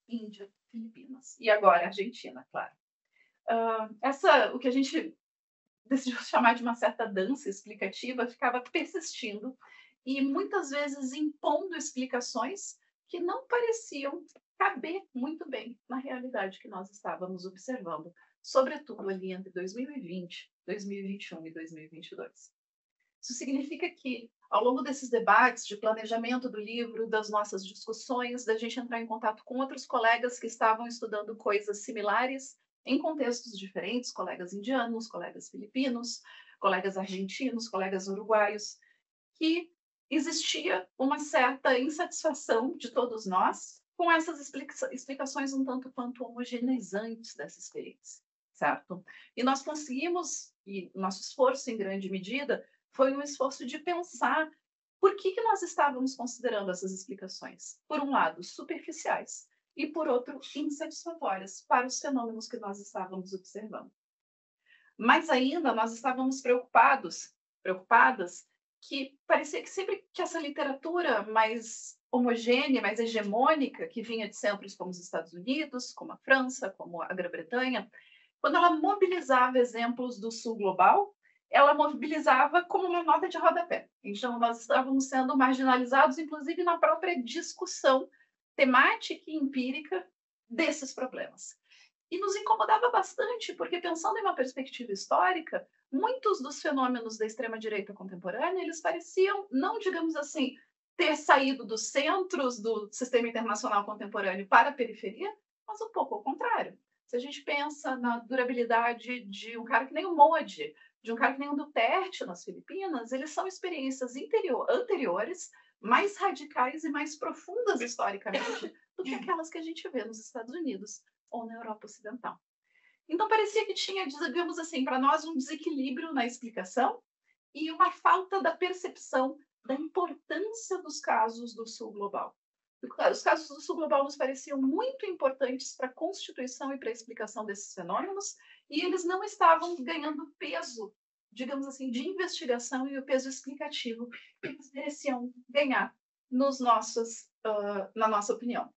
Índia, Filipinas e agora Argentina, claro. O que a gente decidiu chamar de uma certa dança explicativa ficava persistindo e muitas vezes impondo explicações que não pareciam caber muito bem na realidade que nós estávamos observando, sobretudo ali entre 2020, 2021 e 2022. Isso significa que, ao longo desses debates de planejamento do livro, das nossas discussões, da gente entrar em contato com outros colegas que estavam estudando coisas similares em contextos diferentes, colegas indianos, colegas filipinos, colegas argentinos, colegas uruguaios, que existia uma certa insatisfação de todos nós com essas explicações um tanto quanto homogeneizantes dessa experiência, certo? E nós conseguimos, e nosso esforço em grande medida, foi um esforço de pensar por que nós estávamos considerando essas explicações, por um lado, superficiais, e por outro, insatisfatórias para os fenômenos que nós estávamos observando. Mais ainda, nós estávamos preocupadas, que parecia que sempre que essa literatura mais homogênea, mais hegemônica, que vinha de centros como os Estados Unidos, como a França, como a Grã-Bretanha, quando ela mobilizava exemplos do sul global, ela mobilizava como uma nota de rodapé. Então, nós estávamos sendo marginalizados, inclusive na própria discussão temática e empírica desses problemas. E nos incomodava bastante, porque pensando em uma perspectiva histórica, muitos dos fenômenos da extrema-direita contemporânea, eles pareciam, não digamos assim, ter saído dos centros do sistema internacional contemporâneo para a periferia, mas um pouco ao contrário. Se a gente pensa na durabilidade de um cara que nem o Modi, de um cara que nem o Duterte nas Filipinas, eles são experiências anteriores, mais radicais e mais profundas historicamente do que aquelas que a gente vê nos Estados Unidos ou na Europa Ocidental. Então, parecia que tinha, digamos assim, para nós um desequilíbrio na explicação e uma falta da percepção da importância dos casos do Sul Global. Os casos do Sul Global nos pareciam muito importantes para a constituição e para a explicação desses fenômenos, e eles não estavam ganhando peso, digamos assim, de investigação e o peso explicativo que eles mereciam ganhar na nossa opinião.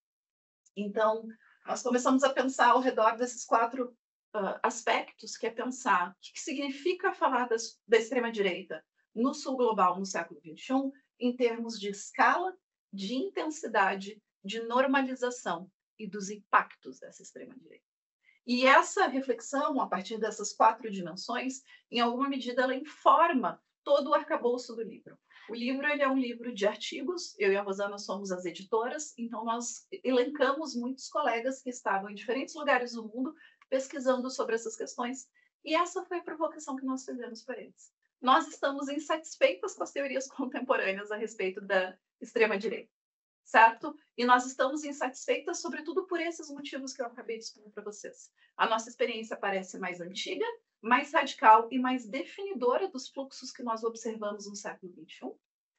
Então, nós começamos a pensar ao redor desses quatro aspectos, que é pensar o que significa falar da extrema-direita no sul global no século XXI, em termos de escala, de intensidade, de normalização e dos impactos dessa extrema-direita. E essa reflexão, a partir dessas quatro dimensões, em alguma medida, ela informa todo o arcabouço do livro. O livro ele é um livro de artigos, eu e a Rosana somos as editoras, então nós elencamos muitos colegas que estavam em diferentes lugares do mundo pesquisando sobre essas questões, e essa foi a provocação que nós fizemos para eles. Nós estamos insatisfeitas com as teorias contemporâneas a respeito da extrema-direita, certo? E nós estamos insatisfeitas, sobretudo por esses motivos que eu acabei de explicar para vocês. A nossa experiência parece mais antiga, mais radical e mais definidora dos fluxos que nós observamos no século XXI.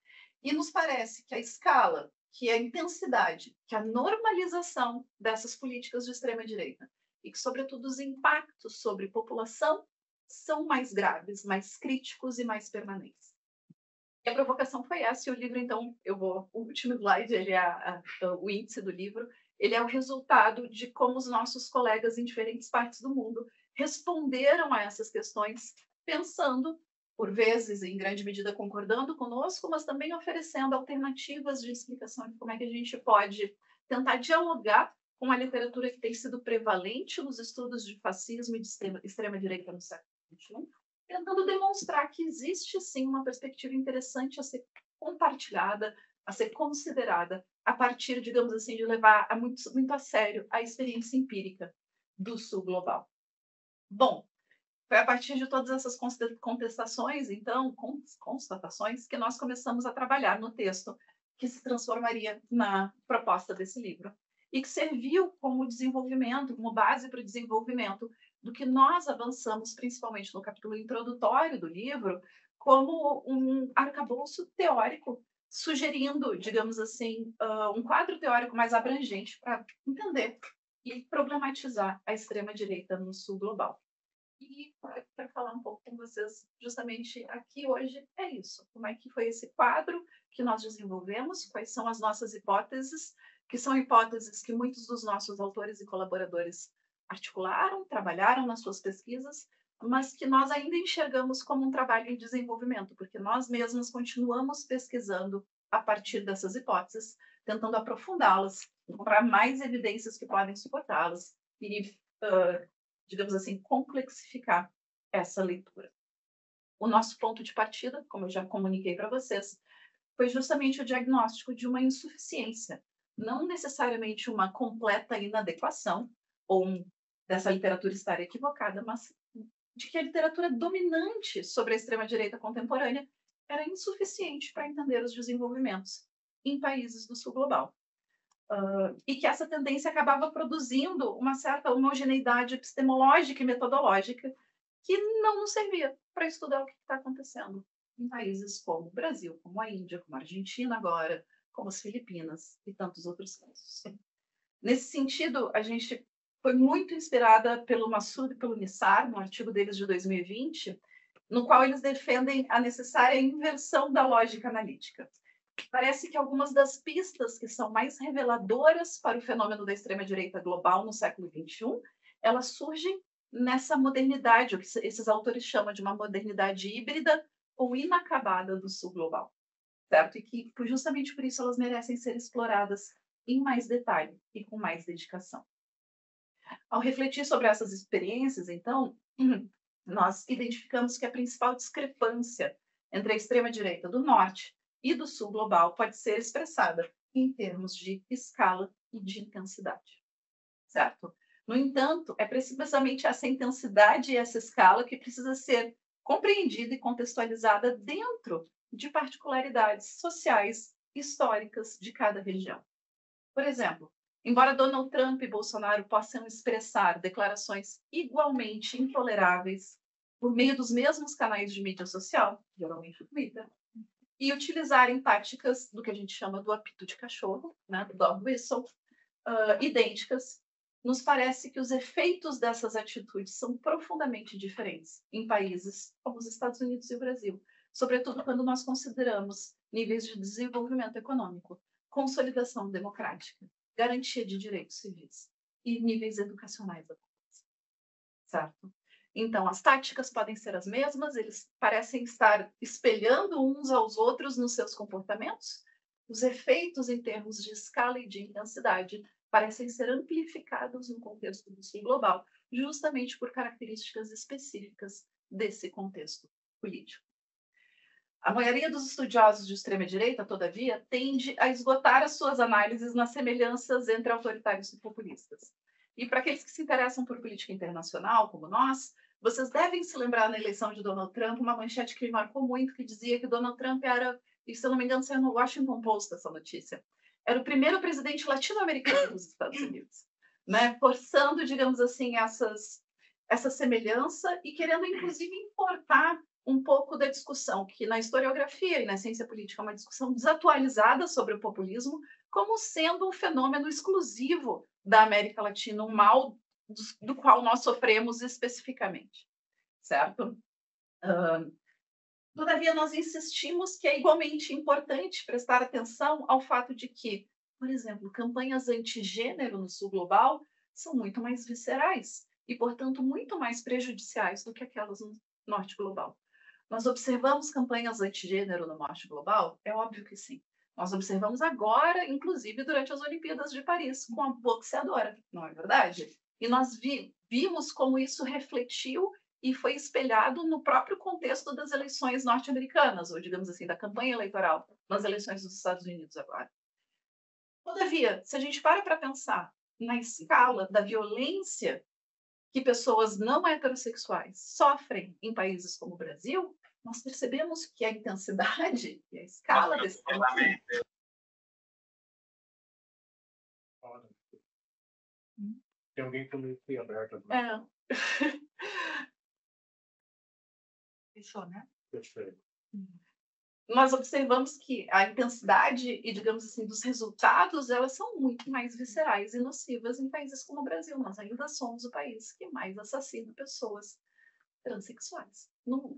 E nos parece que a escala, que a intensidade, que a normalização dessas políticas de extrema-direita e que, sobretudo, os impactos sobre população são mais graves, mais críticos e mais permanentes. E a provocação foi essa, e o livro, então, o último slide, ele é o índice do livro, ele é o resultado de como os nossos colegas em diferentes partes do mundo responderam a essas questões, pensando, por vezes, em grande medida concordando conosco, mas também oferecendo alternativas de explicação de como é que a gente pode tentar dialogar com a literatura que tem sido prevalente nos estudos de fascismo e de extrema-direita no século XXI, tentando demonstrar que existe, sim, uma perspectiva interessante a ser compartilhada, a ser considerada, a partir, digamos assim, de levar muito a sério a experiência empírica do Sul global. Bom, foi a partir de todas essas contestações, então, constatações, que nós começamos a trabalhar no texto que se transformaria na proposta desse livro e que serviu como desenvolvimento, como base para o desenvolvimento do que nós avançamos, principalmente no capítulo introdutório do livro, como um arcabouço teórico, sugerindo, digamos assim, um quadro teórico mais abrangente para entender e problematizar a extrema-direita no sul global. E para falar um pouco com vocês, justamente aqui hoje, é isso. Como é que foi esse quadro que nós desenvolvemos, quais são as nossas hipóteses que são hipóteses que muitos dos nossos autores e colaboradores articularam, trabalharam nas suas pesquisas, mas que nós ainda enxergamos como um trabalho em desenvolvimento, porque nós mesmos continuamos pesquisando a partir dessas hipóteses, tentando aprofundá-las, encontrar mais evidências que podem suportá-las e, digamos assim, complexificar essa leitura. O nosso ponto de partida, como eu já comuniquei para vocês, foi justamente o diagnóstico de uma insuficiência, não necessariamente uma completa inadequação, ou dessa literatura estar equivocada, mas de que a literatura dominante sobre a extrema-direita contemporânea era insuficiente para entender os desenvolvimentos em países do sul global. E que essa tendência acabava produzindo uma certa homogeneidade epistemológica e metodológica que não nos servia para estudar o que está acontecendo em países como o Brasil, como a Índia, como a Argentina agora, como as Filipinas e tantos outros casos. Nesse sentido, a gente foi muito inspirada pelo Massoud e pelo Nissar, no artigo deles de 2020, no qual eles defendem a necessária inversão da lógica analítica. Parece que algumas das pistas que são mais reveladoras para o fenômeno da extrema-direita global no século XXI, elas surgem nessa modernidade, o que esses autores chamam de uma modernidade híbrida ou inacabada do sul global, certo? E que justamente por isso elas merecem ser exploradas em mais detalhe e com mais dedicação. Ao refletir sobre essas experiências, então, nós identificamos que a principal discrepância entre a extrema-direita do norte e do sul global pode ser expressada em termos de escala e de intensidade, certo? No entanto, é precisamente essa intensidade e essa escala que precisa ser compreendida e contextualizada dentro de particularidades sociais, históricas de cada região. Por exemplo, embora Donald Trump e Bolsonaro possam expressar declarações igualmente intoleráveis por meio dos mesmos canais de mídia social, geralmente o Twitter, e utilizarem táticas do que a gente chama do apito de cachorro, né, do dog whistle, idênticas, nos parece que os efeitos dessas atitudes são profundamente diferentes em países como os Estados Unidos e o Brasil, sobretudo quando nós consideramos níveis de desenvolvimento econômico, consolidação democrática, garantia de direitos civis e níveis educacionais da população, certo? Então, as táticas podem ser as mesmas, eles parecem estar espelhando uns aos outros nos seus comportamentos, os efeitos em termos de escala e de intensidade parecem ser amplificados no contexto do sul global, justamente por características específicas desse contexto político. A maioria dos estudiosos de extrema-direita, todavia, tende a esgotar as suas análises nas semelhanças entre autoritários e populistas. E para aqueles que se interessam por política internacional, como nós, vocês devem se lembrar na eleição de Donald Trump, uma manchete que me marcou muito, que dizia que Donald Trump era, e se eu não me engano, saiu no Washington Post essa notícia, era o primeiro presidente latino-americano dos Estados Unidos, né? Forçando, digamos assim, essa semelhança e querendo, inclusive, importar um pouco da discussão que na historiografia e na ciência política é uma discussão desatualizada sobre o populismo como sendo um fenômeno exclusivo da América Latina, um mal do qual nós sofremos especificamente, certo? Todavia, nós insistimos que é igualmente importante prestar atenção ao fato de que, por exemplo, campanhas antigênero no sul global são muito mais viscerais e, portanto, muito mais prejudiciais do que aquelas no norte global. Nós observamos campanhas antigênero no norte global? É óbvio que sim. Nós observamos agora, inclusive durante as Olimpíadas de Paris, com a boxeadora, não é verdade? E nós vimos como isso refletiu e foi espelhado no próprio contexto das eleições norte-americanas, ou digamos assim, da campanha eleitoral nas eleições dos Estados Unidos agora. Todavia, se a gente para pensar na escala da violência que pessoas não heterossexuais sofrem em países como o Brasil, nós percebemos que a intensidade e a escala desse fenômeno... Tem alguém com o microfone aberto. Fechou, né? Perfeito. Nós observamos que a intensidade e, digamos assim, dos resultados, elas são muito mais viscerais e nocivas em países como o Brasil. Nós ainda somos o país que mais assassina pessoas transexuais no mundo.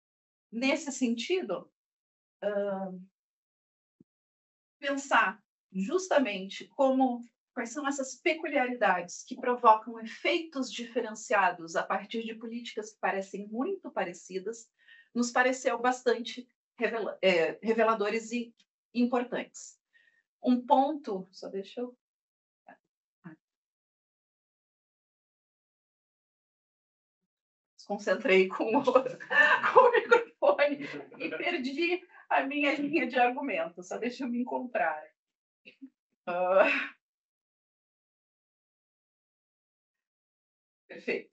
Nesse sentido, pensar justamente quais são essas peculiaridades que provocam efeitos diferenciados a partir de políticas que parecem muito parecidas, nos pareceu bastante reveladores e importantes. Um ponto, só deixa eu... Desconcentrei com o microfone e perdi a minha linha de argumento. Só deixa eu me encontrar. Perfeito.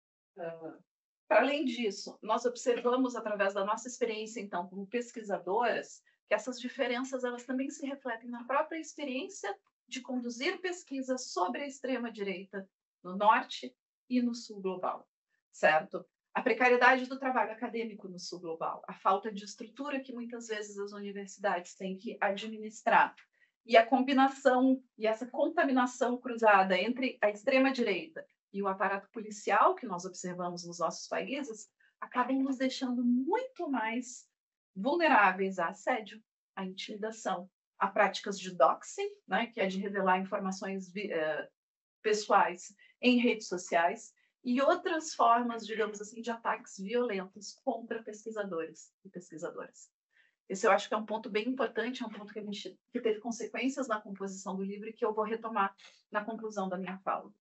Para além disso, nós observamos, através da nossa experiência, então, como pesquisadoras, que essas diferenças elas também se refletem na própria experiência de conduzir pesquisas sobre a extrema-direita no norte e no sul global, certo? A precariedade do trabalho acadêmico no sul global, a falta de estrutura que muitas vezes as universidades têm que administrar, e a combinação e essa contaminação cruzada entre a extrema-direita e o aparato policial que nós observamos nos nossos países, acabam nos deixando muito mais vulneráveis a assédio, a intimidação, a práticas de doxing, né, que é de revelar informações pessoais em redes sociais, e outras formas, digamos assim, de ataques violentos contra pesquisadores e pesquisadoras. Esse eu acho que é um ponto bem importante, é um ponto que teve consequências na composição do livro e que eu vou retomar na conclusão da minha fala.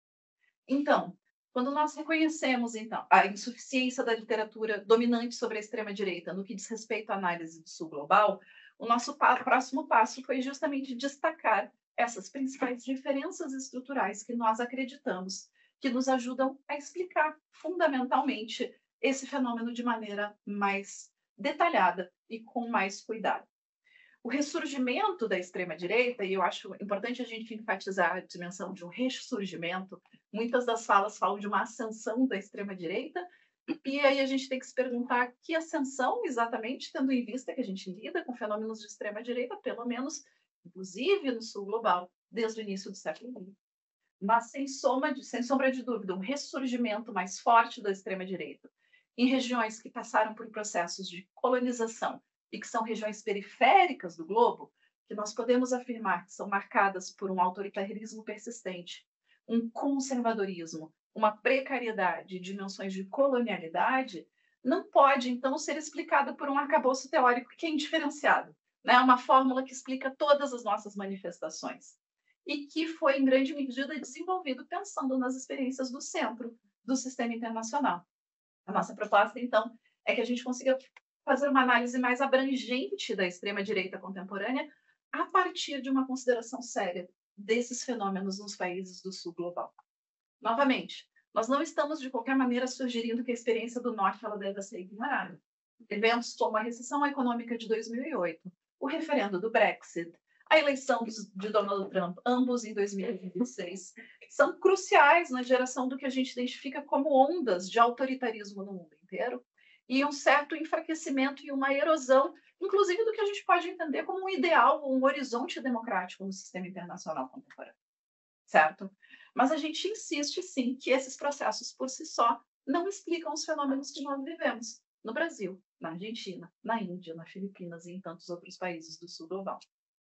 Então, quando nós reconhecemos, então, a insuficiência da literatura dominante sobre a extrema-direita no que diz respeito à análise do sul global, o nosso próximo passo foi justamente destacar essas principais diferenças estruturais que nós acreditamos que nos ajudam a explicar fundamentalmente esse fenômeno de maneira mais detalhada e com mais cuidado. O ressurgimento da extrema-direita, e eu acho importante a gente enfatizar a dimensão de um ressurgimento, muitas das falas falam de uma ascensão da extrema-direita, e aí a gente tem que se perguntar que ascensão exatamente, tendo em vista que a gente lida com fenômenos de extrema-direita, pelo menos, inclusive no sul global, desde o início do século XX. Mas, sem sombra de dúvida, um ressurgimento mais forte da extrema-direita em regiões que passaram por processos de colonização e que são regiões periféricas do globo, que nós podemos afirmar que são marcadas por um autoritarismo persistente, um conservadorismo, uma precariedade, dimensões de colonialidade, não pode, então, ser explicada por um arcabouço teórico que é indiferenciado, né? Uma fórmula que explica todas as nossas manifestações e que foi, em grande medida, desenvolvido pensando nas experiências do centro do sistema internacional. A nossa proposta, então, é que a gente consiga fazer uma análise mais abrangente da extrema-direita contemporânea a partir de uma consideração séria desses fenômenos nos países do sul global. Novamente, nós não estamos, de qualquer maneira, sugerindo que a experiência do norte ela deva ser ignorada. Eventos como a recessão econômica de 2008, o referendo do Brexit, a eleição de Donald Trump, ambos em 2016, são cruciais na geração do que a gente identifica como ondas de autoritarismo no mundo inteiro e um certo enfraquecimento e uma erosão, inclusive do que a gente pode entender como um ideal, um horizonte democrático no sistema internacional contemporâneo, certo? Mas a gente insiste, sim, que esses processos por si só não explicam os fenômenos que nós vivemos no Brasil, na Argentina, na Índia, nas Filipinas e em tantos outros países do sul global.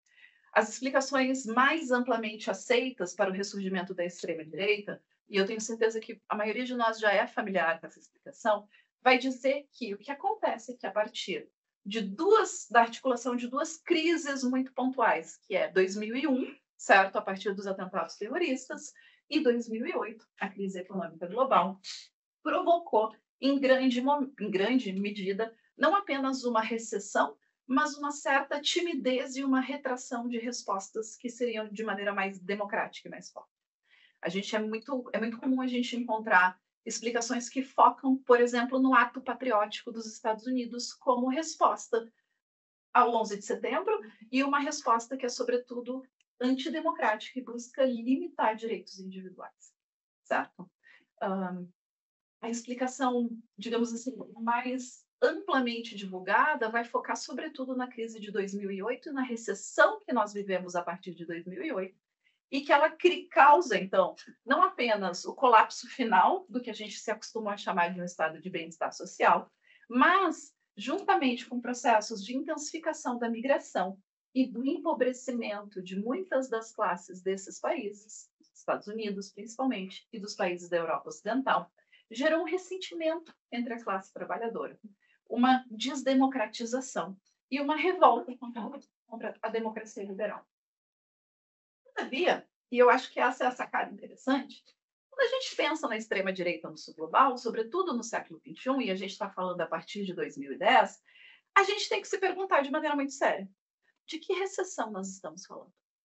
As explicações mais amplamente aceitas para o ressurgimento da extrema-direita, e eu tenho certeza que a maioria de nós já é familiar com essa explicação, vai dizer que o que acontece é que a partir da articulação de duas crises muito pontuais, que é 2001, certo, a partir dos atentados terroristas, e 2008, a crise econômica global, provocou, em grande medida, não apenas uma recessão, mas uma certa timidez e uma retração de respostas que seriam de maneira mais democrática e mais forte. É muito comum a gente encontrar explicações que focam, por exemplo, no ato patriótico dos Estados Unidos como resposta ao 11 de setembro e uma resposta que é, sobretudo, antidemocrática e busca limitar direitos individuais, certo? A explicação, digamos assim, mais amplamente divulgada vai focar, sobretudo, na crise de 2008 e na recessão que nós vivemos a partir de 2008, e que ela causa, então, não apenas o colapso final do que a gente se acostumou a chamar de um estado de bem-estar social, mas, juntamente com processos de intensificação da migração e do empobrecimento de muitas das classes desses países, Estados Unidos principalmente, e dos países da Europa Ocidental, gerou um ressentimento entre a classe trabalhadora, uma desdemocratização e uma revolta contra a democracia liberal. Todavia, e eu acho que essa é a sacada interessante, quando a gente pensa na extrema-direita no sul global, sobretudo no século XXI, e a gente está falando a partir de 2010, a gente tem que se perguntar de maneira muito séria, de que recessão nós estamos falando?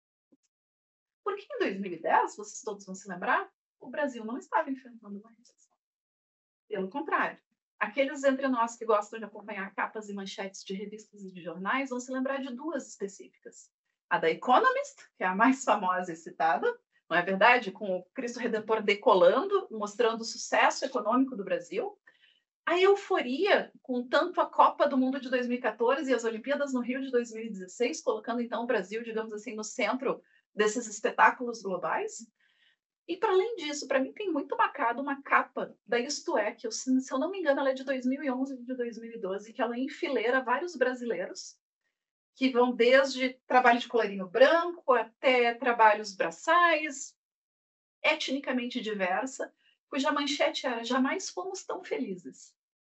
Porque em 2010, vocês todos vão se lembrar, o Brasil não estava enfrentando uma recessão. Pelo contrário, aqueles entre nós que gostam de acompanhar capas e manchetes de revistas e de jornais vão se lembrar de duas específicas. A da Economist, que é a mais famosa e citada, não é verdade? Com o Cristo Redentor decolando, mostrando o sucesso econômico do Brasil. A euforia com tanto a Copa do Mundo de 2014 e as Olimpíadas no Rio de 2016, colocando então o Brasil, digamos assim, no centro desses espetáculos globais. E para além disso, para mim tem muito marcado uma capa da Isto É, que se eu não me engano ela é de 2011 e de 2012, que ela enfileira vários brasileiros, que vão desde trabalho de colarinho branco até trabalhos braçais, etnicamente diversa, cuja manchete era "Jamais fomos tão felizes".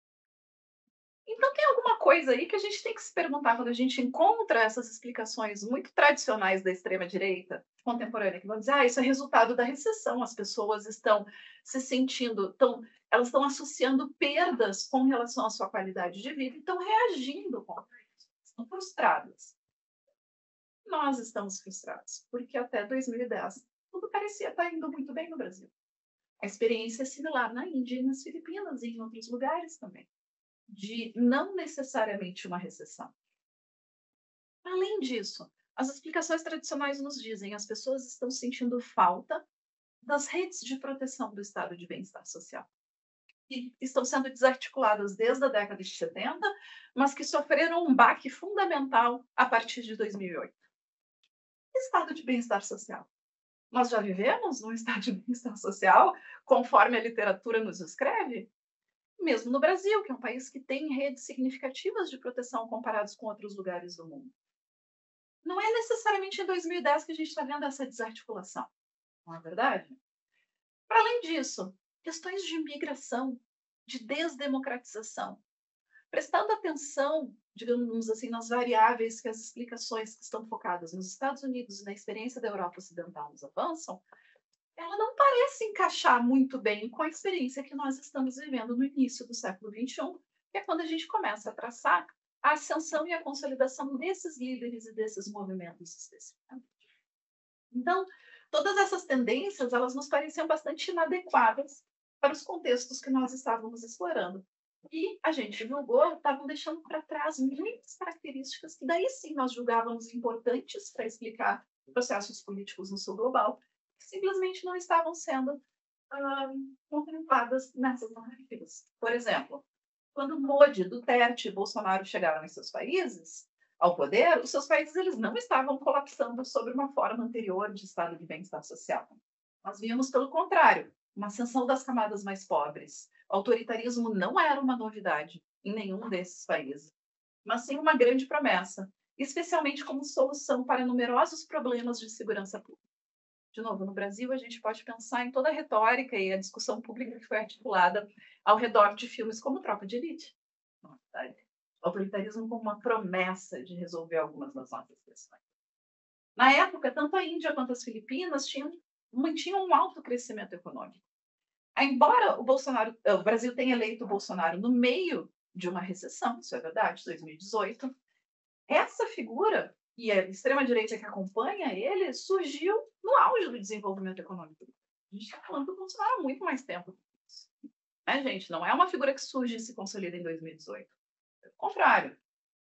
Então tem alguma coisa aí que a gente tem que se perguntar quando a gente encontra essas explicações muito tradicionais da extrema-direita contemporânea, que vão dizer, isso é resultado da recessão, as pessoas estão se sentindo, elas estão associando perdas com relação à sua qualidade de vida e estão reagindo contra isso, estão frustradas. Nós estamos frustrados, porque até 2010 tudo parecia estar indo muito bem no Brasil. A experiência é similar na Índia e nas Filipinas e em outros lugares também, de não necessariamente uma recessão. Além disso, as explicações tradicionais nos dizem que as pessoas estão sentindo falta das redes de proteção do estado de bem-estar social, que estão sendo desarticuladas desde a década de 70, mas que sofreram um baque fundamental a partir de 2008. Estado de bem-estar social. Nós já vivemos num estado de bem-estar social, conforme a literatura nos escreve? Mesmo no Brasil, que é um país que tem redes significativas de proteção comparados com outros lugares do mundo. Não é necessariamente em 2010 que a gente está vendo essa desarticulação, não é verdade? Para além disso, questões de migração, de desdemocratização, prestando atenção, digamos assim, nas variáveis que as explicações que estão focadas nos Estados Unidos e na experiência da Europa Ocidental nos avançam, ela não parece encaixar muito bem com a experiência que nós estamos vivendo no início do século XXI, que é quando a gente começa a traçar a ascensão e a consolidação desses líderes e desses movimentos especificamente. Então, todas essas tendências, elas nos pareciam bastante inadequadas para os contextos que nós estávamos explorando. E a gente julgou, estavam deixando para trás muitas características que daí sim nós julgávamos importantes para explicar processos políticos no sul global, que simplesmente não estavam sendo contempladas nessas narrativas. Por exemplo, quando Modi, Duterte e Bolsonaro chegaram em seus países ao poder, os seus países eles não estavam colapsando sobre uma forma anterior de estado de bem-estar social. Nós víamos, pelo contrário, uma ascensão das camadas mais pobres. O autoritarismo não era uma novidade em nenhum desses países, mas sim uma grande promessa, especialmente como solução para numerosos problemas de segurança pública. De novo, no Brasil, a gente pode pensar em toda a retórica e a discussão pública que foi articulada ao redor de filmes como Tropa de Elite. O autoritarismo como uma promessa de resolver algumas das nossas questões. Na época, tanto a Índia quanto as Filipinas mantinham um alto crescimento econômico. Embora o Brasil tenha eleito o Bolsonaro no meio de uma recessão, isso é verdade, 2018, essa figura e a extrema-direita que acompanha ele surgiu no auge do desenvolvimento econômico. A gente está falando do Bolsonaro há muito mais tempo. Né, gente? Não é uma figura que surge e se consolida em 2018. Pelo contrário.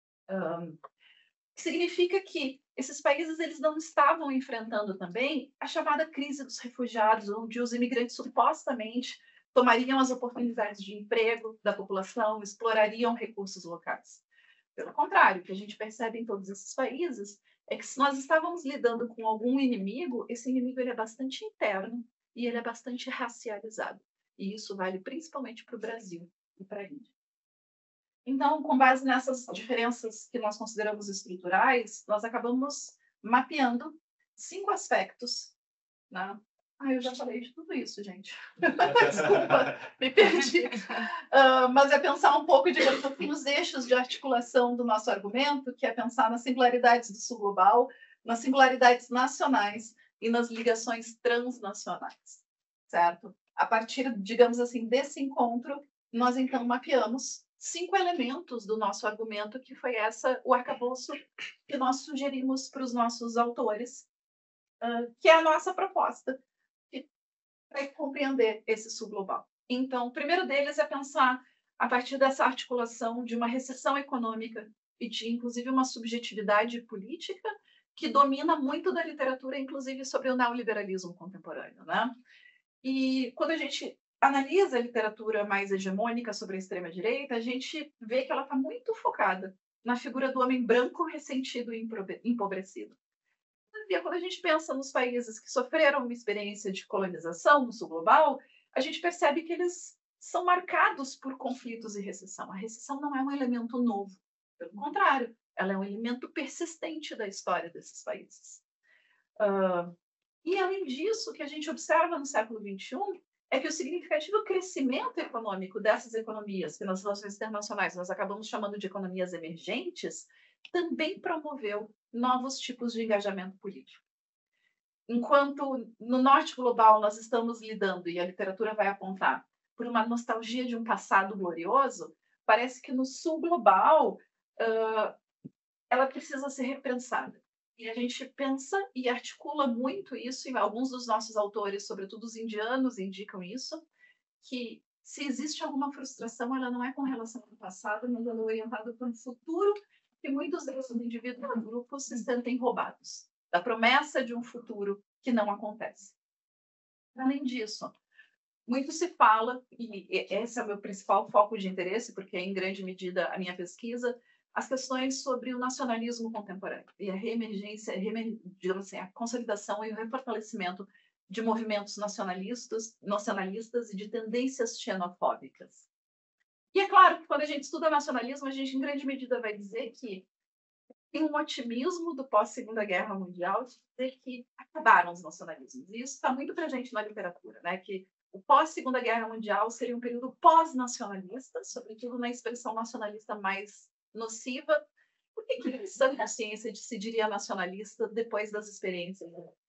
Significa que esses países eles não estavam enfrentando também a chamada crise dos refugiados, onde os imigrantes supostamente tomariam as oportunidades de emprego da população, explorariam recursos locais. Pelo contrário, o que a gente percebe em todos esses países é que se nós estávamos lidando com algum inimigo, esse inimigo ele é bastante interno e ele é bastante racializado. E isso vale principalmente para o Brasil e para a Índia. Então, com base nessas diferenças que nós consideramos estruturais, nós acabamos mapeando 5 aspectos, né? Eu já falei de tudo isso, gente. Desculpa, me perdi. Mas é pensar um pouco, digamos assim, nos eixos de articulação do nosso argumento, que é pensar nas singularidades do sul global, nas singularidades nacionais e nas ligações transnacionais, certo? A partir, digamos assim, desse encontro, nós então mapeamos 5 elementos do nosso argumento, que foi o arcabouço que nós sugerimos para os nossos autores, que é a nossa proposta para compreender esse sul global. Então, o primeiro deles é pensar a partir dessa articulação de uma recessão econômica e de, inclusive, uma subjetividade política que domina muito da literatura, inclusive sobre o neoliberalismo contemporâneo, né? E quando a gente analisa a literatura mais hegemônica sobre a extrema-direita, a gente vê que ela está muito focada na figura do homem branco ressentido e empobrecido. E quando a gente pensa nos países que sofreram uma experiência de colonização no sul global, a gente percebe que eles são marcados por conflitos e recessão. A recessão não é um elemento novo, pelo contrário, ela é um elemento persistente da história desses países. E, além disso, o que a gente observa no século XXI é que o significativo crescimento econômico dessas economias, que nas relações internacionais nós acabamos chamando de economias emergentes, também promoveu novos tipos de engajamento político. Enquanto no norte global nós estamos lidando, e a literatura vai apontar, por uma nostalgia de um passado glorioso, parece que no sul global ela precisa ser repensada. E a gente pensa e articula muito isso, e alguns dos nossos autores, sobretudo os indianos, indicam isso, que se existe alguma frustração, ela não é com relação ao passado, mas ela é orientada para o futuro, que muitos desses indivíduos e grupos se sentem roubados, da promessa de um futuro que não acontece. Além disso, muito se fala, e esse é o meu principal foco de interesse, porque é em grande medida a minha pesquisa, as questões sobre o nacionalismo contemporâneo e a reemergência, digamos assim, a consolidação e o refortalecimento de movimentos nacionalistas e de tendências xenofóbicas. E é claro que quando a gente estuda nacionalismo, a gente em grande medida vai dizer que tem um otimismo do pós-Segunda Guerra Mundial de dizer que acabaram os nacionalismos. E isso está muito presente na literatura, né? Que o pós-Segunda Guerra Mundial seria um período pós-nacionalista, sobretudo na expressão nacionalista mais nociva. Por que essa consciência de se diria nacionalista depois das experiências?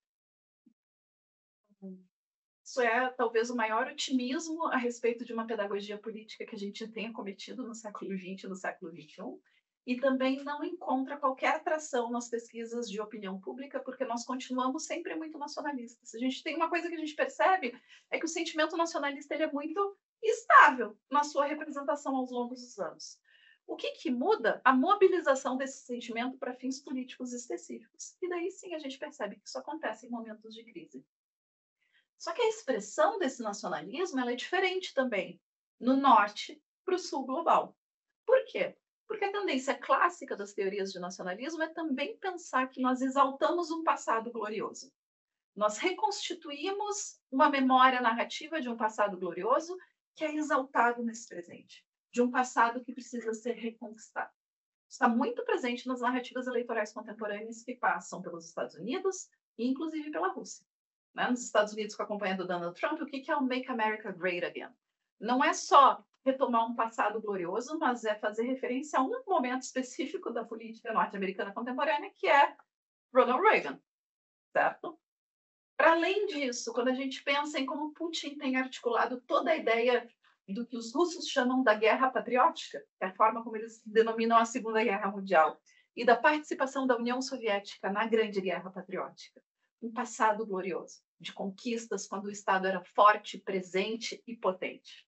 Isso é talvez o maior otimismo a respeito de uma pedagogia política que a gente tenha cometido no século XX e no século XXI, e também não encontra qualquer atração nas pesquisas de opinião pública, porque nós continuamos sempre muito nacionalistas. A gente tem uma coisa que a gente percebe, é que o sentimento nacionalista ele é muito estável na sua representação ao longo dos anos. O que muda? A mobilização desse sentimento para fins políticos específicos. E daí sim a gente percebe que isso acontece em momentos de crise. Só que a expressão desse nacionalismo ela é diferente também no norte para o sul global. Por quê? Porque a tendência clássica das teorias de nacionalismo é também pensar que nós exaltamos um passado glorioso. Nós reconstituímos uma memória narrativa de um passado glorioso que é exaltado nesse presente, de um passado que precisa ser reconquistado. Está muito presente nas narrativas eleitorais contemporâneas que passam pelos Estados Unidos e, inclusive, pela Rússia. Né? Nos Estados Unidos, com a campanha do Donald Trump, o que é o Make America Great Again? Não é só retomar um passado glorioso, mas é fazer referência a um momento específico da política norte-americana contemporânea, que é Ronald Reagan, certo? Para além disso, quando a gente pensa em como Putin tem articulado toda a ideia do que os russos chamam da guerra patriótica, que é a forma como eles denominam a Segunda Guerra Mundial, e da participação da União Soviética na Grande Guerra Patriótica. Um passado glorioso, de conquistas quando o Estado era forte, presente e potente.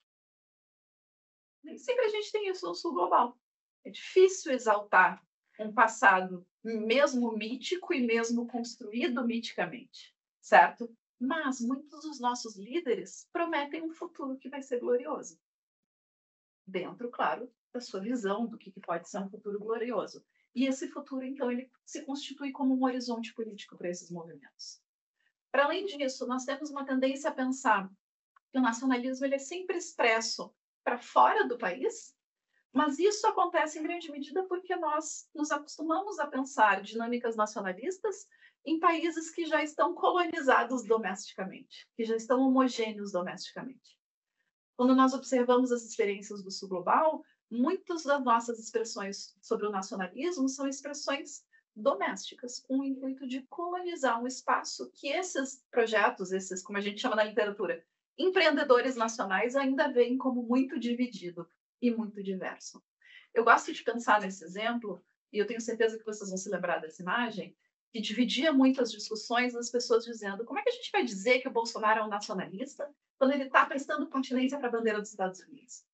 Nem sempre a gente tem isso no sul global. É difícil exaltar um passado mesmo mítico e mesmo construído miticamente, certo? Mas muitos dos nossos líderes prometem um futuro que vai ser glorioso. Dentro, claro, da sua visão do que pode ser um futuro glorioso. E esse futuro, então, ele se constitui como um horizonte político para esses movimentos. Para além disso, nós temos uma tendência a pensar que o nacionalismo ele é sempre expresso para fora do país, Mas isso acontece em grande medida porque nós nos acostumamos a pensar dinâmicas nacionalistas em países que já estão colonizados domesticamente, que já estão homogêneos domesticamente. Quando nós observamos as experiências do sul global, muitas das nossas expressões sobre o nacionalismo são expressões domésticas, com o intuito de colonizar um espaço que esses projetos, esses, como a gente chama na literatura, empreendedores nacionais, ainda veem como muito dividido e muito diverso. Eu gosto de pensar nesse exemplo, e eu tenho certeza que vocês vão se lembrar dessa imagem, que dividia muitas discussões das pessoas dizendo como é que a gente vai dizer que o Bolsonaro é um nacionalista quando ele está prestando continência para a bandeira dos Estados Unidos?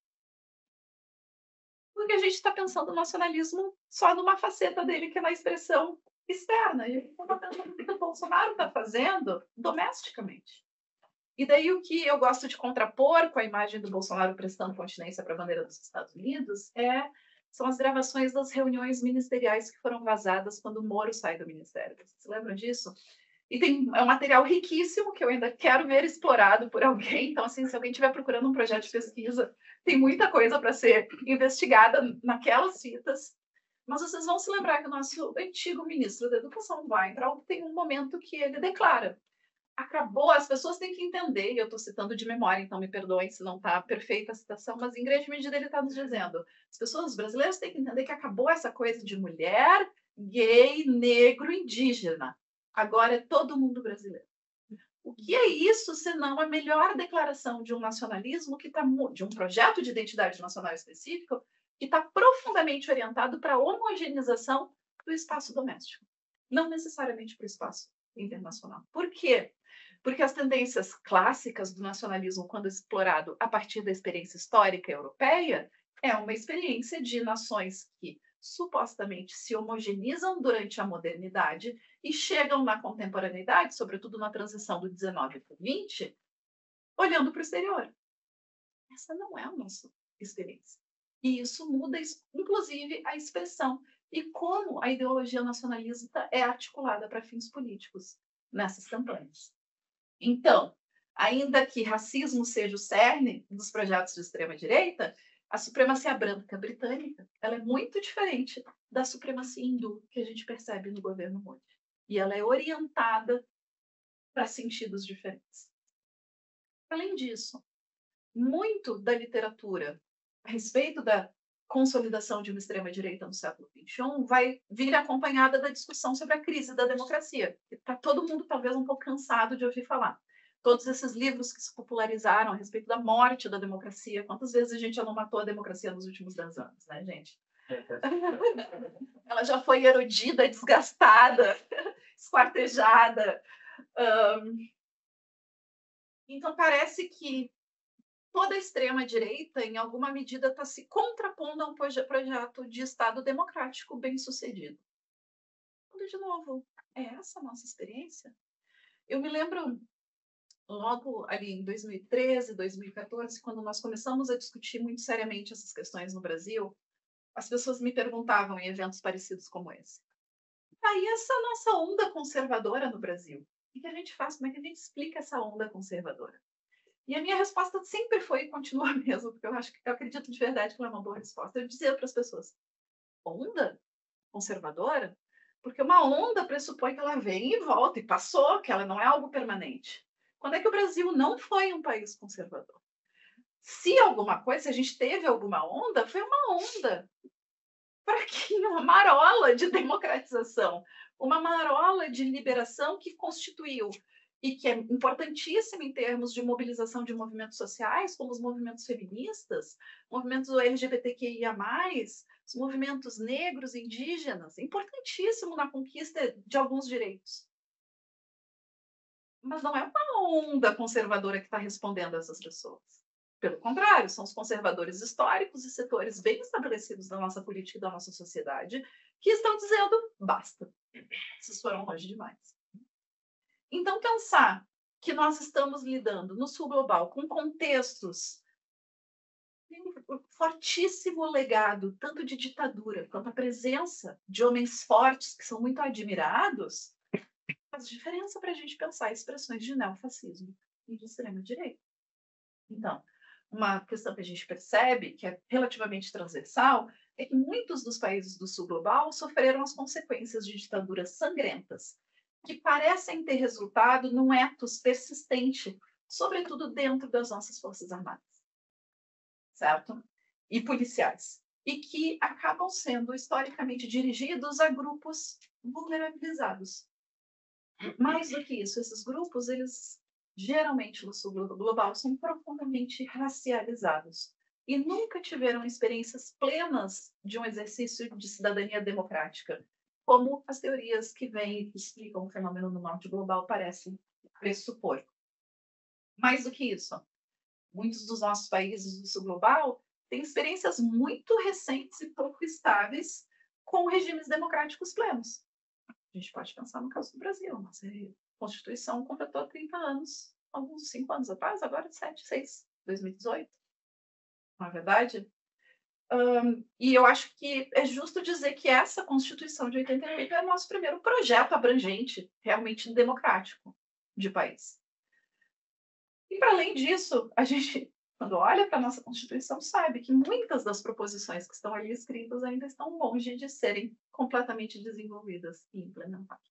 Porque a gente está pensando o nacionalismo só numa faceta dele, que é na expressão externa. E a gente está pensando o que o Bolsonaro está fazendo domesticamente. E daí o que eu gosto de contrapor com a imagem do Bolsonaro prestando continência para a bandeira dos Estados Unidos são as gravações das reuniões ministeriais que foram vazadas quando o Moro sai do ministério. Vocês se lembram disso? E é um material riquíssimo que eu ainda quero ver explorado por alguém. Então, assim, se alguém estiver procurando um projeto de pesquisa, tem muita coisa para ser investigada naquelas fitas. Mas vocês vão se lembrar que o nosso antigo ministro da Educação, Weintraub, tem um momento que ele declara: acabou, as pessoas têm que entender, e eu estou citando de memória, então me perdoem se não está perfeita a citação, mas em grande medida ele está nos dizendo: as pessoas, os brasileiros têm que entender que acabou essa coisa de mulher, gay, negro, indígena. Agora é todo mundo brasileiro. O que é isso, senão a melhor declaração de um nacionalismo que está, de um projeto de identidade nacional específico, que está profundamente orientado para a homogeneização do espaço doméstico, não necessariamente para o espaço internacional. Por quê? Porque as tendências clássicas do nacionalismo, quando explorado a partir da experiência histórica europeia, é uma experiência de nações que supostamente se homogeneizam durante a modernidade e chegam na contemporaneidade, sobretudo na transição do 19 para o 20, olhando para o exterior. Essa não é a nossa experiência. E isso muda, inclusive, a expressão e como a ideologia nacionalista é articulada para fins políticos nessas campanhas. Então, ainda que racismo seja o cerne dos projetos de extrema-direita, a supremacia branca britânica ela é muito diferente da supremacia hindu que a gente percebe no governo Modi. E ela é orientada para sentidos diferentes. Além disso, muito da literatura a respeito da consolidação de uma extrema-direita no século XXI vai vir acompanhada da discussão sobre a crise da democracia. Está todo mundo talvez um pouco cansado de ouvir falar. Todos esses livros que se popularizaram a respeito da morte da democracia. Quantas vezes a gente já não matou a democracia nos últimos 10 anos, né, gente? Ela já foi erodida, desgastada, esquartejada. Então, parece que toda a extrema-direita, em alguma medida, está se contrapondo a um projeto de Estado democrático bem-sucedido. De novo, é essa a nossa experiência? Eu me lembro, logo ali em 2013, 2014, quando nós começamos a discutir muito seriamente essas questões no Brasil, as pessoas me perguntavam em eventos parecidos como esse: aí essa nossa onda conservadora no Brasil, o que a gente faz? Como é que a gente explica essa onda conservadora? E a minha resposta sempre foi e continua mesmo, porque eu acredito de verdade que ela é uma boa resposta. Eu dizia para as pessoas: onda conservadora? Porque uma onda pressupõe que ela vem e volta, e passou, que ela não é algo permanente. Quando é que o Brasil não foi um país conservador? Se alguma coisa, se a gente teve alguma onda, foi uma onda fraquinha, uma marola de democratização, uma marola de liberação que constituiu e que é importantíssima em termos de mobilização de movimentos sociais, como os movimentos feministas, movimentos LGBTQIA+, os movimentos negros, indígenas, importantíssimo na conquista de alguns direitos. Mas não é uma onda conservadora que está respondendo a essas pessoas. Pelo contrário, são os conservadores históricos e setores bem estabelecidos da nossa política e da nossa sociedade que estão dizendo: basta, vocês foram longe demais. Então, pensar que nós estamos lidando no sul global com contextos de um fortíssimo legado, tanto de ditadura quanto a presença de homens fortes que são muito admirados, faz diferença para a gente pensar expressões de neofascismo e de extrema-direita. Então, uma questão que a gente percebe, que é relativamente transversal, é que muitos dos países do sul global sofreram as consequências de ditaduras sangrentas, que parecem ter resultado num ethos persistente, sobretudo dentro das nossas forças armadas, certo? E policiais, e que acabam sendo historicamente dirigidos a grupos vulnerabilizados. Mais do que isso, esses grupos, eles geralmente no sul global são profundamente racializados e nunca tiveram experiências plenas de um exercício de cidadania democrática, como as teorias que vêm e que explicam o fenômeno no norte global parecem pressupor. Mais do que isso, muitos dos nossos países do sul global têm experiências muito recentes e pouco estáveis com regimes democráticos plenos. A gente pode pensar no caso do Brasil. Nossa Constituição completou 30 anos, alguns 5 anos atrás, agora 7, 6, 2018. Não é verdade? E eu acho que é justo dizer que essa Constituição de 88 é o nosso primeiro projeto abrangente, realmente democrático, de país. E, para além disso, a gente, quando olha para a nossa Constituição, sabe que muitas das proposições que estão ali escritas ainda estão longe de serem completamente desenvolvidas e implementadas.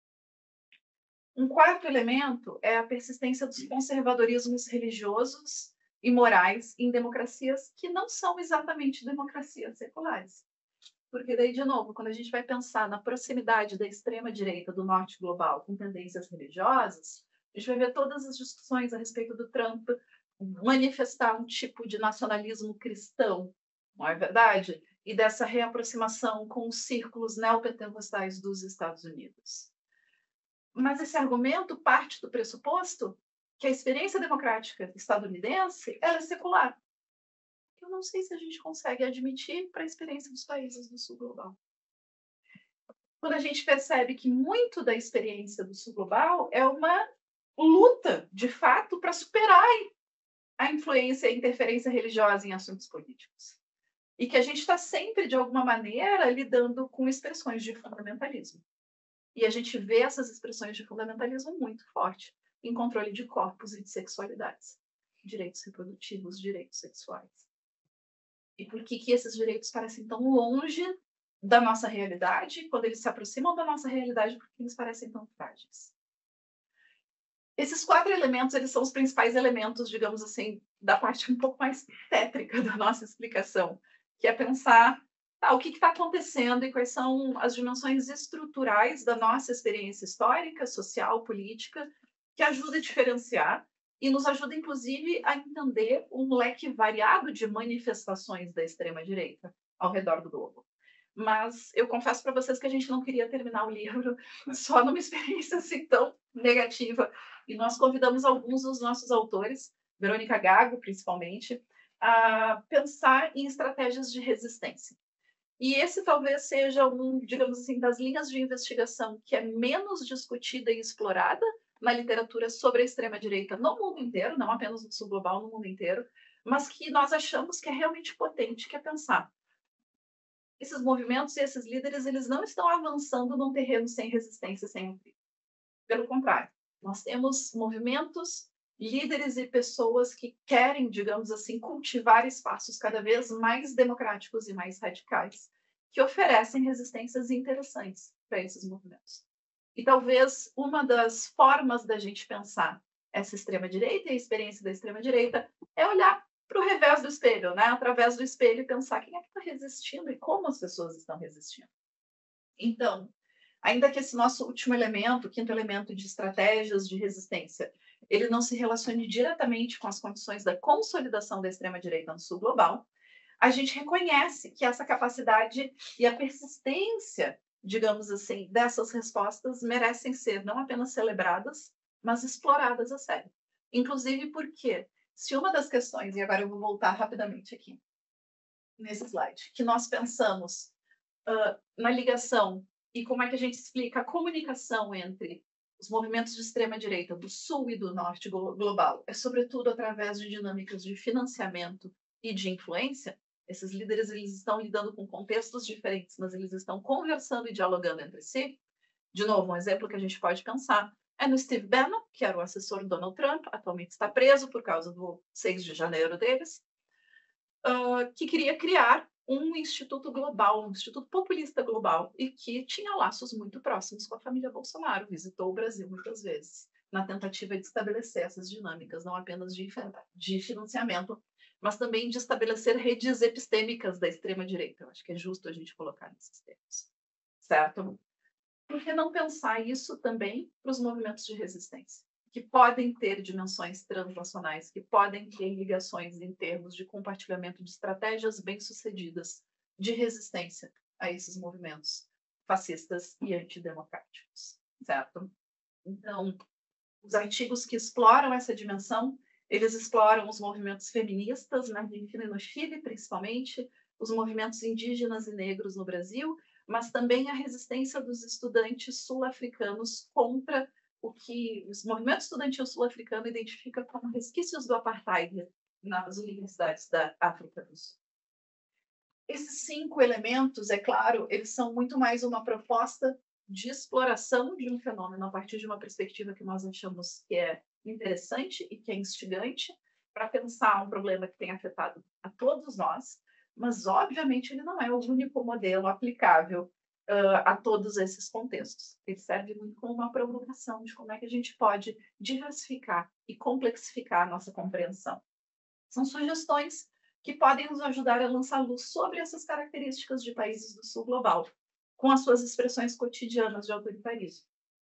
Um quarto elemento é a persistência dos conservadorismos religiosos e morais em democracias que não são exatamente democracias seculares. Porque daí, de novo, quando a gente vai pensar na proximidade da extrema-direita do norte global com tendências religiosas, a gente vai ver todas as discussões a respeito do Trump manifestar um tipo de nacionalismo cristão, não é verdade? E dessa reaproximação com os círculos neopentecostais dos Estados Unidos. Mas esse argumento parte do pressuposto que a experiência democrática estadunidense ela é secular. Eu não sei se a gente consegue admitir para a experiência dos países do sul global. Quando a gente percebe que muito da experiência do sul global é uma luta, de fato, para superar a influência e a interferência religiosa em assuntos políticos. E que a gente está sempre, de alguma maneira, lidando com expressões de fundamentalismo. E a gente vê essas expressões de fundamentalismo muito forte em controle de corpos e de sexualidades, direitos reprodutivos, direitos sexuais. E por que esses direitos parecem tão longe da nossa realidade, quando eles se aproximam da nossa realidade, porque eles parecem tão frágeis? Esses 4 elementos, eles são os principais elementos, digamos assim, da parte um pouco mais tétrica da nossa explicação, que é pensar o que está acontecendo e quais são as dimensões estruturais da nossa experiência histórica, social, política, que ajuda a diferenciar e nos ajuda, inclusive, a entender um leque variado de manifestações da extrema-direita ao redor do globo. Mas eu confesso para vocês que a gente não queria terminar o livro só numa experiência assim tão negativa. E nós convidamos alguns dos nossos autores, Verônica Gago, principalmente, a pensar em estratégias de resistência. E esse talvez seja um, digamos assim, das linhas de investigação que é menos discutida e explorada na literatura sobre a extrema-direita no mundo inteiro, não apenas no sul global, no mundo inteiro, mas que nós achamos que é realmente potente, que é pensar. Esses movimentos e esses líderes, eles não estão avançando num terreno sem resistência, sem conflito. Pelo contrário, nós temos movimentos, líderes e pessoas que querem, digamos assim, cultivar espaços cada vez mais democráticos e mais radicais, que oferecem resistências interessantes para esses movimentos. E talvez uma das formas da gente pensar essa extrema-direita e a experiência da extrema-direita é olhar para o revés do espelho, né? Através do espelho e pensar quem é que está resistindo e como as pessoas estão resistindo. Então, ainda que esse nosso último elemento, o quinto elemento de estratégias de resistência, ele não se relacione diretamente com as condições da consolidação da extrema-direita no sul global, a gente reconhece que essa capacidade e a persistência, digamos assim, dessas respostas merecem ser não apenas celebradas, mas exploradas a sério. Inclusive porque, se uma das questões, e agora eu vou voltar rapidamente aqui, nesse slide, que nós pensamos na ligação e como é que a gente explica a comunicação entre os movimentos de extrema-direita do sul e do norte global, é sobretudo através de dinâmicas de financiamento e de influência. Esses líderes eles estão lidando com contextos diferentes, mas eles estão conversando e dialogando entre si. De novo, um exemplo que a gente pode pensar é no Steve Bannon, que era o assessor do Donald Trump, atualmente está preso por causa do 6 de janeiro deles, que queria criar um instituto global, um instituto populista global, e que tinha laços muito próximos com a família Bolsonaro, visitou o Brasil muitas vezes, na tentativa de estabelecer essas dinâmicas, não apenas de financiamento, mas também de estabelecer redes epistêmicas da extrema-direita. Eu acho que é justo a gente colocar nesses termos, certo? Por que não pensar isso também para os movimentos de resistência, que podem ter dimensões transnacionais, que podem ter ligações em termos de compartilhamento de estratégias bem-sucedidas de resistência a esses movimentos fascistas e antidemocráticos, certo? Então, os artigos que exploram essa dimensão, eles exploram os movimentos feministas na Argentina e no Chile, principalmente, os movimentos indígenas e negros no Brasil, mas também a resistência dos estudantes sul-africanos contra o que os movimentos estudantil sul-africano identifica como resquícios do apartheid nas universidades da África do Sul. Esses 5 elementos, é claro, eles são muito mais uma proposta de exploração de um fenômeno a partir de uma perspectiva que nós achamos que é interessante e que é instigante para pensar um problema que tem afetado a todos nós, mas, obviamente, ele não é o único modelo aplicável a todos esses contextos. Ele serve muito como uma provocação de como é que a gente pode diversificar e complexificar a nossa compreensão. São sugestões que podem nos ajudar a lançar luz sobre essas características de países do sul global, com as suas expressões cotidianas de autoritarismo.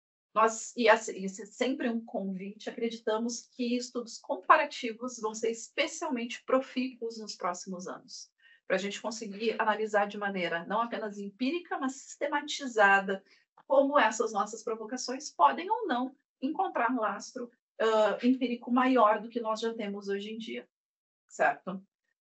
Esse é sempre um convite, acreditamos que estudos comparativos vão ser especialmente profícuos nos próximos anos, para a gente conseguir analisar de maneira não apenas empírica, mas sistematizada como essas nossas provocações podem ou não encontrar um lastro empírico maior do que nós já temos hoje em dia, certo?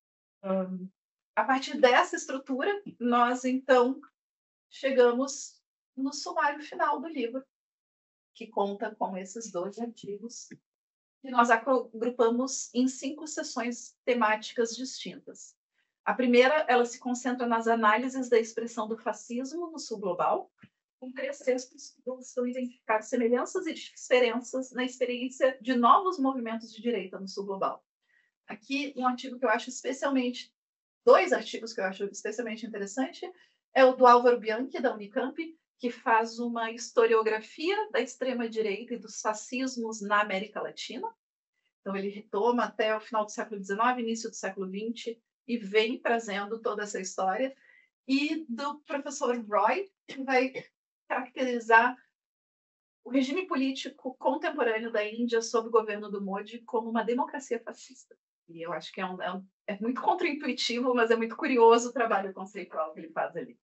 A partir dessa estrutura, nós, então, chegamos no sumário final do livro, que conta com esses 2 artigos, que nós agrupamos em 5 sessões temáticas distintas. A primeira, ela se concentra nas análises da expressão do fascismo no sul global, com 3 textos que buscam identificar semelhanças e diferenças na experiência de novos movimentos de direita no sul global. Aqui, um artigo que eu acho especialmente, 2 artigos que eu acho especialmente interessante, é o do Álvaro Bianchi, da Unicamp, que faz uma historiografia da extrema-direita e dos fascismos na América Latina. Então, ele retoma até o final do século XIX, início do século XX, e vem trazendo toda essa história. E do professor Roy, que vai caracterizar o regime político contemporâneo da Índia sob o governo do Modi como uma democracia fascista. E eu acho que é muito contraintuitivo, mas é muito curioso o trabalho conceitual que ele faz ali.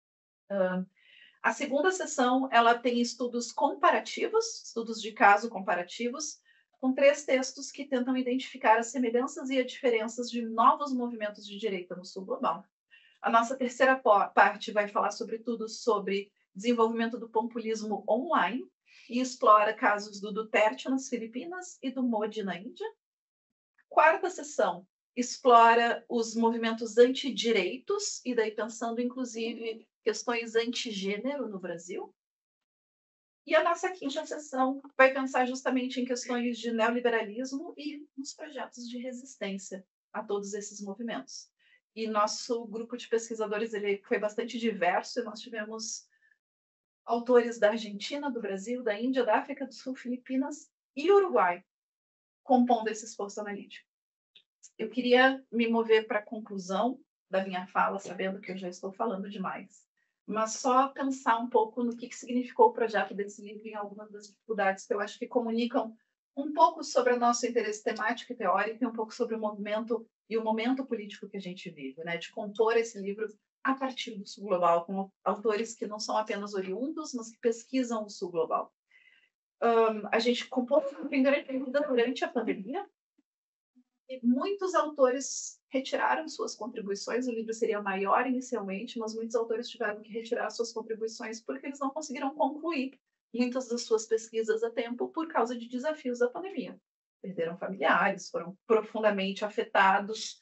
A segunda sessão, ela tem estudos comparativos, estudos de caso comparativos, com 3 textos que tentam identificar as semelhanças e as diferenças de novos movimentos de direita no sul global. A nossa terceira parte vai falar, sobretudo, sobre desenvolvimento do populismo online e explora casos do Duterte nas Filipinas e do Modi na Índia. Quarta sessão explora os movimentos antidireitos, e daí pensando, inclusive, questões antigênero no Brasil. E a nossa quinta sessão vai pensar justamente em questões de neoliberalismo e nos projetos de resistência a todos esses movimentos. E nosso grupo de pesquisadores ele foi bastante diverso, e nós tivemos autores da Argentina, do Brasil, da Índia, da África do Sul, Filipinas e Uruguai, compondo esse esforço analítico. Eu queria me mover para a conclusão da minha fala, sabendo que eu já estou falando demais, mas só pensar um pouco no que significou o projeto desse livro em algumas das dificuldades que eu acho que comunicam um pouco sobre o nosso interesse temático e teórico e um pouco sobre o movimento e o momento político que a gente vive, né? De compor esse livro a partir do sul global, com autores que não são apenas oriundos, mas que pesquisam o sul global. A gente compôs em grande medida durante a pandemia, e muitos autores retiraram suas contribuições. O livro seria maior inicialmente, mas muitos autores tiveram que retirar suas contribuições porque eles não conseguiram concluir muitas das suas pesquisas a tempo por causa de desafios da pandemia. Perderam familiares, foram profundamente afetados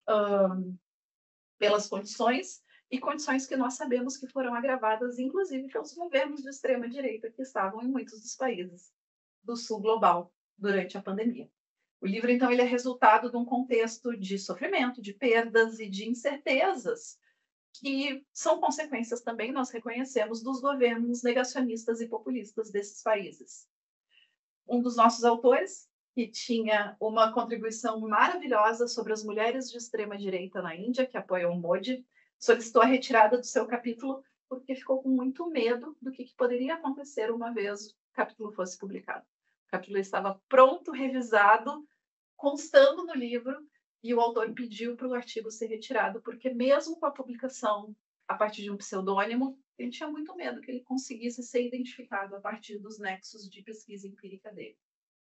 pelas condições, e condições que nós sabemos que foram agravadas, inclusive, pelos governos de extrema-direita que estavam em muitos dos países do Sul global durante a pandemia. O livro, então, ele é resultado de um contexto de sofrimento, de perdas e de incertezas, que são consequências também, nós reconhecemos, dos governos negacionistas e populistas desses países. Um dos nossos autores, que tinha uma contribuição maravilhosa sobre as mulheres de extrema-direita na Índia, que apoiam o Modi, solicitou a retirada do seu capítulo porque ficou com muito medo do que poderia acontecer uma vez o capítulo fosse publicado. O capítulo estava pronto, revisado, constando no livro, e o autor pediu para o artigo ser retirado, porque mesmo com a publicação a partir de um pseudônimo, ele tinha muito medo que ele conseguisse ser identificado a partir dos nexos de pesquisa empírica dele.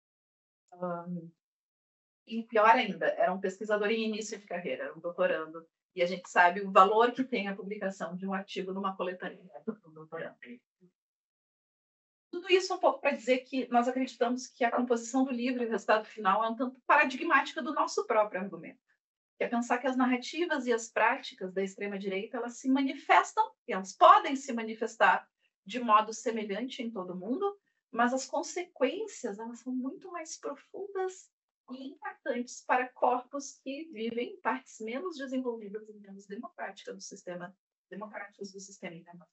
E pior ainda, era um pesquisador em início de carreira, era um doutorando, e a gente sabe o valor que tem a publicação de um artigo numa coletânea do doutorando. Tudo isso um pouco para dizer que nós acreditamos que a composição do livro e o resultado final é um tanto paradigmática do nosso próprio argumento. Que é pensar que as narrativas e as práticas da extrema-direita, elas se manifestam, e elas podem se manifestar de modo semelhante em todo mundo, mas as consequências, elas são muito mais profundas e impactantes para corpos que vivem em partes menos desenvolvidas e menos democráticas do sistema internacional.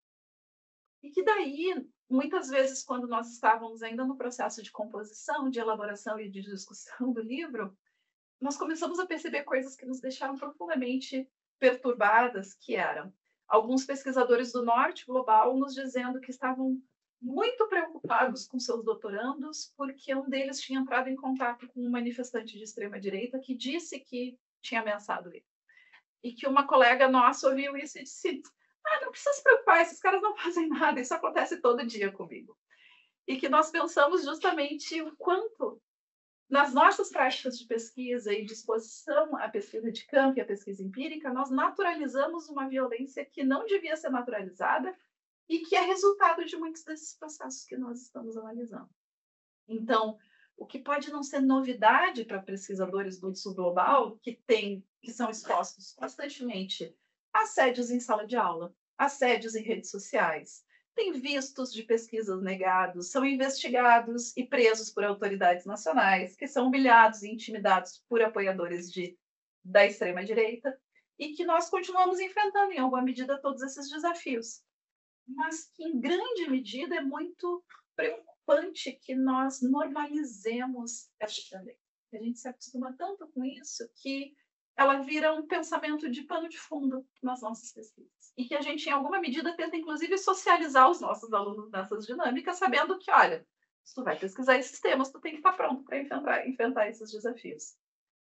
E que daí, muitas vezes, quando nós estávamos ainda no processo de composição, de elaboração e de discussão do livro, nós começamos a perceber coisas que nos deixaram profundamente perturbadas, que eram alguns pesquisadores do norte global nos dizendo que estavam muito preocupados com seus doutorandos, porque um deles tinha entrado em contato com um manifestante de extrema-direita que disse que tinha ameaçado ele. E que uma colega nossa ouviu isso e disse: não precisa se preocupar, esses caras não fazem nada, isso acontece todo dia comigo. E que nós pensamos justamente o quanto, nas nossas práticas de pesquisa e disposição à pesquisa de campo e à pesquisa empírica, nós naturalizamos uma violência que não devia ser naturalizada e que é resultado de muitos desses processos que nós estamos analisando. Então, o que pode não ser novidade para pesquisadores do Sul Global, que são expostos constantemente a assédios em sala de aula, assédios em redes sociais, têm vistos de pesquisas negados, são investigados e presos por autoridades nacionais, que são humilhados e intimidados por apoiadores da extrema-direita, e que nós continuamos enfrentando, em alguma medida, todos esses desafios. Mas que, em grande medida, é muito preocupante que nós normalizemos essa tendência. A gente se acostuma tanto com isso que ela vira um pensamento de pano de fundo nas nossas pesquisas. E que a gente, em alguma medida, tenta, inclusive, socializar os nossos alunos nessas dinâmicas, sabendo que, olha, se tu vai pesquisar esses temas, tu tem que estar pronto para enfrentar esses desafios.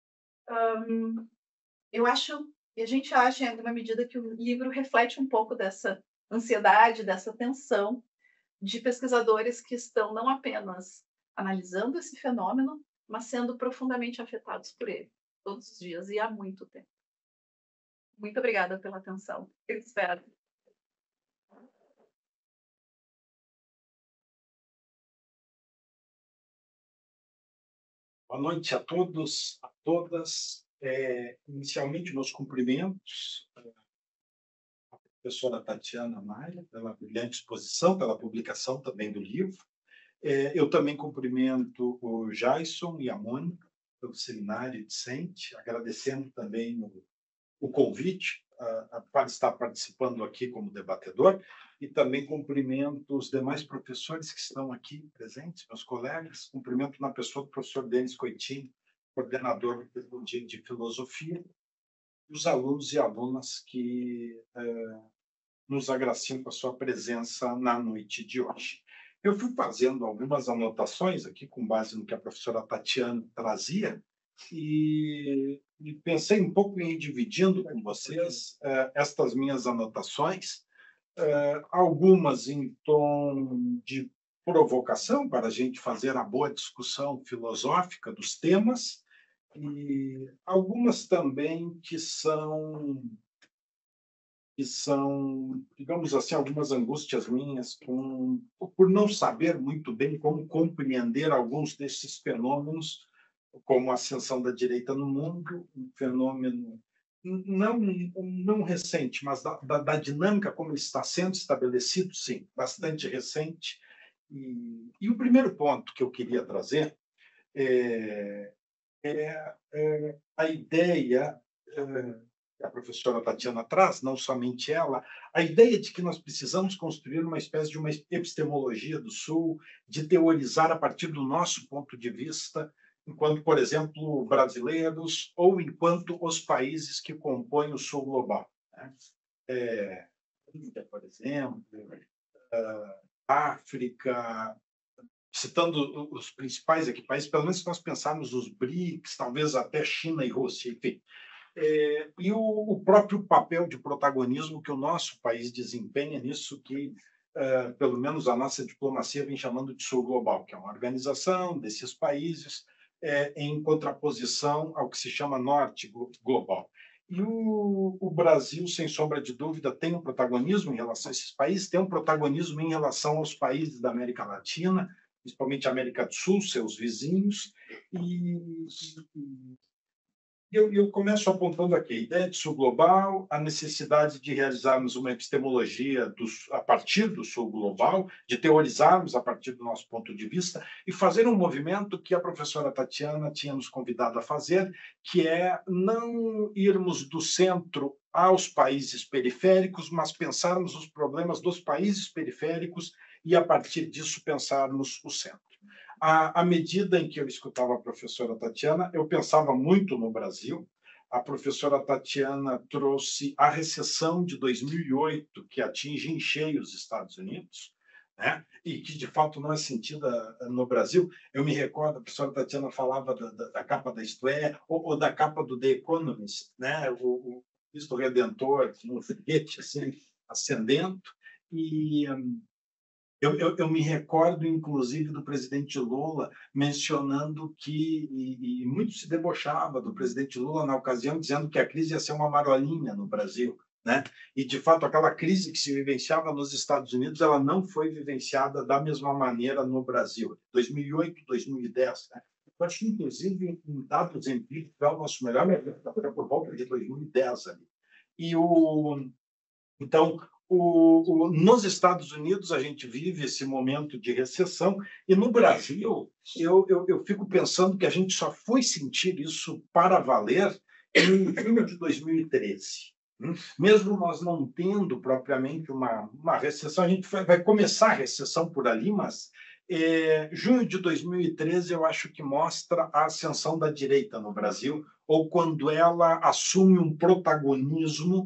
Eu acho, e a gente acha, em alguma medida, que o livro reflete um pouco dessa ansiedade, dessa tensão de pesquisadores que estão não apenas analisando esse fenômeno, mas sendo profundamente afetados por ele, todos os dias e há muito tempo. Muito obrigada pela atenção. Eu espero. Boa noite a todos, a todas. Inicialmente, meus cumprimentos à professora Tatiana Maia pela brilhante exposição, pela publicação também do livro. Eu também cumprimento o Jason e a Mônica pelo seminário discente, agradecendo também o convite para estar participando aqui como debatedor, e também cumprimento os demais professores que estão aqui presentes, meus colegas, cumprimento na pessoa do professor Denis Coitinho, coordenador do dia de filosofia, e os alunos e alunas que nos agraciam com a sua presença na noite de hoje. Eu fui fazendo algumas anotações aqui, com base no que a professora Tatiana trazia, e pensei um pouco em ir dividindo com vocês estas minhas anotações, algumas em tom de provocação, para a gente fazer a boa discussão filosófica dos temas, e algumas também que são, digamos assim, algumas angústias minhas por não saber muito bem como compreender alguns desses fenômenos, como a ascensão da direita no mundo, um fenômeno não recente, mas da dinâmica como ele está sendo estabelecido, sim, bastante recente, E o primeiro ponto que eu queria trazer é, a ideia que a professora Tatiana traz, não somente ela, a ideia de que nós precisamos construir uma espécie de uma epistemologia do Sul, de teorizar a partir do nosso ponto de vista, enquanto, por exemplo, brasileiros ou enquanto os países que compõem o Sul global. Né? Índia, por exemplo, África, citando os principais aqui países, pelo menos se nós pensarmos os BRICS, talvez até China e Rússia, enfim. E o próprio papel de protagonismo que o nosso país desempenha nisso que, pelo menos, a nossa diplomacia vem chamando de Sul Global, que é uma organização desses países em contraposição ao que se chama Norte Global. E o Brasil, sem sombra de dúvida, tem um protagonismo em relação a esses países, tem um protagonismo em relação aos países da América Latina, principalmente a América do Sul, seus vizinhos, e eu começo apontando aqui a ideia de Sul Global, a necessidade de realizarmos uma epistemologia a partir do Sul Global, de teorizarmos a partir do nosso ponto de vista e fazer um movimento que a professora Tatiana tinha nos convidado a fazer, que é não irmos do centro aos países periféricos, mas pensarmos os problemas dos países periféricos e, a partir disso, pensarmos o centro. À medida em que eu escutava a professora Tatiana, eu pensava muito no Brasil. A professora Tatiana trouxe a recessão de 2008, que atinge em cheio os Estados Unidos, né? E que, de fato, não é sentida no Brasil. Eu me recordo, a professora Tatiana falava da capa da Isto É, ou da capa do The Economist, né? O Cristo Redentor, um foguete assim, ascendendo, e eu me recordo, inclusive, do presidente Lula mencionando que, e muito se debochava do presidente Lula na ocasião, dizendo que a crise ia ser uma marolinha no Brasil. Né? E, de fato, aquela crise que se vivenciava nos Estados Unidos, ela não foi vivenciada da mesma maneira no Brasil. 2008, 2010. Né? Eu acho que, inclusive, em dados empíricos, é o nosso melhor momento, por volta de 2010. Ali. Então, nos Estados Unidos, a gente vive esse momento de recessão, e no Brasil, eu fico pensando que a gente só foi sentir isso para valer em junho de 2013. Mesmo nós não tendo propriamente uma recessão, a gente vai começar a recessão por ali, mas junho de 2013 eu acho que mostra a ascensão da direita no Brasil, ou quando ela assume um protagonismo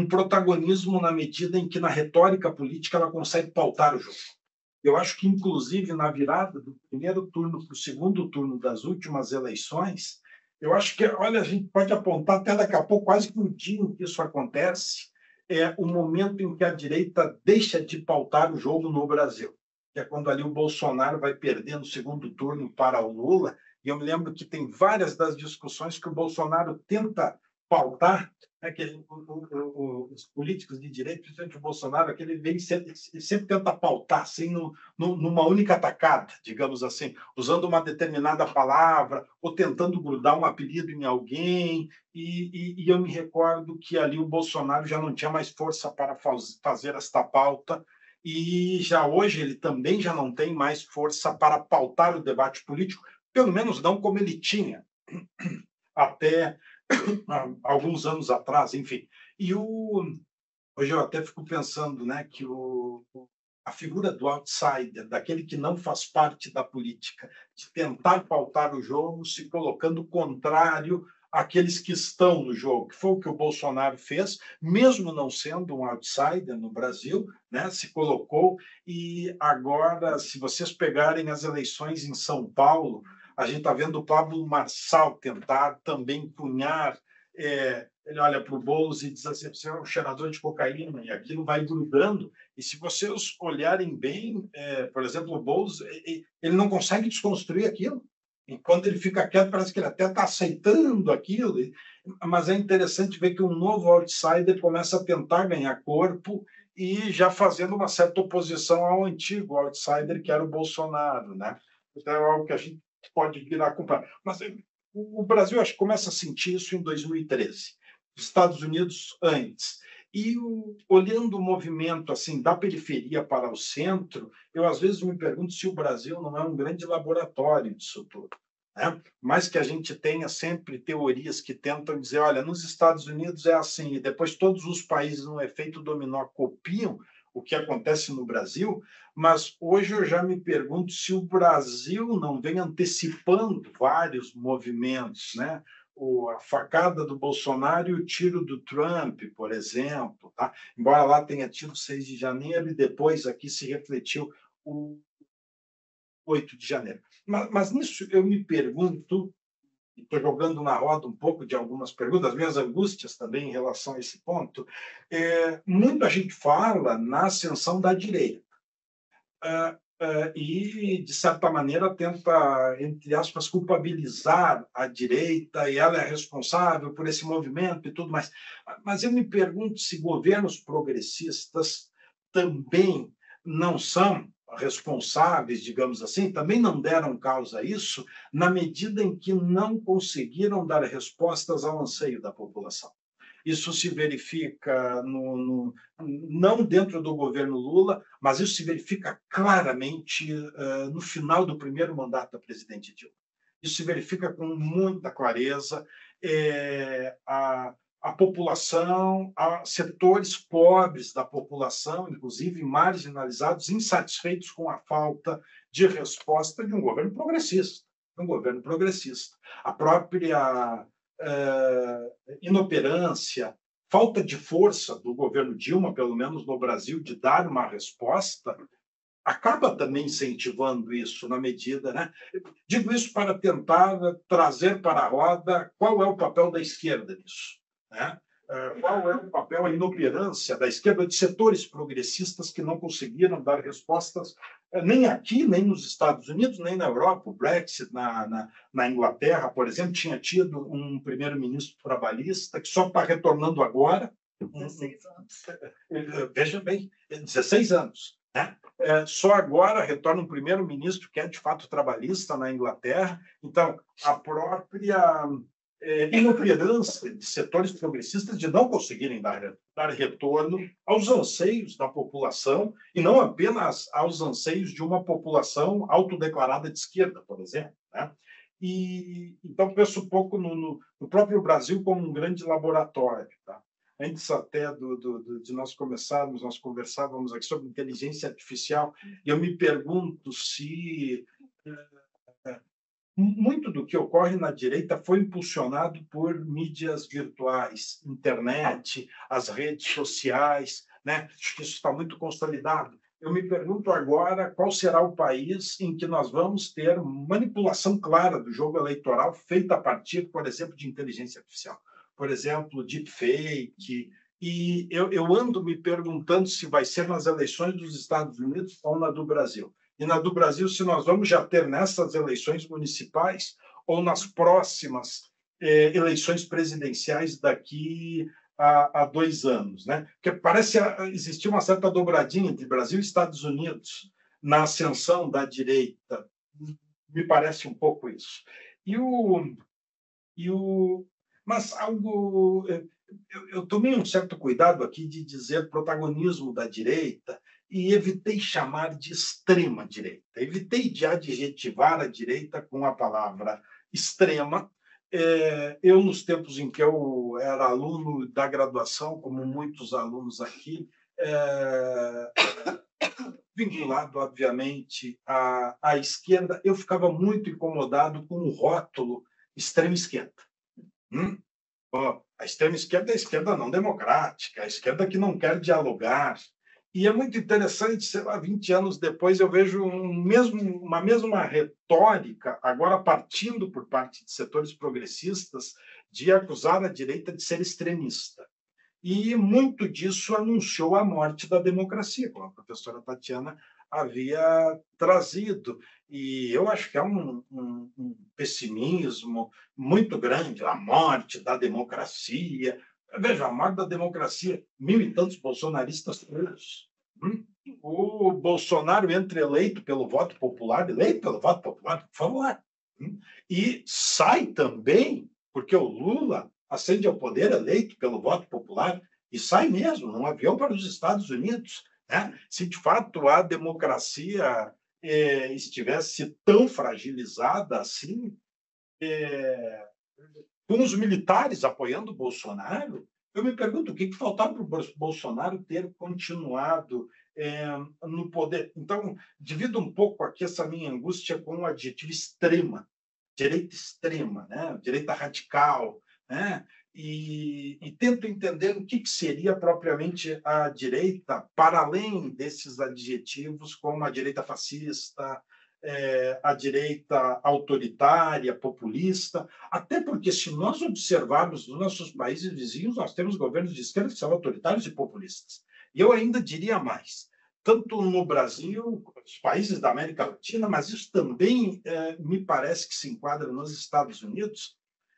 na medida em que na retórica política ela consegue pautar o jogo. Eu acho que, inclusive, na virada do primeiro turno para o segundo turno das últimas eleições, eu acho que, olha, a gente pode apontar até daqui a pouco, quase que um dia em que isso acontece, é o momento em que a direita deixa de pautar o jogo no Brasil, que é quando ali o Bolsonaro vai perder no segundo turno para o Lula. E eu me lembro que tem várias das discussões que o Bolsonaro tenta pautar, né, que os políticos de direita, principalmente o Bolsonaro, que ele sempre tenta pautar assim, numa única tacada, digamos assim, usando uma determinada palavra ou tentando grudar um apelido em alguém. E eu me recordo que ali o Bolsonaro já não tinha mais força para fazer esta pauta, e já hoje ele também já não tem mais força para pautar o debate político, pelo menos não como ele tinha até alguns anos atrás, enfim. Hoje eu até fico pensando, né, que a figura do outsider, daquele que não faz parte da política, de tentar pautar o jogo, se colocando contrário àqueles que estão no jogo, que foi o que o Bolsonaro fez, mesmo não sendo um outsider no Brasil, né, se colocou. E agora, se vocês pegarem as eleições em São Paulo, a gente está vendo o Pablo Marçal tentar também cunhar. Ele olha para o Boulos e diz assim: você é um cheirador de cocaína, e aquilo vai grudando. E se vocês olharem bem, por exemplo, o Boulos, ele não consegue desconstruir aquilo. Enquanto ele fica quieto, parece que ele até está aceitando aquilo. Mas é interessante ver que um novo outsider começa a tentar ganhar corpo e já fazendo uma certa oposição ao antigo outsider, que era o Bolsonaro. Né? Então, é algo que a gente pode vir a comprar. Mas o Brasil, acho que começa a sentir isso em 2013. Os Estados Unidos antes. E olhando o movimento assim da periferia para o centro, eu às vezes me pergunto se o Brasil não é um grande laboratório disso tudo, né? Mas que a gente tenha sempre teorias que tentam dizer, olha, nos Estados Unidos é assim, e depois todos os países, no efeito dominó, copiam o que acontece no Brasil, mas hoje eu já me pergunto se o Brasil não vem antecipando vários movimentos, né? A facada do Bolsonaro e o tiro do Trump, por exemplo, tá? Embora lá tenha tido 6 de janeiro e depois aqui se refletiu o 8 de janeiro. Mas nisso eu me pergunto, estou jogando na roda um pouco de algumas perguntas, minhas angústias também em relação a esse ponto, muita gente fala na ascensão da direita. E, de certa maneira, tenta, entre aspas, culpabilizar a direita, e ela é responsável por esse movimento e tudo mais. Mas eu me pergunto se governos progressistas também não são responsáveis, digamos assim, também não deram causa a isso, na medida em que não conseguiram dar respostas ao anseio da população. Isso se verifica não dentro do governo Lula, mas isso se verifica claramente no final do primeiro mandato da presidente Dilma. Isso se verifica com muita clareza. A população, setores pobres da população, inclusive marginalizados, insatisfeitos com a falta de resposta de um governo progressista. A própria inoperância, falta de força do governo Dilma, pelo menos no Brasil, de dar uma resposta, acaba também incentivando isso na medida, né? Digo isso para tentar trazer para a roda qual é o papel da esquerda nisso, né? Qual é o papel, a inoperância da esquerda, de setores progressistas que não conseguiram dar respostas nem aqui, nem nos Estados Unidos, nem na Europa. O Brexit na Inglaterra, por exemplo, tinha tido um primeiro-ministro trabalhista que só está retornando agora. 16 anos. Veja bem, 16 anos. Né? Só agora retorna um primeiro-ministro que é, de fato, trabalhista na Inglaterra. Então, a própria inoperância de setores progressistas de não conseguirem dar retorno aos anseios da população, e não apenas aos anseios de uma população autodeclarada de esquerda, por exemplo. Né? Então, penso um pouco no próprio Brasil como um grande laboratório. Tá? Antes até de nós começarmos, nós conversávamos aqui sobre inteligência artificial, e eu me pergunto se muito do que ocorre na direita foi impulsionado por mídias virtuais, internet, as redes sociais, né? Acho que isso está muito consolidado. Eu me pergunto agora qual será o país em que nós vamos ter manipulação clara do jogo eleitoral feita a partir, por exemplo, de inteligência artificial. Por exemplo, deepfake. E eu ando me perguntando se vai ser nas eleições dos Estados Unidos ou na do Brasil. E na do Brasil, se nós vamos já ter nessas eleições municipais ou nas próximas eleições presidenciais daqui a 2 anos. Né? Porque parece existir uma certa dobradinha entre Brasil e Estados Unidos na ascensão da direita. Me parece um pouco isso. Mas algo... Eu tomei um certo cuidado aqui de dizer protagonismo da direita, e evitei chamar de extrema-direita. Evitei de adjetivar a direita com a palavra extrema. Eu, nos tempos em que eu era aluno da graduação, como muitos alunos aqui, vinculado, obviamente, à esquerda, eu ficava muito incomodado com o rótulo extrema-esquerda. A extrema-esquerda é a esquerda não democrática, a esquerda que não quer dialogar. E é muito interessante, sei lá, 20 anos depois, eu vejo uma mesma retórica, agora partindo por parte de setores progressistas, de acusar a direita de ser extremista. E muito disso anunciou a morte da democracia, como a professora Tatiana havia trazido. E eu acho que é um pessimismo muito grande, a morte da democracia. Veja, a morte da democracia, 1.000 e tantos bolsonaristas presos. O Bolsonaro entra eleito pelo voto popular, por favor. E sai também, porque o Lula ascende ao poder eleito pelo voto popular, e sai mesmo, num avião para os Estados Unidos, né? Se de fato a democracia estivesse tão fragilizada assim, com os militares apoiando o Bolsonaro, eu me pergunto o que faltava para o Bolsonaro ter continuado no poder. Então, divido um pouco aqui essa minha angústia com o adjetivo extrema, direita extrema, né? Direita radical, né? E tento entender o que seria propriamente a direita, para além desses adjetivos, como a direita fascista, a direita autoritária, populista, até porque, se nós observarmos nos nossos países vizinhos, nós temos governos de esquerda que são autoritários e populistas. E eu ainda diria mais, tanto no Brasil, os países da América Latina, mas isso também me parece que se enquadra nos Estados Unidos.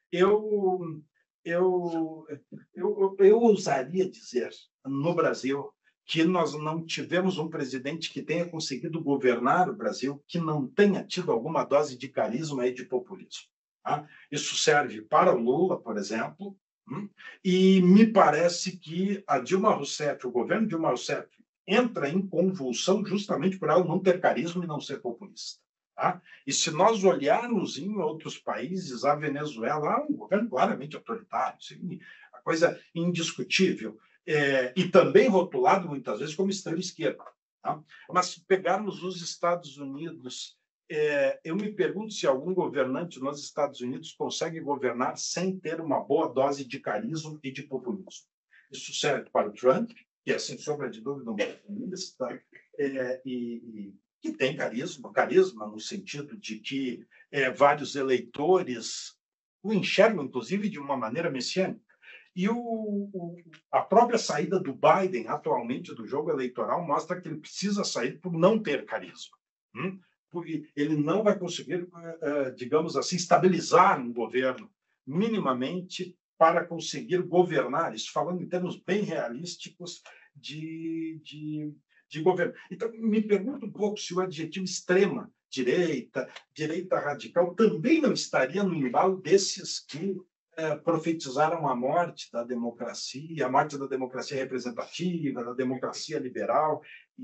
Eu ousaria dizer, no Brasil, que nós não tivemos um presidente que tenha conseguido governar o Brasil que não tenha tido alguma dose de carisma e de populismo. Tá? Isso serve para o Lula, por exemplo, e me parece que a Dilma Rousseff, o governo Dilma Rousseff, entra em convulsão justamente por ela não ter carisma e não ser populista. Tá? E se nós olharmos em outros países, a Venezuela há um governo claramente autoritário, a coisa indiscutível, e também rotulado muitas vezes como extrema esquerda. Tá? Mas se pegarmos os Estados Unidos, eu me pergunto se algum governante nos Estados Unidos consegue governar sem ter uma boa dose de carisma e de populismo. Isso serve para o Trump, que é, sem sombra de dúvida, um populista, e que tem carisma no sentido de que vários eleitores o enxergam, inclusive, de uma maneira messiânica. E a própria saída do Biden, atualmente, do jogo eleitoral, mostra que ele precisa sair por não ter carisma. Porque ele não vai conseguir, digamos assim, estabilizar um governo minimamente para conseguir governar, isso falando em termos bem realísticos de governo. Então, me pergunto um pouco se o adjetivo extrema, direita radical, também não estaria no embalo desses que profetizaram a morte da democracia representativa, da democracia liberal,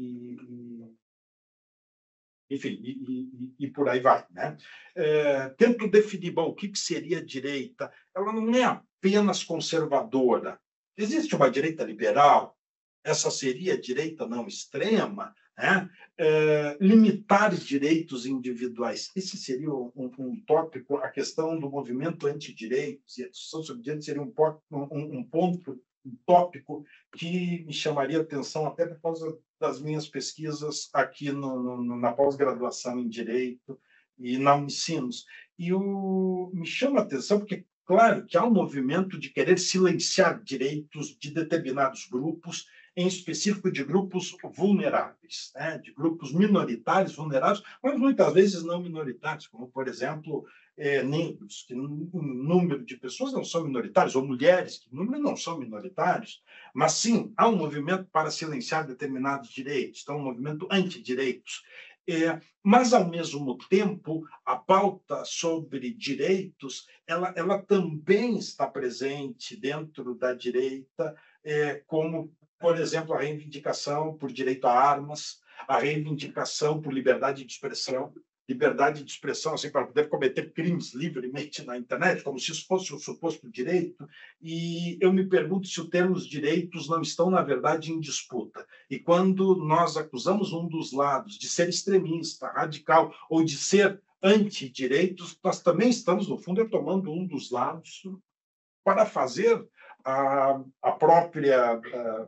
enfim, e por aí vai. Né? Tento definir, bom, o que seria direita. Ela não é apenas conservadora. Existe uma direita liberal, essa seria a direita não extrema, né? Limitar direitos individuais. Esse seria um tópico, a questão do movimento antidireitos, e a discussão sobre direitos seria um ponto, um tópico que me chamaria a atenção até por causa das minhas pesquisas aqui na pós-graduação em Direito e na Unicinos. E me chama a atenção porque, claro, que há um movimento de querer silenciar direitos de determinados grupos, em específico de grupos vulneráveis, né? De grupos minoritários vulneráveis, mas muitas vezes não minoritários, como, por exemplo, negros, que em número de pessoas não são minoritários, ou mulheres, que em número não são minoritários, mas sim, há um movimento para silenciar determinados direitos, então um movimento antidireitos. Mas, ao mesmo tempo, a pauta sobre direitos ela também está presente dentro da direita, como, por exemplo, a reivindicação por direito a armas, a reivindicação por liberdade de expressão, assim, para poder cometer crimes livremente na internet, como se isso fosse um suposto direito. E eu me pergunto se os termos direitos não estão, na verdade, em disputa. E quando nós acusamos um dos lados de ser extremista, radical, ou de ser antidireitos, nós também estamos, no fundo, tomando um dos lados para fazer a própria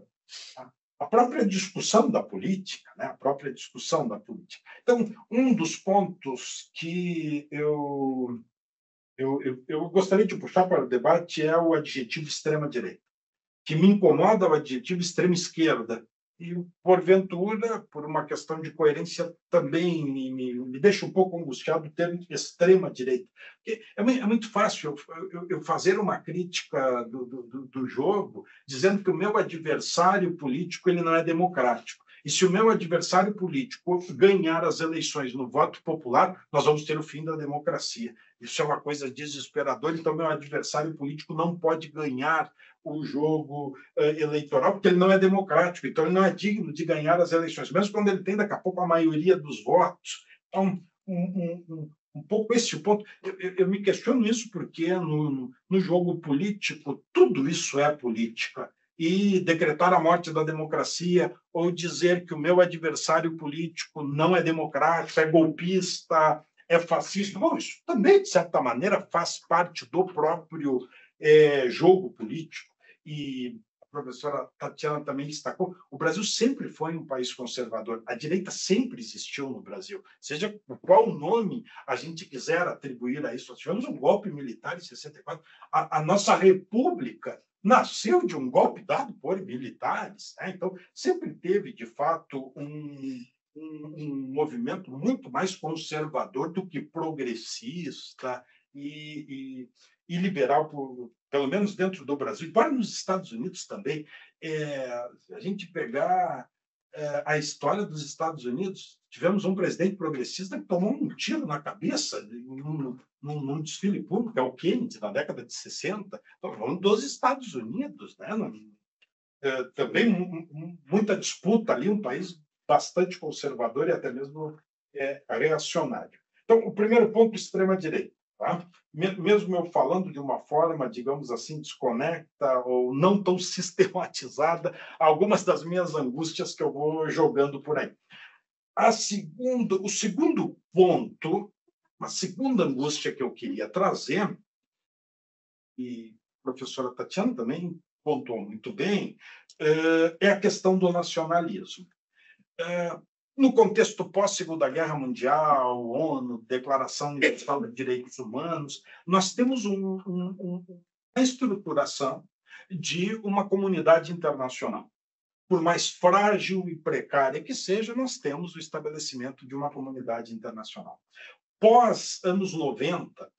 discussão da política, né? A própria discussão da política. Então, um dos pontos que eu gostaria de puxar para o debate é o adjetivo extrema-direita, que me incomoda o adjetivo extrema-esquerda, e, porventura, por uma questão de coerência, também me deixa um pouco angustiado o termo extrema-direita. É muito fácil eu fazer uma crítica do jogo dizendo que o meu adversário político ele não é democrático. E se o meu adversário político ganhar as eleições no voto popular, nós vamos ter o fim da democracia. Isso é uma coisa desesperadora. Então, meu adversário político não pode ganhar o jogo eleitoral, porque ele não é democrático, então ele não é digno de ganhar as eleições, mesmo quando ele tem, daqui a pouco, a maioria dos votos. Então, um pouco esse ponto. Eu me questiono isso porque no jogo político, tudo isso é política. E decretar a morte da democracia ou dizer que o meu adversário político não é democrático, é golpista, é fascista, bom, isso também, de certa maneira, faz parte do próprio jogo político. E a professora Tatiana também destacou, o Brasil sempre foi um país conservador, a direita sempre existiu no Brasil, seja qual nome a gente quiser atribuir a isso. Nós tivemos um golpe militar em 64, a nossa república nasceu de um golpe dado por militares, né? Então, sempre teve, de fato, um movimento muito mais conservador do que progressista e liberal, pelo menos dentro do Brasil, embora nos Estados Unidos também. A gente pegar a história dos Estados Unidos, tivemos um presidente progressista que tomou um tiro na cabeça num desfile público, é o Kennedy, na década de 60. Então, falando dos Estados Unidos, né? Também muita disputa ali, um país bastante conservador e até mesmo reacionário. Então, o primeiro ponto, extrema-direita. Tá? Mesmo eu falando de uma forma, digamos assim, desconecta ou não tão sistematizada, algumas das minhas angústias que eu vou jogando por aí. O segundo ponto, uma segunda angústia que eu queria trazer, e a professora Tatiana também pontuou muito bem, é a questão do nacionalismo. No contexto pós-Segunda Guerra Mundial, ONU, Declaração Universal de Direitos Humanos, nós temos uma estruturação de uma comunidade internacional. Por mais frágil e precária que seja, nós temos o estabelecimento de uma comunidade internacional. Pós anos 90,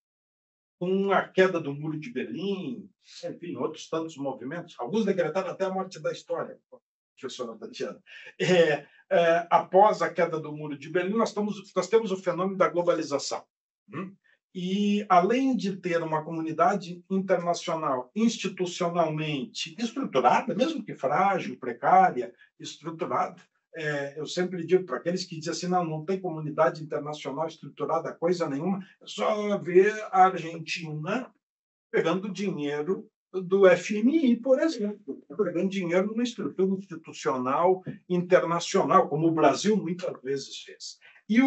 com a queda do Muro de Berlim, enfim, outros tantos movimentos, alguns decretaram até a morte da história, professora Tatiana. Após a queda do Muro de Berlim, nós temos o fenômeno da globalização. E, além de ter uma comunidade internacional institucionalmente estruturada, mesmo que frágil, precária, estruturada, eu sempre digo para aqueles que dizem assim, não tem comunidade internacional estruturada, coisa nenhuma, é só ver a Argentina pegando dinheiro do FMI, por exemplo, pegando dinheiro numa estrutura institucional internacional, como o Brasil muitas vezes fez. E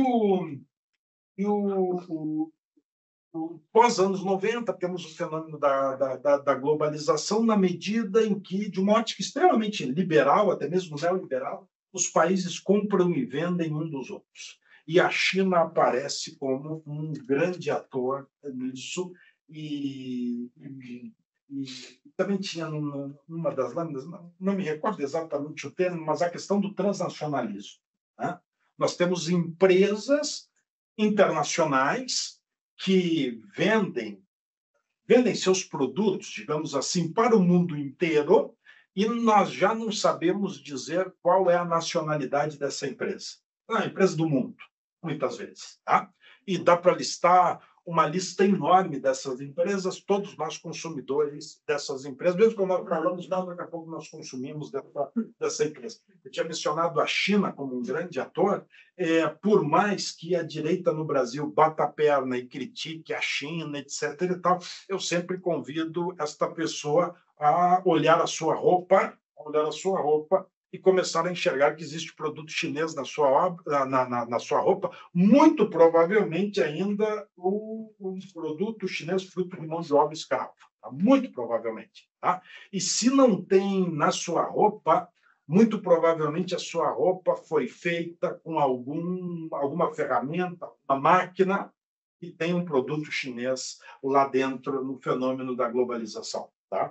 pós anos 90, temos o fenômeno da globalização, na medida em que, de uma ótica extremamente liberal, até mesmo neoliberal, os países compram e vendem um dos outros. E a China aparece como um grande ator nisso, e também tinha numa das lâminas, não me recordo exatamente o termo, mas a questão do transnacionalismo. Né? Nós temos empresas internacionais que vendem seus produtos, digamos assim, para o mundo inteiro, e nós já não sabemos dizer qual é a nacionalidade dessa empresa. É uma empresa do mundo, muitas vezes. Tá? E dá para listar uma lista enorme dessas empresas, todos nós consumidores dessas empresas, mesmo quando nós falamos, daqui a pouco nós consumimos dessa empresa. Eu tinha mencionado a China como um grande ator, por mais que a direita no Brasil bata a perna e critique a China, etc. e tal, eu sempre convido esta pessoa a olhar a sua roupa e começar a enxergar que existe produto chinês na sua roupa, muito provavelmente ainda um produto chinês fruto de mão de obra escrava, tá? Muito provavelmente. Tá? E se não tem na sua roupa, muito provavelmente a sua roupa foi feita com alguma ferramenta, uma máquina, e tem um produto chinês lá dentro no fenômeno da globalização. Tá?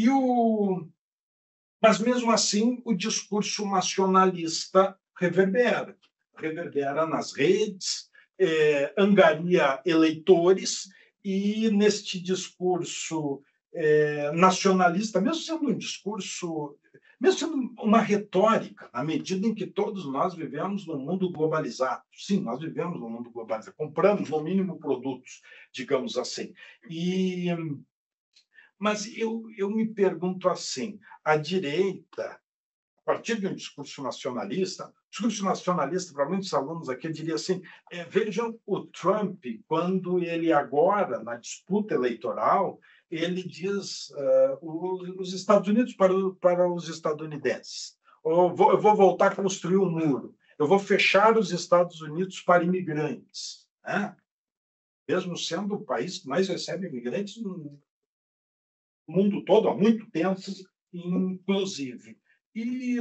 Mas, mesmo assim, o discurso nacionalista reverbera nas redes, angaria eleitores, e neste discurso nacionalista, mesmo sendo um discurso mesmo sendo uma retórica, na medida em que todos nós vivemos num mundo globalizado. Sim, nós vivemos num mundo globalizado, compramos, no mínimo, produtos, digamos assim. Mas eu me pergunto assim, a direita, a partir de um discurso nacionalista, para muitos alunos aqui, eu diria assim, vejam o Trump, quando ele agora, na disputa eleitoral, ele diz os Estados Unidos para os estadunidenses. Eu vou voltar a construir um muro. Eu vou fechar os Estados Unidos para imigrantes. Né? Mesmo sendo o país que mais recebe imigrantes no mundo todo, há muito tempo, inclusive. E,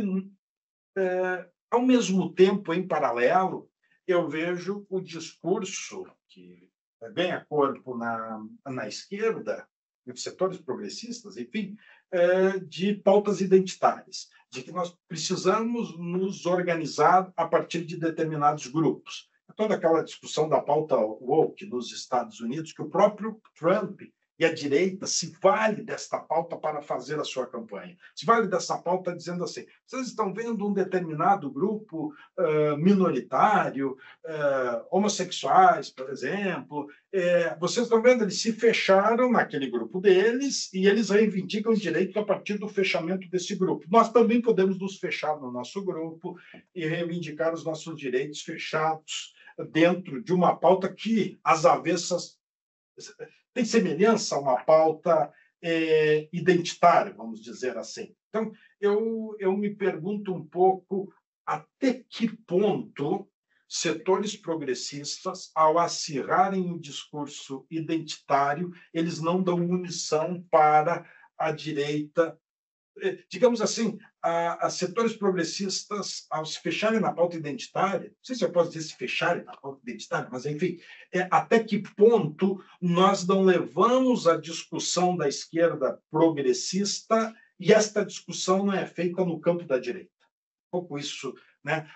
ao mesmo tempo, em paralelo, eu vejo o discurso que ganha corpo na esquerda, nos setores progressistas, enfim, de pautas identitárias, de que nós precisamos nos organizar a partir de determinados grupos. Toda aquela discussão da pauta woke nos Estados Unidos, que o próprio Trump e a direita se vale desta pauta para fazer a sua campanha. Se vale dessa pauta dizendo assim, vocês estão vendo um determinado grupo minoritário, homossexuais, por exemplo, vocês estão vendo, eles se fecharam naquele grupo deles e eles reivindicam o direito a partir do fechamento desse grupo. Nós também podemos nos fechar no nosso grupo e reivindicar os nossos direitos fechados dentro de uma pauta que, às avessas, tem semelhança a uma pauta identitária, vamos dizer assim. Então, eu me pergunto um pouco até que ponto setores progressistas, ao acirrarem o discurso identitário, eles não dão munição para a direita. Digamos assim, a setores progressistas, ao se fecharem na pauta identitária, não sei se eu posso dizer se fecharem na pauta identitária, mas, enfim, até que ponto nós não levamos a discussão da esquerda progressista e esta discussão não é feita no campo da direita. Um pouco isso, né?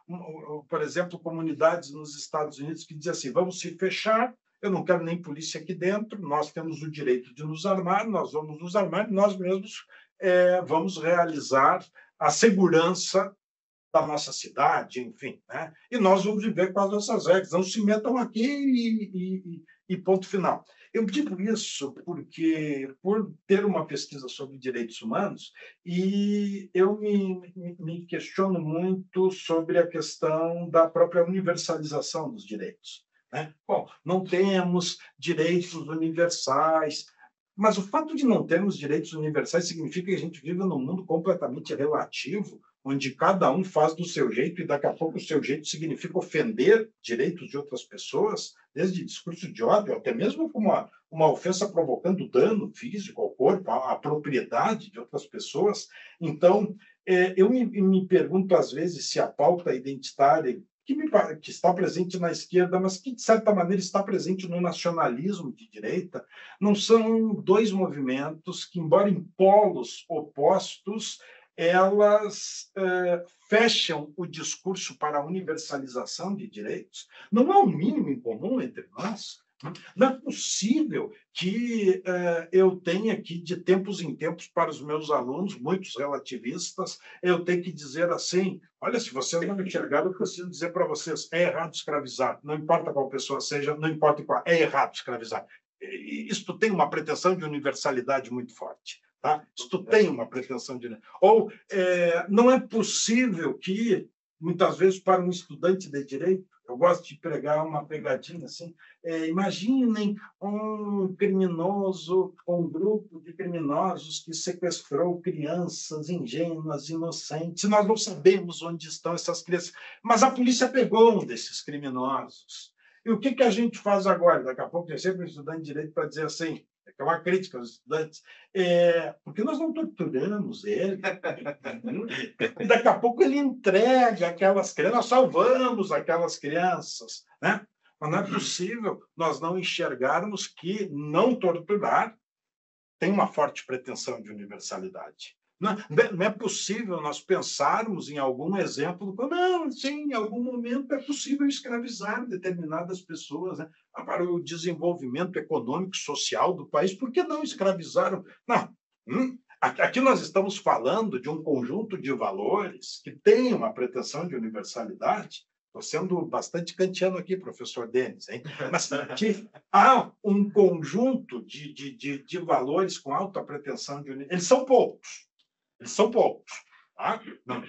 Por exemplo, comunidades nos Estados Unidos que dizem assim, vamos se fechar, eu não quero nem polícia aqui dentro, nós temos o direito de nos armar, nós vamos nos armar, nós mesmos vamos realizar a segurança da nossa cidade, enfim, né? E nós vamos viver com as nossas regras, não se metam aqui e ponto final. Eu digo isso porque, por ter uma pesquisa sobre direitos humanos, e eu me questiono muito sobre a questão da própria universalização dos direitos. Né? Bom, não temos direitos universais, mas o fato de não termos direitos universais significa que a gente vive num mundo completamente relativo, onde cada um faz do seu jeito e daqui a pouco o seu jeito significa ofender direitos de outras pessoas, desde discurso de ódio, até mesmo como uma ofensa provocando dano físico ao corpo, à propriedade de outras pessoas. Então, eu me pergunto às vezes se a pauta identitária que está presente na esquerda, mas que, de certa maneira, está presente no nacionalismo de direita, não são dois movimentos que, embora em polos opostos, elas fecham o discurso para a universalização de direitos. Não há um mínimo em comum entre nós. Não é possível que eu tenha que, de tempos em tempos, para os meus alunos, muitos relativistas, eu tenho que dizer assim, olha, se vocês não me enxergaram, eu preciso dizer para vocês, é errado escravizar, não importa qual pessoa seja, não importa qual, é errado escravizar. Isto tem uma pretensão de universalidade muito forte. Tá? Isto tem uma pretensão de... Ou não é possível que, muitas vezes, para um estudante de direito, eu gosto de pregar uma pegadinha assim, imaginem um criminoso, um grupo de criminosos que sequestrou crianças ingênuas, inocentes, nós não sabemos onde estão essas crianças, mas a polícia pegou um desses criminosos. E o que a gente faz agora? Daqui a pouco tem sempre um estudante de direito para dizer assim, que é uma crítica aos estudantes, porque nós não torturamos ele. E daqui a pouco ele entrega aquelas crianças, nós salvamos aquelas crianças. Né? Mas não é possível nós não enxergarmos que não torturar tem uma forte pretensão de universalidade. Não é possível nós pensarmos em algum exemplo, não, sim, em algum momento é possível escravizar determinadas pessoas, né? Para o desenvolvimento econômico e social do país, por que não escravizaram? Não. Aqui nós estamos falando de um conjunto de valores que tem uma pretensão de universalidade. Estou sendo bastante kantiano aqui, professor Denis, hein? Mas que há um conjunto de valores com alta pretensão de universalidade. Eles são poucos. Eles são poucos. Tá?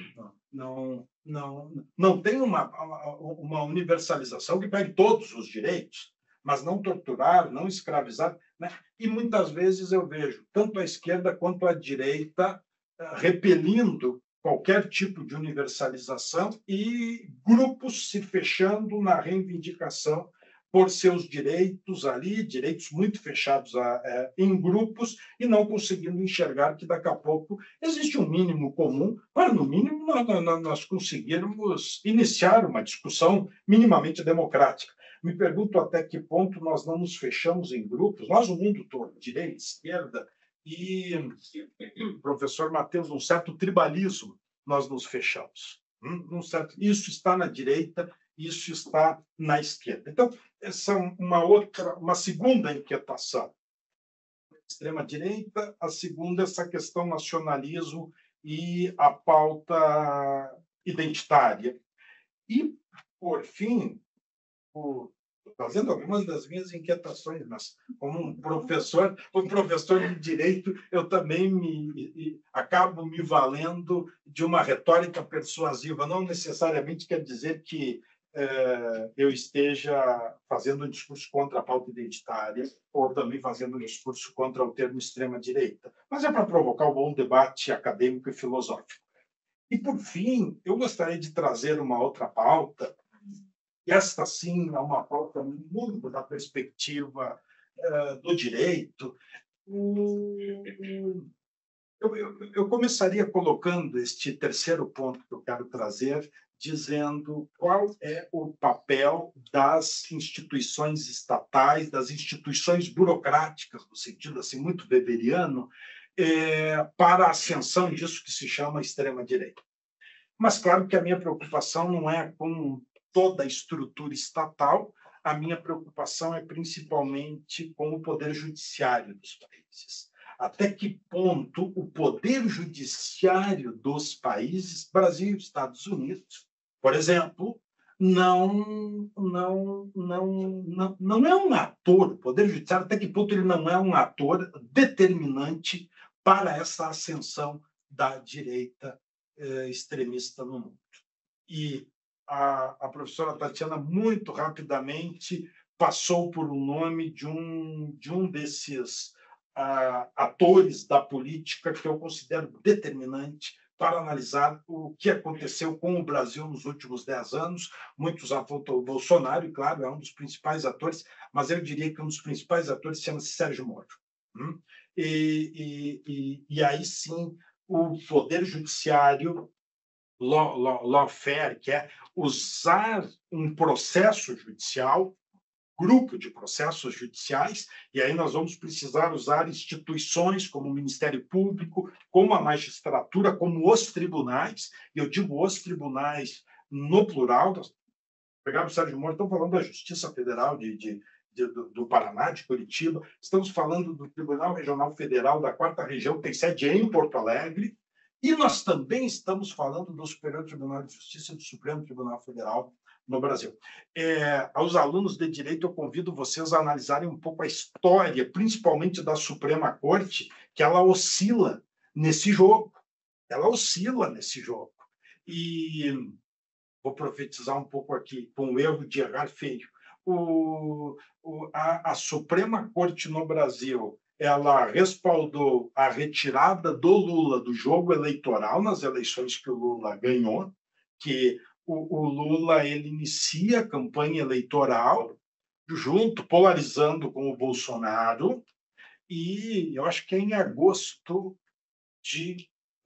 Não tem uma universalização que pegue todos os direitos, mas não torturar, não escravizar. Né? E muitas vezes eu vejo tanto a esquerda quanto a direita repelindo qualquer tipo de universalização e grupos se fechando na reivindicação por seus direitos ali, direitos muito fechados em grupos, e não conseguindo enxergar que daqui a pouco existe um mínimo comum para, no mínimo, nós conseguirmos iniciar uma discussão minimamente democrática. Me pergunto até que ponto nós não nos fechamos em grupos, nós, o mundo todo, direita, esquerda, e, professor Matheus, um certo tribalismo, nós nos fechamos. Isso está na direita, isso está na esquerda. Então, essa é uma segunda inquietação. Extrema-direita, a segunda, essa questão nacionalismo e a pauta identitária. E, por fim, fazendo algumas das minhas inquietações, mas como um professor de direito, eu também acabo me valendo de uma retórica persuasiva. Não necessariamente quer dizer que eu esteja fazendo um discurso contra a pauta identitária ou também fazendo um discurso contra o termo extrema-direita, mas é para provocar um bom debate acadêmico e filosófico. E, por fim, eu gostaria de trazer uma outra pauta. Esta, sim, é uma pauta muito da perspectiva do direito. Eu começaria colocando este terceiro ponto que eu quero trazer, dizendo qual é o papel das instituições estatais, das instituições burocráticas, no sentido assim muito weberiano, para a ascensão disso que se chama extrema-direita. Mas, claro que a minha preocupação não é com toda a estrutura estatal, a minha preocupação é principalmente com o poder judiciário dos países. Até que ponto o poder judiciário dos países, Brasil e Estados Unidos, por exemplo, não é um ator, o poder judiciário, até que ponto ele não é um ator determinante para essa ascensão da direita extremista no mundo. E a professora Tatiana, muito rapidamente, passou por um nome de um desses atores da política que eu considero determinante para analisar o que aconteceu com o Brasil nos últimos 10 anos. Muitos apontam o Bolsonaro, e, claro, é um dos principais atores, mas eu diria que um dos principais atores chama-se Sérgio Moro. E aí, sim, o Poder Judiciário, lawfare, que é usar um processo judicial, grupo de processos judiciais, e aí nós vamos precisar usar instituições como o Ministério Público, como a magistratura, como os tribunais, e eu digo tribunais no plural. Pegar o Sérgio Moro, estamos falando da Justiça Federal do Paraná, de Curitiba, estamos falando do Tribunal Regional Federal da 4ª Região, que tem sede em Porto Alegre, e nós também estamos falando do Superior Tribunal de Justiça e do Supremo Tribunal Federal no Brasil. Aos alunos de Direito, eu convido vocês a analisarem um pouco a história, principalmente da Suprema Corte, que ela oscila nesse jogo. Ela oscila nesse jogo. E vou profetizar um pouco aqui, com o erro de errar feio. A Suprema Corte no Brasil, ela respaldou a retirada do Lula do jogo eleitoral nas eleições que o Lula ganhou, que o Lula ele inicia a campanha eleitoral junto, polarizando com o Bolsonaro, e eu acho que é em agosto de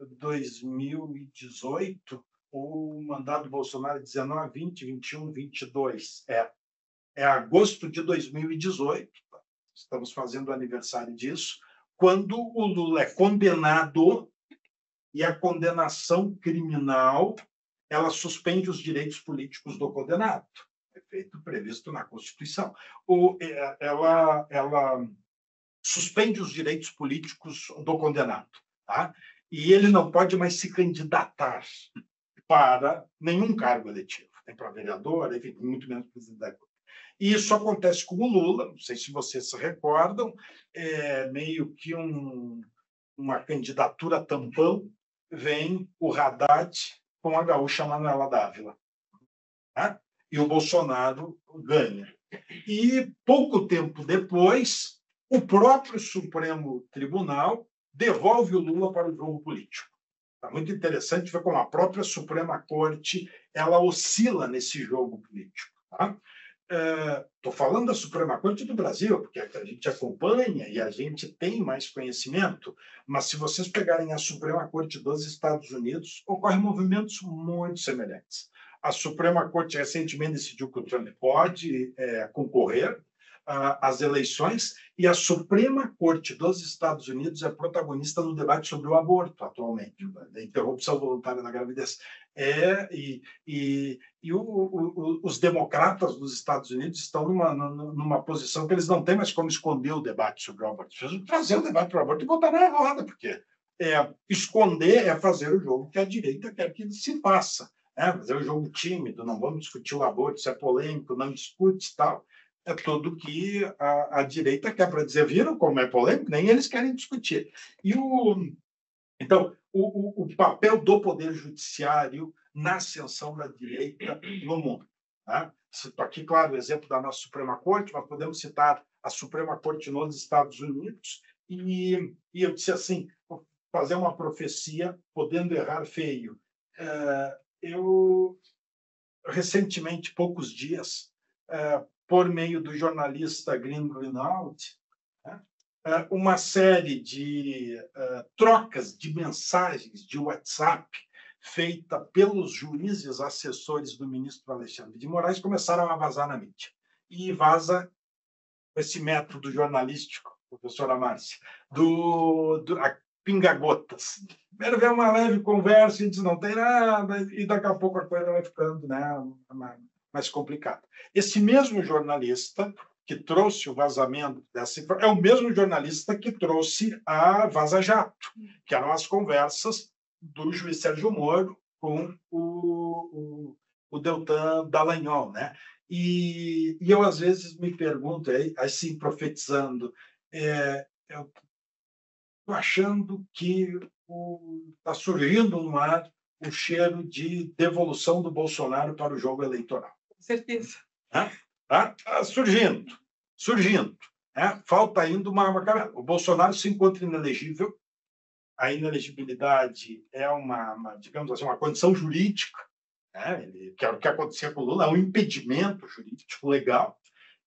2018, o mandato do Bolsonaro é 19, 20, 21, 22. É agosto de 2018, estamos fazendo o aniversário disso, quando o Lula é condenado, e a condenação criminal ela suspende os direitos políticos do condenado. É feito previsto na Constituição. Ela suspende os direitos políticos do condenado. tá? E ele não pode mais se candidatar para nenhum cargo eletivo, nem para vereador, enfim, muito menos presidente da República. E isso acontece com o Lula, não sei se vocês se recordam, meio que uma candidatura tampão, vem o Haddad com a gaúcha Manuela Dávila. Tá? E o Bolsonaro ganha. E pouco tempo depois, o próprio Supremo Tribunal devolve o Lula para o jogo político. É muito interessante ver como a própria Suprema Corte ela oscila nesse jogo político. Tá? Estou falando da Suprema Corte do Brasil, porque a gente acompanha e a gente tem mais conhecimento, mas se vocês pegarem a Suprema Corte dos Estados Unidos, ocorrem movimentos muito semelhantes. A Suprema Corte recentemente decidiu que o Trump pode concorrer às eleições, e a Suprema Corte dos Estados Unidos é protagonista no debate sobre o aborto atualmente, da interrupção voluntária da gravidez. Os democratas dos Estados Unidos estão numa posição que eles não têm mais como esconder o debate sobre o aborto. Precisam trazer o debate para o aborto e botar na roda, porque esconder é fazer o jogo que a direita quer que se faça. Fazer o jogo tímido, não vamos discutir o aborto, se é polêmico, não discute e tal. É tudo que a direita quer, para dizer, viram como é polêmico? Nem eles querem discutir. Então, o papel do Poder Judiciário na ascensão da direita no mundo. Tá? Cito aqui, claro, o exemplo da nossa Suprema Corte, mas podemos citar a Suprema Corte nos Estados Unidos, e eu disse assim, vou fazer uma profecia, podendo errar feio. Eu, recentemente, poucos dias, por meio do jornalista Glenn Greenwald, uma série de trocas de mensagens de WhatsApp feita pelos juízes assessores do ministro Alexandre de Moraes começaram a vazar na mídia. E vaza esse método jornalístico, professora Márcia, a pinga-gotas. Primeiro vem uma leve conversa e diz não tem nada, e daqui a pouco a coisa vai ficando mais complicada. Esse mesmo jornalista que trouxe o vazamento dessa informação é o mesmo jornalista que trouxe a Vaza Jato, que eram as conversas do juiz Sérgio Moro com o Deltan Dallagnol, né? E eu, às vezes, me pergunto, assim, profetizando, eu estou achando que está surgindo no ar o cheiro de devolução do Bolsonaro para o jogo eleitoral. Com certeza. Tá surgindo. Falta ainda uma camada. O Bolsonaro se encontra inelegível. A inelegibilidade é digamos assim, uma condição jurídica, que é o que acontecia com o Lula, é um impedimento jurídico legal.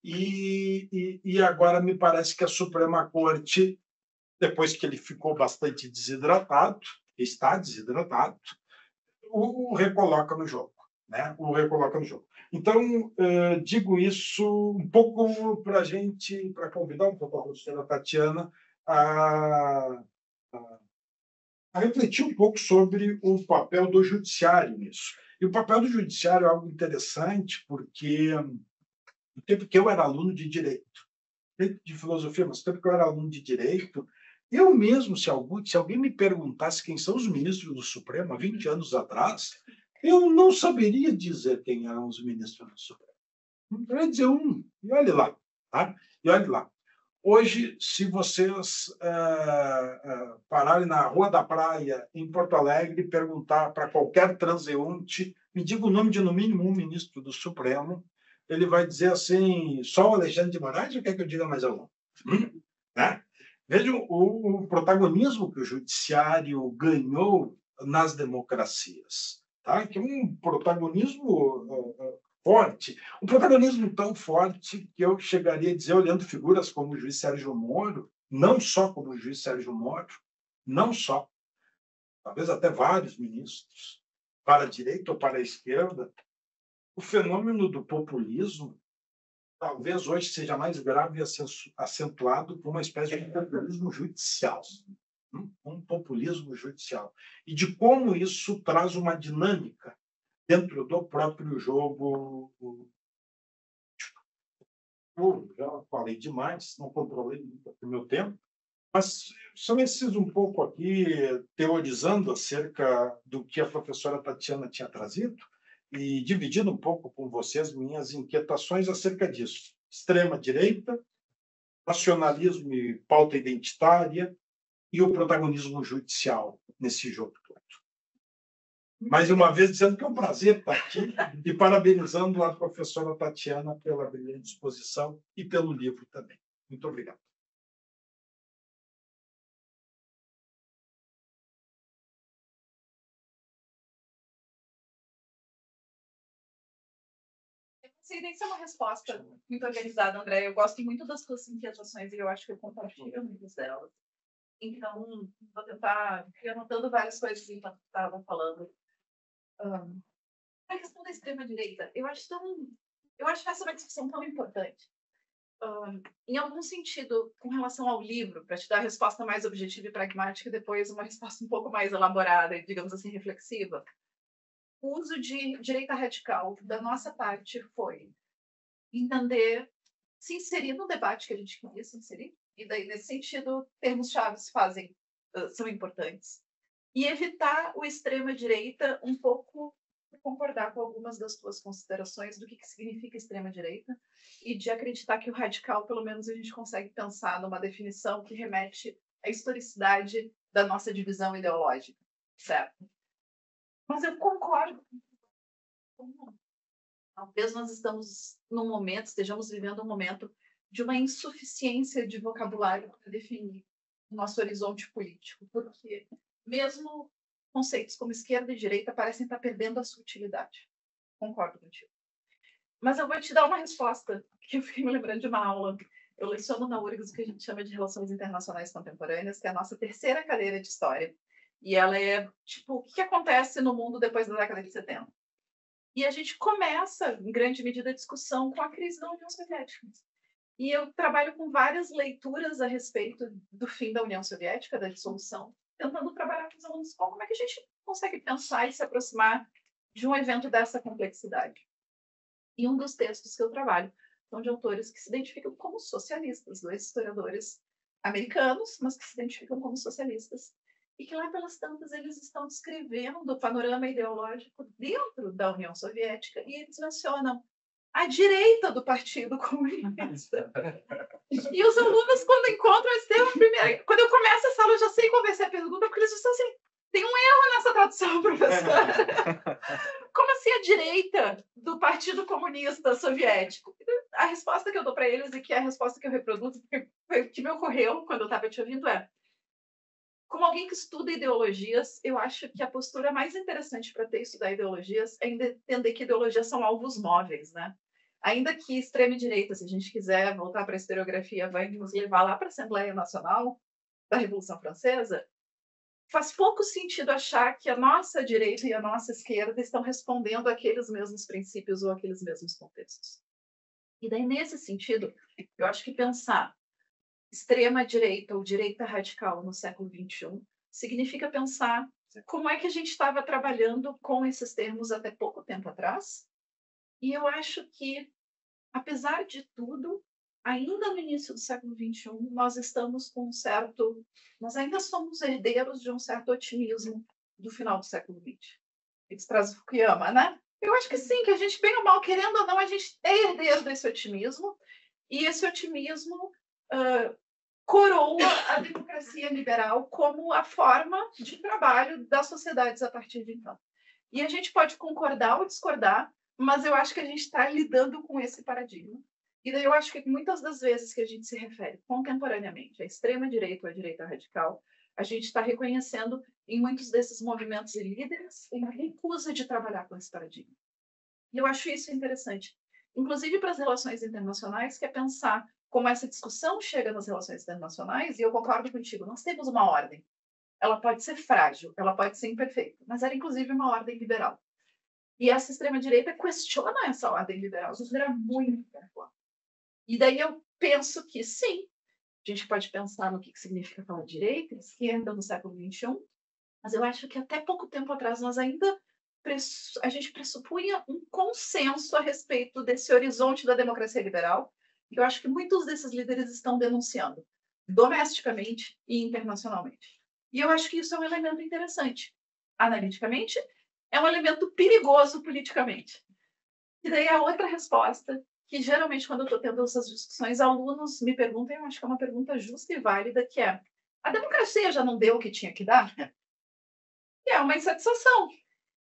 E agora me parece que a Suprema Corte, depois que ele ficou bastante desidratado, está desidratado, o recoloca no jogo. O recoloca no jogo. Então, digo isso um pouco para convidar um pouco a professora Tatiana a refletir um pouco sobre o papel do judiciário nisso. E o papel do judiciário é algo interessante, porque no tempo que eu era aluno de direito, de filosofia, mas no tempo que eu era aluno de direito, eu mesmo, se alguém me perguntasse quem são os ministros do Supremo há 20 anos atrás, eu não saberia dizer quem eram os ministros do Supremo. Eu ia dizer e olhe lá. Tá? E olhe lá. Hoje, se vocês pararem na Rua da Praia, em Porto Alegre, e perguntar para qualquer transeunte, me diga o nome de, no mínimo, um ministro do Supremo, ele vai dizer assim, só o Alexandre de Moraes, ou quer que eu diga mais algum? Vejam o protagonismo que o judiciário ganhou nas democracias. Tá? Que é um protagonismo forte. Um protagonismo tão forte que eu chegaria a dizer, olhando figuras como o juiz Sérgio Moro, não só como o juiz Sérgio Moro, não só, talvez até vários ministros, para a direita ou para a esquerda, o fenômeno do populismo talvez hoje seja mais grave e acentuado por uma espécie de populismo judicial. Um populismo judicial. E de como isso traz uma dinâmica dentro do próprio jogo. Eu já falei demais, não controlei muito o meu tempo, mas só inciso um pouco aqui, teorizando acerca do que a professora Tatiana tinha trazido e dividindo um pouco com vocês minhas inquietações acerca disso. Extrema-direita, nacionalismo e pauta identitária e o protagonismo judicial nesse jogo todo. Mais uma vez, dizendo que é um prazer estar aqui e parabenizando a professora Tatiana pela brilhante exposição e pelo livro também. Muito obrigado. Sim, tem que ser uma resposta muito organizada, André. Eu gosto muito das suas inquietações e eu acho que eu compartilho muitas delas. Então, vou tentar ir anotando várias coisas enquanto estava falando. A questão da extrema-direita, eu acho essa uma discussão tão importante. Em algum sentido, com relação ao livro, para te dar a resposta mais objetiva e pragmática, e depois uma resposta um pouco mais elaborada e, digamos assim, reflexiva, o uso de direita radical da nossa parte foi entender, se inserir no debate que a gente queria se inserir, e daí, nesse sentido, termos-chave são importantes, e evitar o extrema-direita um pouco, concordar com algumas das tuas considerações do que significa extrema-direita, e de acreditar que o radical, pelo menos, a gente consegue pensar numa definição que remete à historicidade da nossa divisão ideológica, certo? Mas eu concordo. Talvez nós estejamos vivendo um momento de uma insuficiência de vocabulário para definir o nosso horizonte político, porque mesmo conceitos como esquerda e direita parecem estar perdendo a sua utilidade. Concordo contigo. Mas eu vou te dar uma resposta, que eu fiquei me lembrando de uma aula. Eu leciono na URGS o que a gente chama de Relações Internacionais Contemporâneas, que é a nossa terceira cadeira de História. E ela é, tipo, o que acontece no mundo depois da década de 70? E a gente começa, em grande medida, a discussão com a crise da União Soviética. E eu trabalho com várias leituras a respeito do fim da União Soviética, da dissolução, tentando trabalhar com os alunos como é que a gente consegue pensar e se aproximar de um evento dessa complexidade. E um dos textos que eu trabalho são de autores que se identificam como socialistas, dois historiadores americanos, mas que se identificam como socialistas, e que lá pelas tantas eles estão descrevendo o panorama ideológico dentro da União Soviética, e eles mencionam a direita do Partido Comunista. E os alunos, quando encontram esse termo, quando eu começo essa aula, eu já sei qual vai ser a pergunta, porque eles estão assim, tem um erro nessa tradução, professora. Como assim a direita do Partido Comunista Soviético? A resposta que eu dou para eles, e que é a resposta que eu reproduzo, porque foi o que me ocorreu quando eu estava te ouvindo, é: como alguém que estuda ideologias, eu acho que a postura mais interessante para ter estudar ideologias é entender que ideologias são alvos móveis, né? Ainda que extrema-direita, se a gente quiser voltar para a historiografia, vai nos levar lá para a Assembleia Nacional da Revolução Francesa, faz pouco sentido achar que a nossa direita e a nossa esquerda estão respondendo àqueles mesmos princípios ou àqueles mesmos contextos. E daí, nesse sentido, eu acho que pensar extrema-direita ou direita radical no século XXI significa pensar como é que a gente estava trabalhando com esses termos até pouco tempo atrás. E eu acho que, apesar de tudo, ainda no início do século XXI, nós estamos com nós ainda somos herdeiros de um certo otimismo do final do século XX. Eles trazem Fukuyama, né? Eu acho que sim, que a gente, bem ou mal, querendo ou não, a gente é herdeiro desse otimismo, e esse otimismo coroa a democracia liberal como a forma de trabalho das sociedades a partir de então. E a gente pode concordar ou discordar, mas eu acho que a gente está lidando com esse paradigma. E daí eu acho que muitas das vezes que a gente se refere contemporaneamente à extrema-direita ou à direita radical, a gente está reconhecendo em muitos desses movimentos e líderes uma recusa de trabalhar com esse paradigma. E eu acho isso interessante, inclusive para as relações internacionais, que é pensar como essa discussão chega nas relações internacionais, e eu concordo contigo, nós temos uma ordem. Ela pode ser frágil, ela pode ser imperfeita, mas ela, inclusive, é uma ordem liberal. E essa extrema-direita questiona essa ordem liberal de maneira muito careful. E daí eu penso que, sim, a gente pode pensar no que significa falar direita e esquerda no século XXI, mas eu acho que até pouco tempo atrás a gente pressupunha um consenso a respeito desse horizonte da democracia liberal, que eu acho que muitos desses líderes estão denunciando. domesticamente e internacionalmente. E eu acho que isso é um elemento interessante. Analiticamente, é um elemento perigoso politicamente. E daí a outra resposta, que geralmente quando eu estou tendo essas discussões, alunos me perguntam, eu acho que é uma pergunta justa e válida, que é: a democracia já não deu o que tinha que dar? E é uma insatisfação.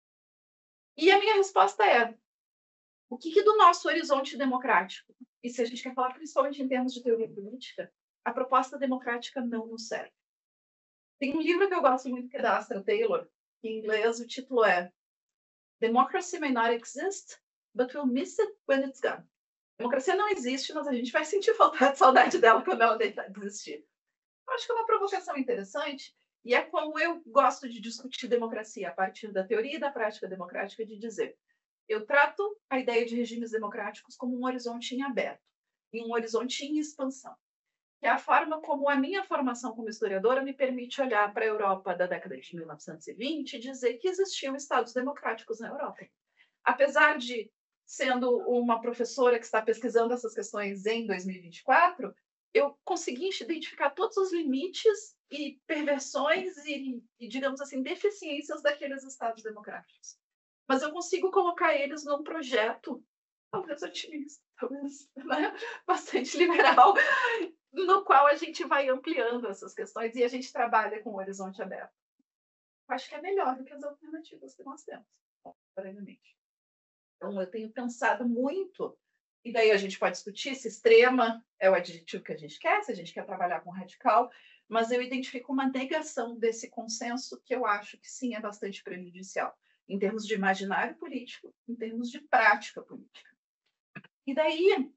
E a minha resposta é: o que do nosso horizonte democrático, e se a gente quer falar principalmente em termos de teoria política, a proposta democrática não nos serve. Tem um livro que eu gosto muito, que é da Astra Taylor, que em inglês o título é Democracy May Not Exist, but We'll Miss It When It's Gone. Democracia não existe, mas a gente vai sentir saudade dela quando ela deixar de existir. Eu acho que é uma provocação interessante, e é como eu gosto de discutir democracia, a partir da teoria e da prática democrática, de dizer: eu trato a ideia de regimes democráticos como um horizonte em aberto, e um horizonte em expansão, que é a forma como a minha formação como historiadora me permite olhar para a Europa da década de 1920 e dizer que existiam estados democráticos na Europa. Apesar de, sendo uma professora que está pesquisando essas questões em 2024, eu consegui identificar todos os limites e perversões e, digamos assim, deficiências daqueles estados democráticos. Mas eu consigo colocar eles num projeto, talvez otimista, talvez, né, bastante liberal, no qual a gente vai ampliando essas questões e a gente trabalha com o horizonte aberto. Acho que é melhor do que as alternativas que nós temos, aparentemente. Então, eu tenho pensado muito, e daí a gente pode discutir se extrema é o adjetivo que a gente quer, se a gente quer trabalhar com radical, mas eu identifico uma negação desse consenso que eu acho que sim é bastante prejudicial, em termos de imaginário político, em termos de prática política. E daí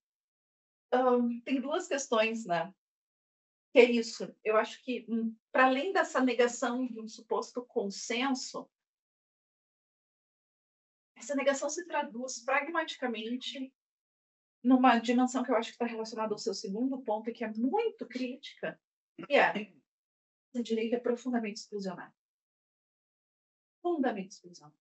tem duas questões, né? Que é isso. Eu acho que, para além dessa negação de um suposto consenso, essa negação se traduz pragmaticamente numa dimensão que eu acho que está relacionada ao seu segundo ponto, e que é muito crítica, que é: a direita é profundamente exclusionária. Profundamente exclusionária.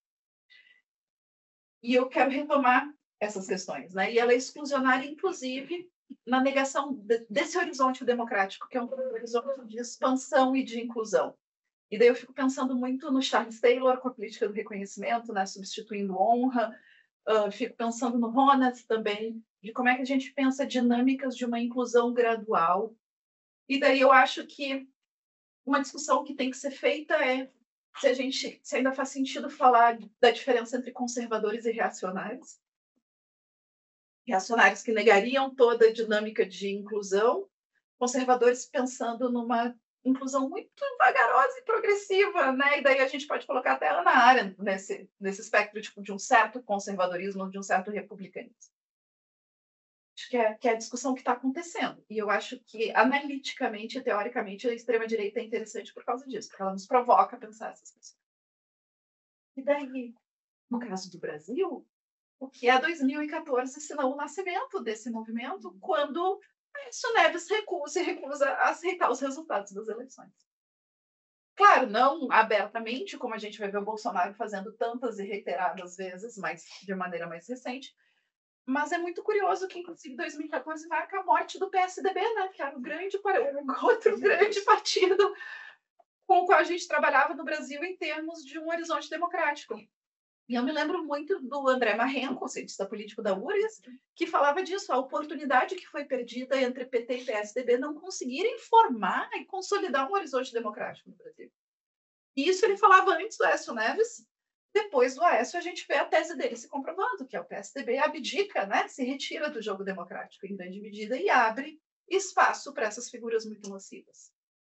E eu quero retomar essas questões, né? E ela é exclusionária, inclusive, na negação desse horizonte democrático, que é um horizonte de expansão e de inclusão. E daí eu fico pensando muito no Charles Taylor, com a política do reconhecimento, né, substituindo honra. Fico pensando no Ronald também, de como é que a gente pensa dinâmicas de uma inclusão gradual. E daí eu acho que uma discussão que tem que ser feita é se ainda faz sentido falar da diferença entre conservadores e reacionários. Reacionários que negariam toda a dinâmica de inclusão, conservadores pensando numa inclusão muito vagarosa e progressiva, né? E daí a gente pode colocar até a Hannah Arendt nesse espectro de um certo conservadorismo, de um certo republicanismo. Acho que é a discussão que está acontecendo. E eu acho que, analiticamente e teoricamente, a extrema-direita é interessante por causa disso, porque ela nos provoca a pensar essas questões. E daí, no caso do Brasil, o que é 2014, senão o nascimento desse movimento, quando Aécio Neves se recusa a aceitar os resultados das eleições. Claro, não abertamente, como a gente vai ver o Bolsonaro fazendo tantas e reiteradas vezes, mas de maneira mais recente, mas é muito curioso que, inclusive, 2014 marca a morte do PSDB, né? Que era o outro grande partido com o qual a gente trabalhava no Brasil em termos de um horizonte democrático. E eu me lembro muito do André Marrenco, cientista político da URGS, que falava disso, a oportunidade que foi perdida entre PT e PSDB não conseguirem formar e consolidar um horizonte democrático no Brasil. E isso ele falava antes do Aécio Neves. Depois do Aécio, a gente vê a tese dele se comprovando, que é o PSDB abdica, né, se retira do jogo democrático em grande medida e abre espaço para essas figuras muito nocivas.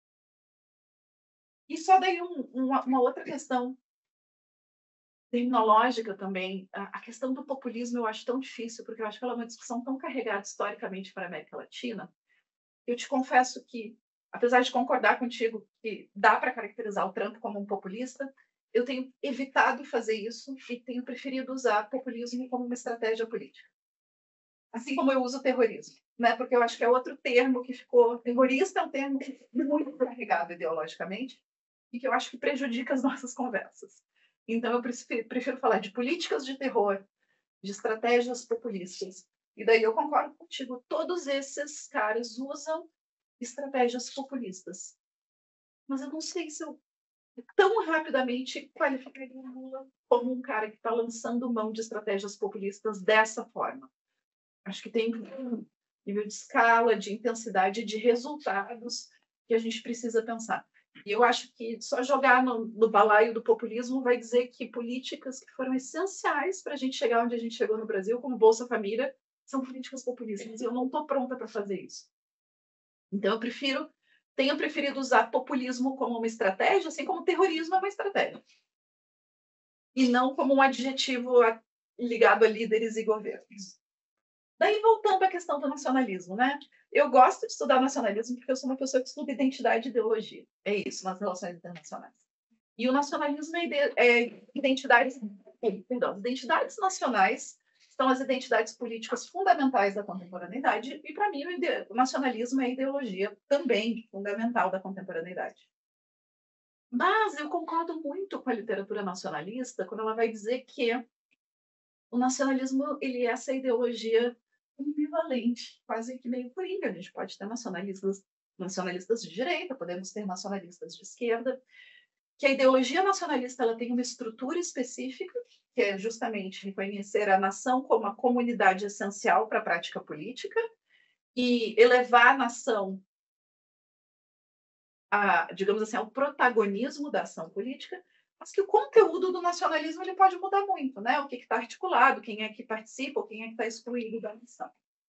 E só daí uma outra questão terminológica também. A questão do populismo eu acho tão difícil, porque eu acho que ela é uma discussão tão carregada historicamente para a América Latina. Eu te confesso que, apesar de concordar contigo que dá para caracterizar o Trump como um populista, eu tenho evitado fazer isso e tenho preferido usar populismo como uma estratégia política. Assim como eu uso terrorismo, né? Porque eu acho que é outro termo que ficou... Terrorista é um termo muito carregado ideologicamente e que eu acho que prejudica as nossas conversas. Então, eu prefiro falar de políticas de terror, de estratégias populistas. E daí eu concordo contigo, todos esses caras usam estratégias populistas. Mas eu não sei se eu tão rapidamente qualificaria o Lula como um cara que está lançando mão de estratégias populistas dessa forma. Acho que tem um nível de escala, de intensidade, de resultados que a gente precisa pensar. E eu acho que só jogar no balaio do populismo vai dizer que políticas que foram essenciais para a gente chegar onde a gente chegou no Brasil, como Bolsa Família, são políticas populistas. E eu não estou pronta para fazer isso. Então, eu tenho preferido usar populismo como uma estratégia, assim como terrorismo é uma estratégia. E não como um adjetivo ligado a líderes e governos. Daí, voltando à questão do nacionalismo, né? Eu gosto de estudar nacionalismo porque eu sou uma pessoa que estuda identidade e ideologia. É isso, nas relações internacionais. E o nacionalismo identidades nacionais são as identidades políticas fundamentais da contemporaneidade, e, para mim, o nacionalismo é a ideologia também fundamental da contemporaneidade. Mas eu concordo muito com a literatura nacionalista quando ela vai dizer que o nacionalismo ele é essa ideologia ambivalente, quase que meio coringa. A gente pode ter nacionalistas de direita, podemos ter nacionalistas de esquerda, que a ideologia nacionalista ela tem uma estrutura específica, que é justamente reconhecer a nação como a comunidade essencial para a prática política e elevar a nação digamos assim, ao protagonismo da ação política, mas que o conteúdo do nacionalismo ele pode mudar muito, né? O que está articulado, quem é que participa, ou quem é que está excluído da missão.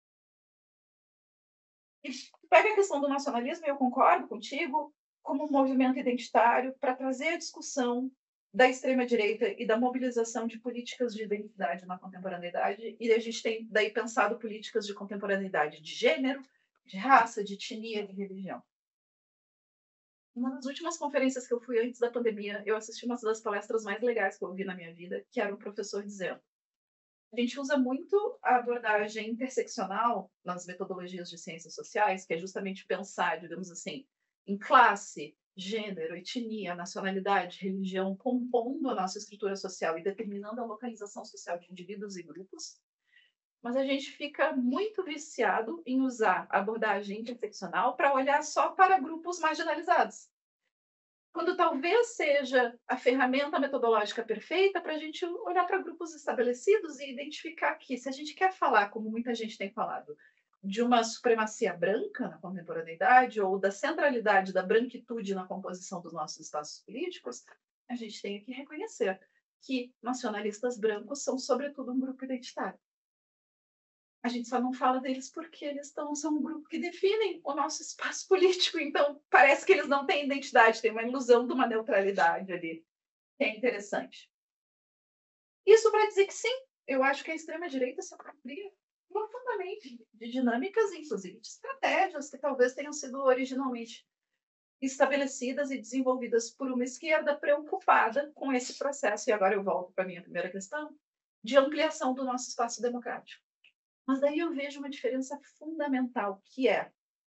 E pega a questão do nacionalismo, e eu concordo contigo, como um movimento identitário para trazer a discussão da extrema-direita e da mobilização de políticas de identidade na contemporaneidade, e a gente tem daí pensado políticas de contemporaneidade de gênero, de raça, de etnia, de religião. Uma das últimas conferências que eu fui antes da pandemia, eu assisti uma das palestras mais legais que eu ouvi na minha vida, que era um professor dizendo: a gente usa muito a abordagem interseccional nas metodologias de ciências sociais, que é justamente pensar, digamos assim, em classe, gênero, etnia, nacionalidade, religião, compondo a nossa estrutura social e determinando a localização social de indivíduos e grupos. Mas a gente fica muito viciado em usar a abordagem interseccional para olhar só para grupos marginalizados, quando talvez seja a ferramenta metodológica perfeita para a gente olhar para grupos estabelecidos e identificar que, se a gente quer falar, como muita gente tem falado, de uma supremacia branca na contemporaneidade ou da centralidade da branquitude na composição dos nossos espaços políticos, a gente tem que reconhecer que nacionalistas brancos são, sobretudo, um grupo identitário. A gente só não fala deles porque eles são um grupo que definem o nosso espaço político. Então, parece que eles não têm identidade, tem uma ilusão de uma neutralidade ali, que é interessante. Isso para dizer que sim, eu acho que a extrema-direita se apropria profundamente de dinâmicas, inclusive de estratégias que talvez tenham sido originalmente estabelecidas e desenvolvidas por uma esquerda preocupada com esse processo. E agora eu volto para a minha primeira questão, de ampliação do nosso espaço democrático. Mas daí eu vejo uma diferença fundamental, que é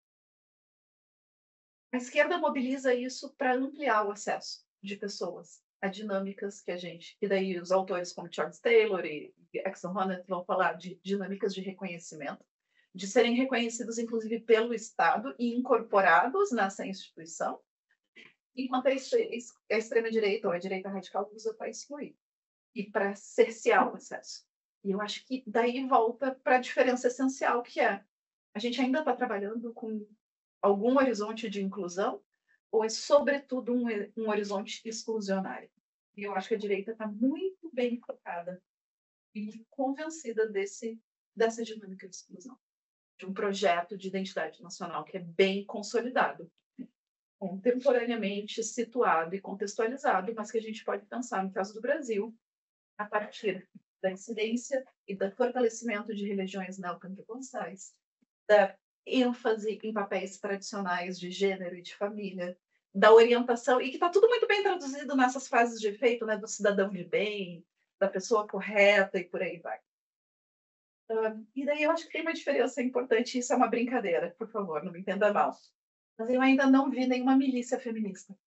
a esquerda mobiliza isso para ampliar o acesso de pessoas a dinâmicas que daí os autores como Charles Taylor e Exxon Honneth vão falar de dinâmicas de reconhecimento, de serem reconhecidos inclusive pelo Estado e incorporados nessa instituição, enquanto a extrema-direita ou a direita radical usa para excluir e para cercear o acesso. E eu acho que daí volta para a diferença essencial, que é a gente ainda está trabalhando com algum horizonte de inclusão ou é, sobretudo, um horizonte exclusionário? E eu acho que a direita está muito bem focada e convencida dessa dinâmica de exclusão, de um projeto de identidade nacional que é bem consolidado, contemporaneamente situado e contextualizado, mas que a gente pode pensar, no caso do Brasil, a partir da incidência e do fortalecimento de religiões neopentecostais, da ênfase em papéis tradicionais de gênero e de família, da orientação, e que está tudo muito bem traduzido nessas frases de efeito, né, do cidadão de bem, da pessoa correta e por aí vai. E daí eu acho que tem uma diferença importante, isso é uma brincadeira, por favor, não me entenda mal. Mas eu ainda não vi nenhuma milícia feminista.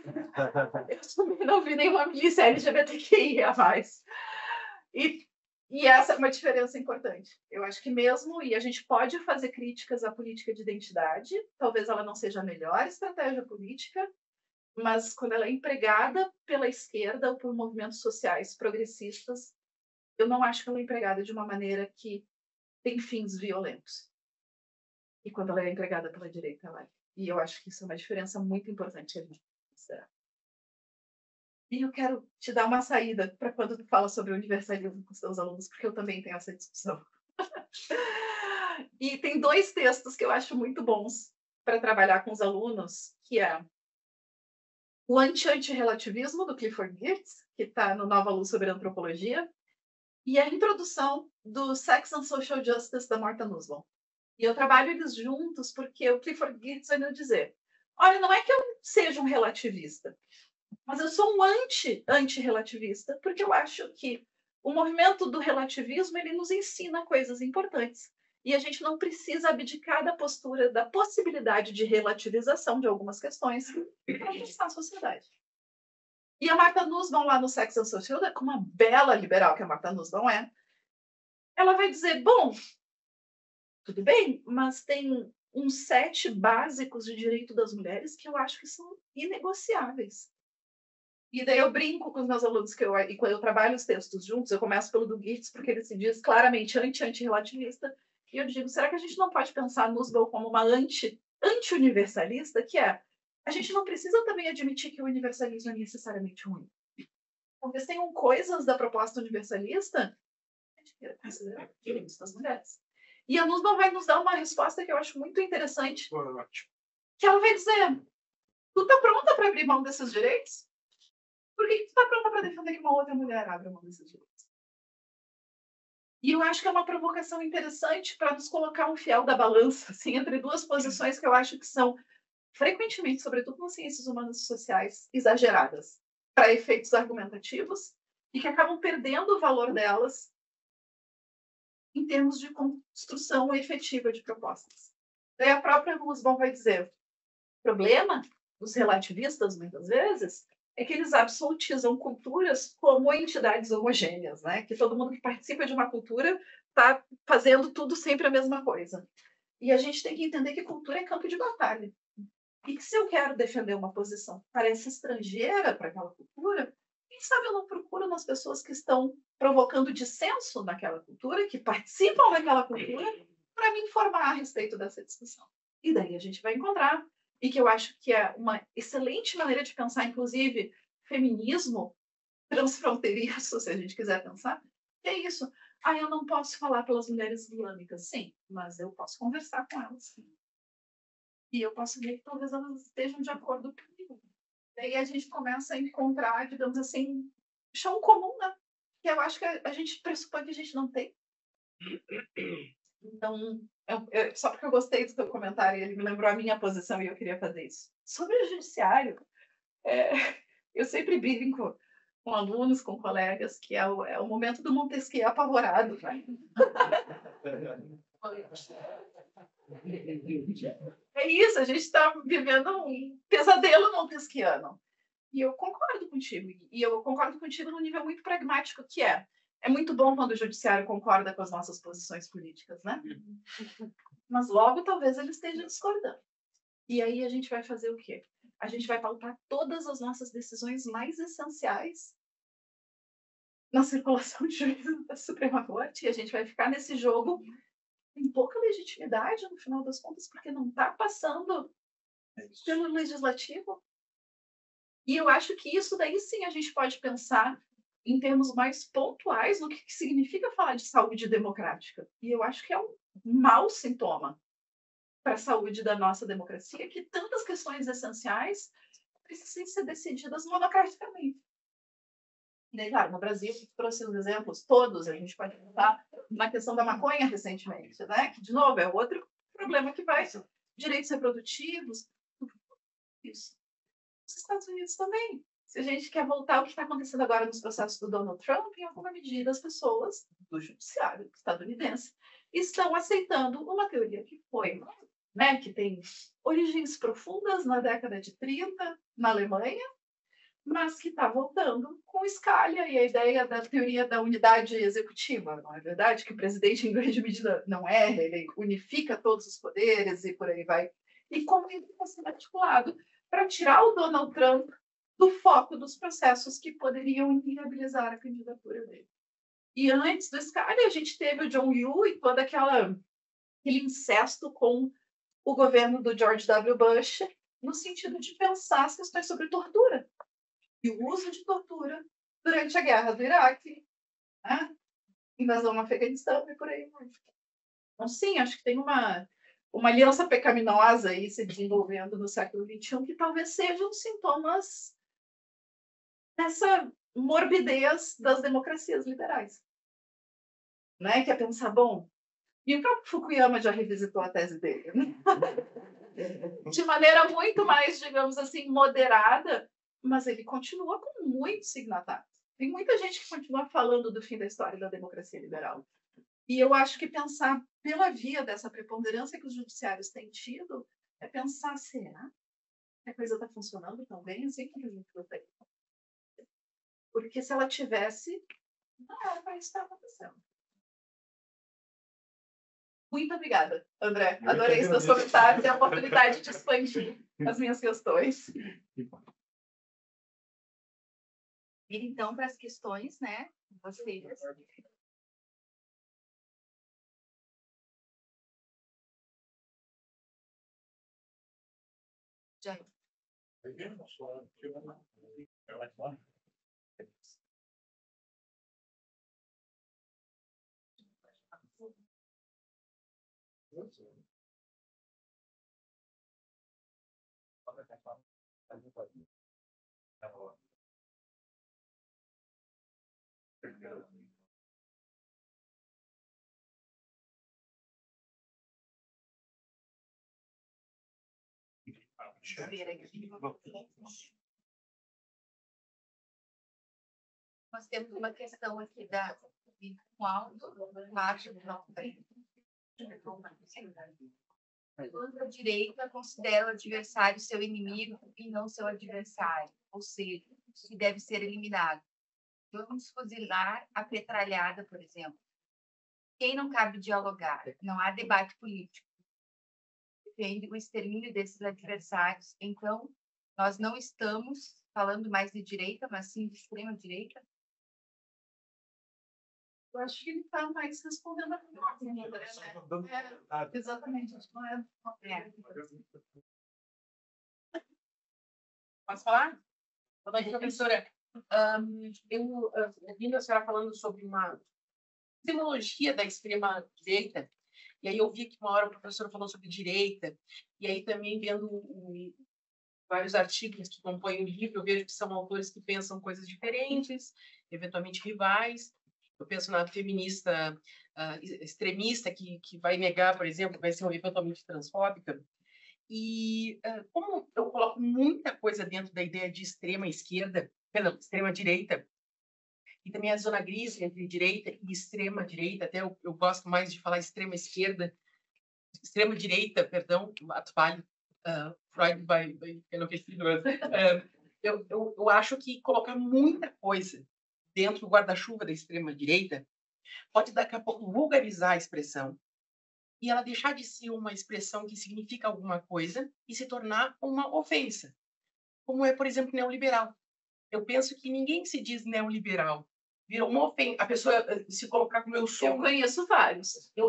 Eu também não vi nenhuma milícia LGBTQIA+. E essa é uma diferença importante. Eu acho que mesmo, e a gente pode fazer críticas à política de identidade, talvez ela não seja a melhor estratégia política, mas quando ela é empregada pela esquerda ou por movimentos sociais progressistas, eu não acho que ela é empregada de uma maneira que tem fins violentos. E quando ela é empregada pela direita, ela é. E eu acho que isso é uma diferença muito importante que a gente considerar. E eu quero te dar uma saída para quando tu fala sobre o universalismo com os teus alunos, porque eu também tenho essa discussão. E tem 2 textos que eu acho muito bons para trabalhar com os alunos, que é o Anti-Antirrelativismo, do Clifford Geertz, que está no Nova Luz sobre Antropologia, e a introdução do Sex and Social Justice, da Martha Nussbaum. E eu trabalho eles juntos porque o Clifford Geertz vai me dizer, olha, não é que eu seja um relativista, mas eu sou um anti-relativista, porque eu acho que o movimento do relativismo ele nos ensina coisas importantes. E a gente não precisa abdicar da postura, da possibilidade de relativização de algumas questões para ajustar a sociedade. E a Martha Nussbaum, lá no Sex and Social, como uma bela liberal que a Martha Nussbaum é, ela vai dizer, bom, tudo bem, mas tem uns 7 básicos de direito das mulheres que eu acho que são inegociáveis. E daí eu brinco com os meus alunos e quando eu trabalho os textos juntos, eu começo pelo do Geertz, porque ele se diz claramente anti-relativista, e eu digo, será que a gente não pode pensar Nussbaum como uma anti-universalista, que é, a gente não precisa também admitir que o universalismo é necessariamente ruim. Talvez tenham coisas da proposta universalista que a gente queira considerar direitos das mulheres. E a Nussbaum vai nos dar uma resposta que eu acho muito interessante, que ela vai dizer, tu tá pronta para abrir mão desses direitos? Por que tu está pronta para defender que uma outra mulher abra mão desses direitos? E eu acho que é uma provocação interessante para nos colocar um fiel da balança, assim, entre 2 posições que eu acho que são, frequentemente, sobretudo nas ciências humanas e sociais, exageradas, para efeitos argumentativos, e que acabam perdendo o valor delas em termos de construção efetiva de propostas. Daí a própria Nussbaum vai dizer, o problema dos relativistas, muitas vezes, é que eles absolutizam culturas como entidades homogêneas, né? Que todo mundo que participa de uma cultura está fazendo tudo sempre a mesma coisa. E a gente tem que entender que cultura é campo de batalha. E que se eu quero defender uma posição que parece estrangeira para aquela cultura, quem sabe eu não procuro nas pessoas que estão provocando dissenso naquela cultura, que participam daquela cultura, para me informar a respeito dessa discussão. E daí a gente vai encontrar, e que eu acho que é uma excelente maneira de pensar, inclusive, feminismo transfronteiriço, se a gente quiser pensar, que é isso. Ah, eu não posso falar pelas mulheres islâmicas. Sim, mas eu posso conversar com elas. E eu posso ver que talvez elas estejam de acordo comigo. Daí a gente começa a encontrar, digamos assim, chão comum, né? Que eu acho que a gente pressupõe que a gente não tem. Então, só porque eu gostei do seu comentário, ele me lembrou a minha posição e eu queria fazer isso. Sobre o judiciário, eu sempre brinco com alunos, com colegas, que é o momento do Montesquieu apavorado. Né? É isso, a gente está vivendo um pesadelo montesquiano. E eu concordo contigo. E eu concordo contigo num nível muito pragmático, que é muito bom quando o judiciário concorda com as nossas posições políticas, né? Mas logo talvez ele esteja discordando. E aí a gente vai fazer o quê? A gente vai pautar todas as nossas decisões mais essenciais na circulação de juízes da Suprema Corte, e a gente vai ficar nesse jogo com pouca legitimidade, no final das contas, porque não está passando pelo legislativo. E eu acho que isso daí sim a gente pode pensar em termos mais pontuais no que significa falar de saúde democrática. E eu acho que é um mau sintoma para a saúde da nossa democracia, que tantas questões essenciais precisam ser decididas monocraticamente. E daí, claro, no Brasil, trouxe os exemplos todos, a gente pode pensar na questão da maconha recentemente, né? Que, de novo, é outro problema que vai. Direitos reprodutivos, isso. Nos Estados Unidos também. Se a gente quer voltar ao que está acontecendo agora nos processos do Donald Trump, em alguma medida as pessoas do judiciário estadunidense estão aceitando uma teoria que foi, né, que tem origens profundas na década de 30 na Alemanha, mas que está voltando com Scalia e a ideia da teoria da unidade executiva, não é verdade? Que o presidente, em grande medida, não erra, ele unifica todos os poderes e por aí vai. E como ele está sendo articulado para tirar o Donald Trump do foco dos processos que poderiam inviabilizar a candidatura dele. E antes do Scalia, a gente teve o John Yoo e todo aquele incesto com o governo do George W. Bush, no sentido de pensar as questões sobre tortura e o uso de tortura durante a guerra do Iraque, né? Invasão no Afeganistão e por aí vai. Então, sim, acho que tem uma aliança pecaminosa aí se desenvolvendo no século XXI que talvez sejam sintomas dessa morbidez das democracias liberais. Né? Que é pensar, bom, e o próprio Fukuyama já revisitou a tese dele, né? De maneira muito mais, digamos assim, moderada, mas ele continua com muitos signatários. Tem muita gente que continua falando do fim da história da democracia liberal. E eu acho que pensar pela via dessa preponderância que os judiciários têm tido é pensar, será que a coisa está funcionando tão bem assim que a gente gostaria? Porque se ela tivesse, não era para isso estar acontecendo. Muito obrigada, André. Adorei os seus comentários e a oportunidade de expandir as minhas questões. Ir então para as questões, né? Vocês. Já. Nós temos uma questão aqui da virtual, baixo do nosso a direita considera o adversário seu inimigo e não seu adversário, ou seja, que deve ser eliminado. Vamos fuzilar a petralhada, por exemplo. Quem não cabe dialogar? Não há debate político. Defende o extermínio desses adversários. Então, nós não estamos falando mais de direita, mas sim de extrema-direita. Eu acho que ele está mais respondendo a pergunta, né? Exatamente. Acho que não é. Posso falar? Boa noite, professora. Eu ouvindo a senhora falando sobre uma simbologia da extrema-direita, e aí eu vi que uma hora a professora falou sobre direita, e aí também vendo vários artigos que compõem o livro, eu vejo que são autores que pensam coisas diferentes, eventualmente rivais. Eu penso na feminista extremista que vai negar, por exemplo, vai ser eventualmente transfóbica. E como eu coloco muita coisa dentro da ideia de extrema esquerda, perdão, extrema direita, e também a zona gris entre direita e extrema direita, até eu gosto mais de falar extrema esquerda, extrema direita, perdão, ato falho, Freud vai eu acho que colocar muita coisa dentro do guarda-chuva da extrema direita pode daqui a pouco vulgarizar a expressão e ela deixar de ser uma expressão que significa alguma coisa e se tornar uma ofensa, como é, por exemplo, neoliberal. Eu penso que ninguém se diz neoliberal. Virou uma ofensa. A pessoa se colocar como eu sou. Eu conheço vários. Eu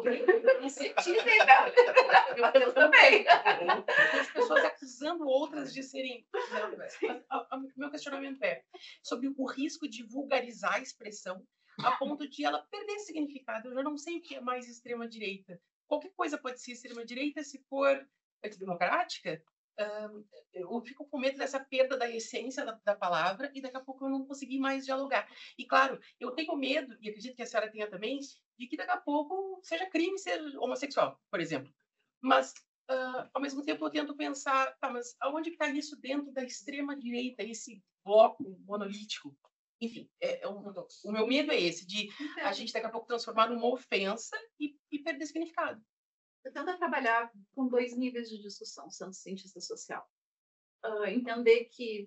também. As pessoas acusando outras de serem. O meu questionamento é sobre o risco de vulgarizar a expressão a ponto de ela perder significado. Eu já não sei o que é mais extrema-direita. Qualquer coisa pode ser extrema-direita se for democrática. Eu fico com medo dessa perda da essência da palavra e daqui a pouco eu não consegui mais dialogar. E, claro, eu tenho medo, e acredito que a senhora tenha também, de que daqui a pouco seja crime ser homossexual, por exemplo. Mas, ao mesmo tempo, eu tento pensar, tá, mas aonde está isso dentro da extrema-direita, esse bloco monolítico? Enfim, o meu medo é esse, de a gente daqui a pouco transformar numa ofensa e perder significado. Eu tento trabalhar com 2 níveis de discussão, sendo cientista social. Entender que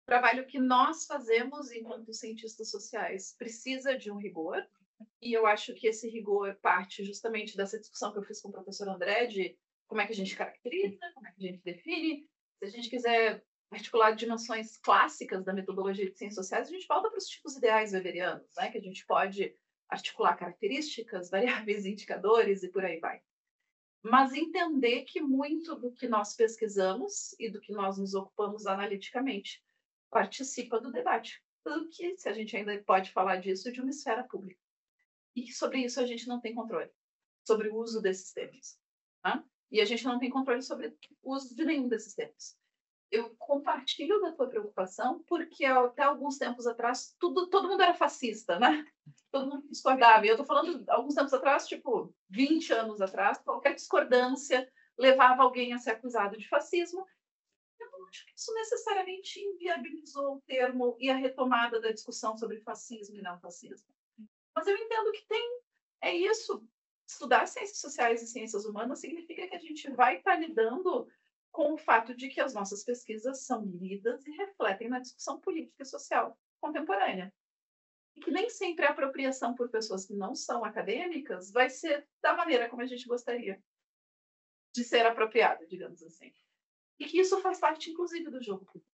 trabalho que nós fazemos enquanto cientistas sociais precisa de um rigor, e eu acho que esse rigor parte justamente dessa discussão que eu fiz com o professor André, de como é que a gente caracteriza, como é que a gente define. Se a gente quiser articular dimensões clássicas da metodologia de ciências sociais, a gente volta para os tipos ideais weberianos, né? Que a gente pode articular características, variáveis, indicadores e por aí vai. Mas entender que muito do que nós pesquisamos e do que nós nos ocupamos analiticamente participa do debate, do que, se a gente ainda pode falar disso, de uma esfera pública. E que sobre isso a gente não tem controle, sobre o uso desses termos. Tá? E a gente não tem controle sobre o uso de nenhum desses termos. Eu compartilho da tua preocupação, porque até alguns tempos atrás todo mundo era fascista, né? Todo mundo discordava. E eu estou falando alguns tempos atrás, tipo 20 anos atrás, qualquer discordância levava alguém a ser acusado de fascismo. Eu não acho que isso necessariamente inviabilizou o termo e a retomada da discussão sobre fascismo e não fascismo. Mas eu entendo que é isso. Estudar ciências sociais e ciências humanas significa que a gente vai estar lidando com o fato de que as nossas pesquisas são lidas e refletem na discussão política e social contemporânea. E que nem sempre a apropriação por pessoas que não são acadêmicas vai ser da maneira como a gente gostaria de ser apropriada, digamos assim. E que isso faz parte, inclusive, do jogo político.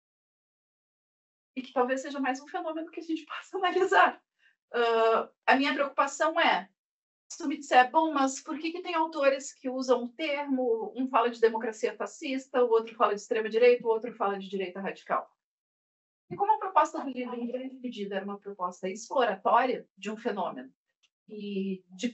E que talvez seja mais um fenômeno que a gente possa analisar. A minha preocupação é, se tu me disser, bom, mas por que tem autores que usam um termo, um fala de democracia fascista, o outro fala de extrema-direita, o outro fala de direita radical? E como a proposta do livro, em grande medida, era uma proposta exploratória de um fenômeno e de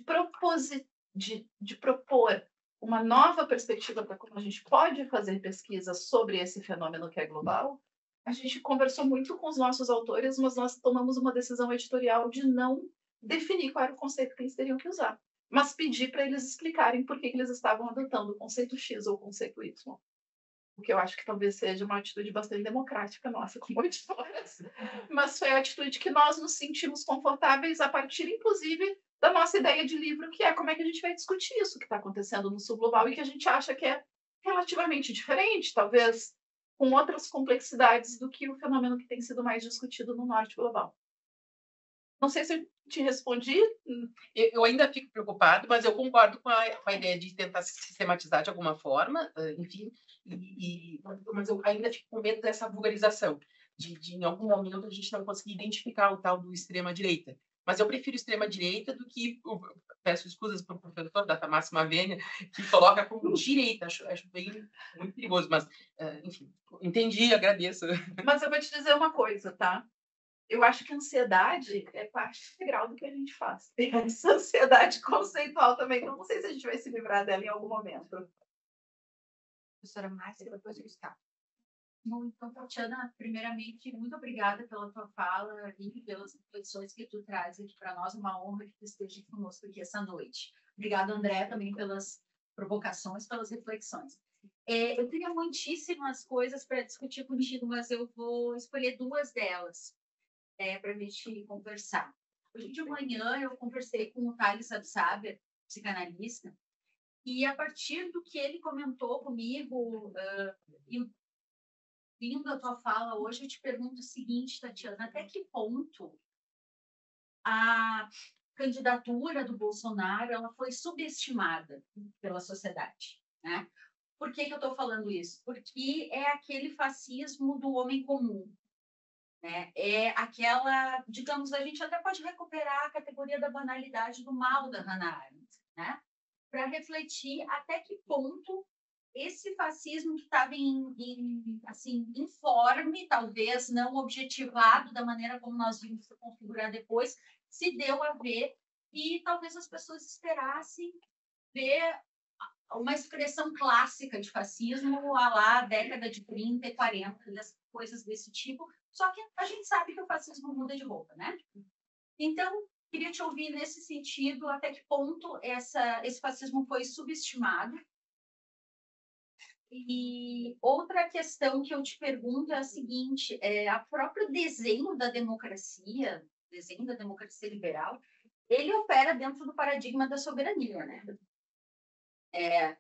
propor uma nova perspectiva para como a gente pode fazer pesquisa sobre esse fenômeno que é global, a gente conversou muito com os nossos autores, mas nós tomamos uma decisão editorial de não definir qual era o conceito que eles teriam que usar, mas pedir para eles explicarem por que eles estavam adotando o conceito X ou o conceito Y. O que eu acho que talvez seja uma atitude bastante democrática nossa, como editoras. Mas foi a atitude que nós nos sentimos confortáveis a partir, inclusive, da nossa ideia de livro, que é como é que a gente vai discutir isso que está acontecendo no sul global e que a gente acha que é relativamente diferente, talvez com outras complexidades do que o fenômeno que tem sido mais discutido no norte global. Não sei se eu te respondi. Eu ainda fico preocupado, mas eu concordo com a ideia de tentar sistematizar de alguma forma, enfim, mas eu ainda fico com medo dessa vulgarização, de em algum momento a gente não conseguir identificar o tal do extrema-direita. Mas eu prefiro extrema-direita do que, peço escusas para o professor da máxima vênia, que coloca como direita. Acho bem muito perigoso, mas, enfim, entendi, agradeço. Mas eu vou te dizer uma coisa, tá? Eu acho que a ansiedade é parte integral do que a gente faz. Tem essa ansiedade conceitual também, então não sei se a gente vai se livrar dela em algum momento. Professora Márcia, depois eu Gustavo. Bom, então, Tatiana, primeiramente, muito obrigada pela tua fala e pelas reflexões que tu traz aqui para nós. Uma honra que tu esteja conosco aqui essa noite. Obrigada, André, também pelas provocações, pelas reflexões. Eu teria muitíssimas coisas para discutir contigo, mas eu vou escolher duas delas para a gente conversar. Hoje de manhã eu conversei com o Thales Absaber, psicanalista, e a partir do que ele comentou comigo, e vindo a tua fala hoje, eu te pergunto o seguinte, Tatiana, até que ponto a candidatura do Bolsonaro ela foi subestimada pela sociedade, né? Por que eu estou falando isso? Porque é aquele fascismo do homem comum, né? É aquela, digamos, a gente até pode recuperar a categoria da banalidade do mal da Hannah Arendt, né? Para refletir até que ponto esse fascismo que estava assim, informe, talvez não objetivado da maneira como nós vimos se configurar depois, se deu a ver e talvez as pessoas esperassem ver uma expressão clássica de fascismo à lá década de 30 e 40, coisas desse tipo, só que a gente sabe que o fascismo muda de roupa, né? Então, queria te ouvir nesse sentido, até que ponto esse fascismo foi subestimado. E outra questão que eu te pergunto é a seguinte, o próprio desenho da democracia liberal, ele opera dentro do paradigma da soberania, né?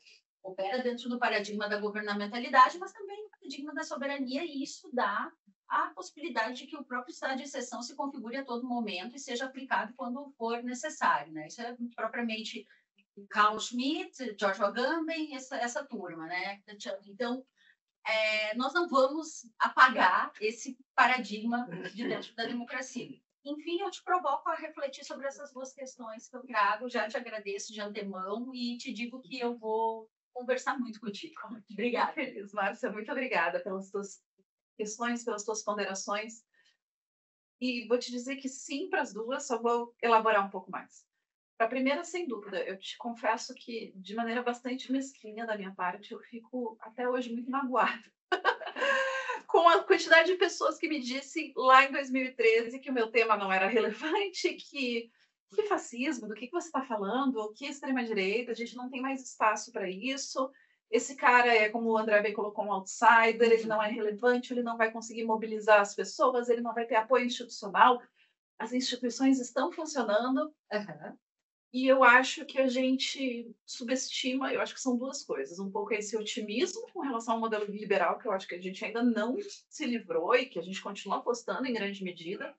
Opera dentro do paradigma da governamentalidade, mas também no paradigma da soberania, e isso dá há a possibilidade de que o próprio estado de exceção se configure a todo momento e seja aplicado quando for necessário, né? Isso é propriamente Carl Schmitt, George Agamben, essa turma, né? Então, nós não vamos apagar esse paradigma de dentro da democracia. Enfim, eu te provoco a refletir sobre essas duas questões que eu trago, já te agradeço de antemão e te digo que eu vou conversar muito contigo. Obrigada. Feliz, Márcia, muito obrigada pelas tuas questões, pelas tuas ponderações. E vou te dizer que sim para as duas, só vou elaborar um pouco mais. Para a primeira, sem dúvida, eu te confesso que, de maneira bastante mesquinha da minha parte, eu fico até hoje muito magoada com a quantidade de pessoas que me disse lá em 2013 que o meu tema não era relevante, que fascismo, do que você está falando, o que extrema-direita, a gente não tem mais espaço para isso. Esse cara é, como o André bem colocou, um outsider, ele não é relevante, ele não vai conseguir mobilizar as pessoas, ele não vai ter apoio institucional. As instituições estão funcionando. E eu acho que a gente subestima, eu acho que são duas coisas. Um pouco esse otimismo com relação ao modelo liberal, que eu acho que a gente ainda não se livrou e que a gente continua apostando em grande medida,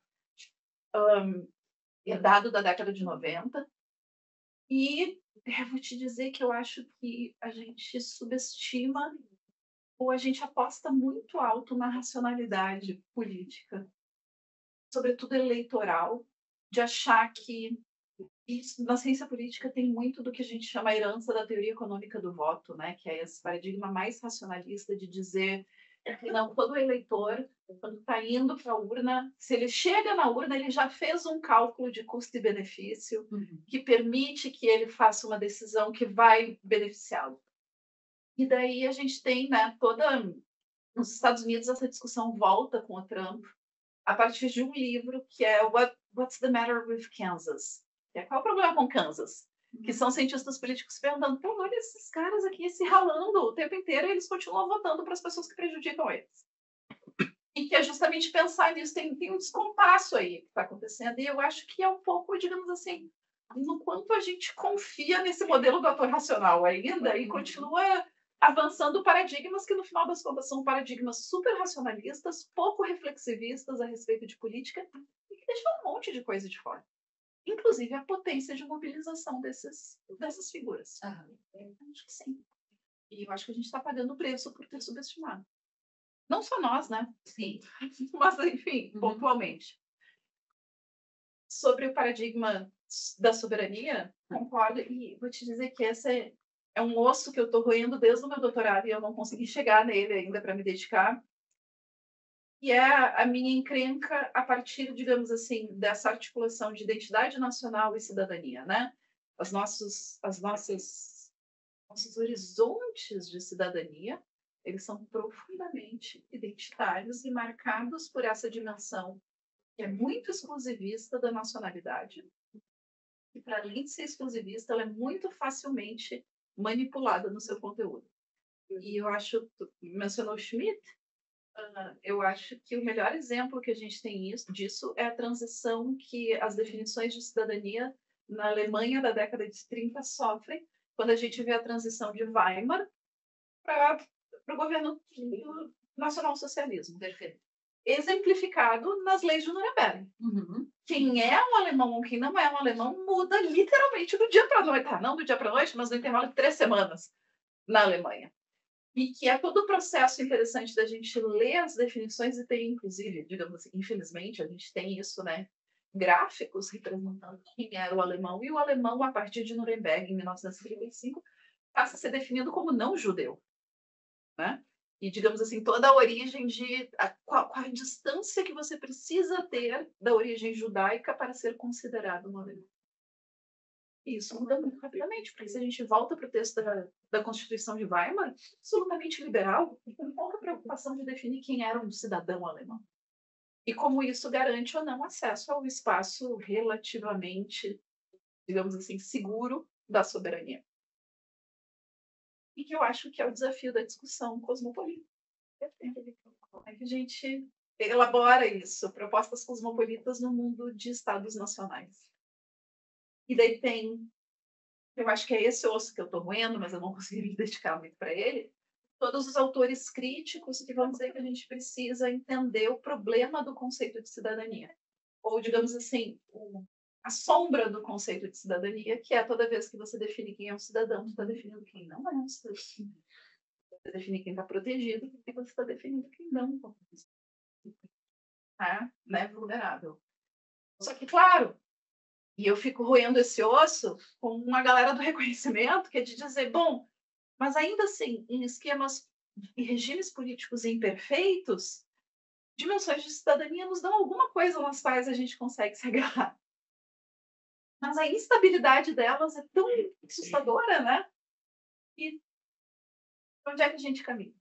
herdado da década de 90. E eu vou te dizer que eu acho que a gente subestima ou a gente aposta muito alto na racionalidade política, sobretudo eleitoral, de achar que isso, na ciência política tem muito do que a gente chama a herança da teoria econômica do voto, né? Que é esse paradigma mais racionalista de dizer que não, todo eleitor, quando está indo para a urna, se ele chega na urna, ele já fez um cálculo de custo e benefício que permite que ele faça uma decisão que vai beneficiá-lo. E daí a gente tem, né, nos Estados Unidos essa discussão volta com o Trump a partir de um livro que é What's the Matter with Kansas? Qual é o problema com Kansas? Que são cientistas políticos perguntando, pô, olha esses caras aqui se ralando o tempo inteiro e eles continuam votando para as pessoas que prejudicam eles. E que é justamente pensar nisso, tem um descompasso aí que está acontecendo, e eu acho que é um pouco, digamos assim, no quanto a gente confia nesse modelo do ator racional ainda e continua avançando paradigmas que, no final das contas, são paradigmas super racionalistas, pouco reflexivistas a respeito de política e que deixam um monte de coisa de fora. Inclusive a potência de mobilização dessas figuras. Acho que sim. E eu acho que a gente está pagando o preço por ter subestimado. Não só nós, né? Sim. Mas, enfim, pontualmente. Sobre o paradigma da soberania, concordo. E vou te dizer que esse é um osso que eu estou roendo desde o meu doutorado e eu não consegui chegar nele ainda para me dedicar. E é a minha encrenca a partir, digamos assim, dessa articulação de identidade nacional e cidadania, né? Os nossos horizontes de cidadania, eles são profundamente identitários e marcados por essa dimensão que é muito exclusivista da nacionalidade. E, para além de ser exclusivista, ela é muito facilmente manipulada no seu conteúdo. E eu acho, mencionou Schmitt, eu acho que o melhor exemplo que a gente tem disso é a transição que as definições de cidadania na Alemanha da década de 30 sofrem, quando a gente vê a transição de Weimar para o governo nacional-socialismo. Perfeito. Exemplificado nas leis de Nuremberg. Quem é um alemão ou quem não é um alemão muda literalmente do dia para a noite. Não do dia para a noite, mas no intervalo de 3 semanas na Alemanha. E que é todo o processo interessante da gente ler as definições e tem, inclusive, digamos assim, infelizmente, a gente tem isso, né? Gráficos representando quem era o alemão, e o alemão, a partir de Nuremberg, em 1935, passa a ser definido como não judeu, né? E, digamos assim, toda a origem qual a distância que você precisa ter da origem judaica para ser considerado um alemão. E isso muda muito rapidamente, porque se a gente volta para o texto da Constituição de Weimar, absolutamente liberal, e com pouca preocupação de definir quem era um cidadão alemão. E como isso garante ou não acesso ao espaço relativamente, digamos assim, seguro da soberania. E que eu acho que é o desafio da discussão cosmopolita. Como é que a gente elabora isso, propostas cosmopolitas no mundo de estados nacionais? E daí tem, eu acho que é esse osso que eu estou roendo, mas eu não consegui me dedicar muito para ele, todos os autores críticos que vão dizer que a gente precisa entender o problema do conceito de cidadania. Ou, digamos assim, a sombra do conceito de cidadania, que é toda vez que você define quem é um cidadão, você está definindo quem não é um cidadão. Você define quem está protegido e você está definindo quem não está protegido. Né? Vulnerável. Só que, claro, e eu fico roendo esse osso com uma galera do reconhecimento, que é de dizer, bom, mas ainda assim, em esquemas e regimes políticos imperfeitos, dimensões de cidadania nos dão alguma coisa nas quais a gente consegue se agarrar. Mas a instabilidade delas é tão assustadora, né? E onde é que a gente caminha?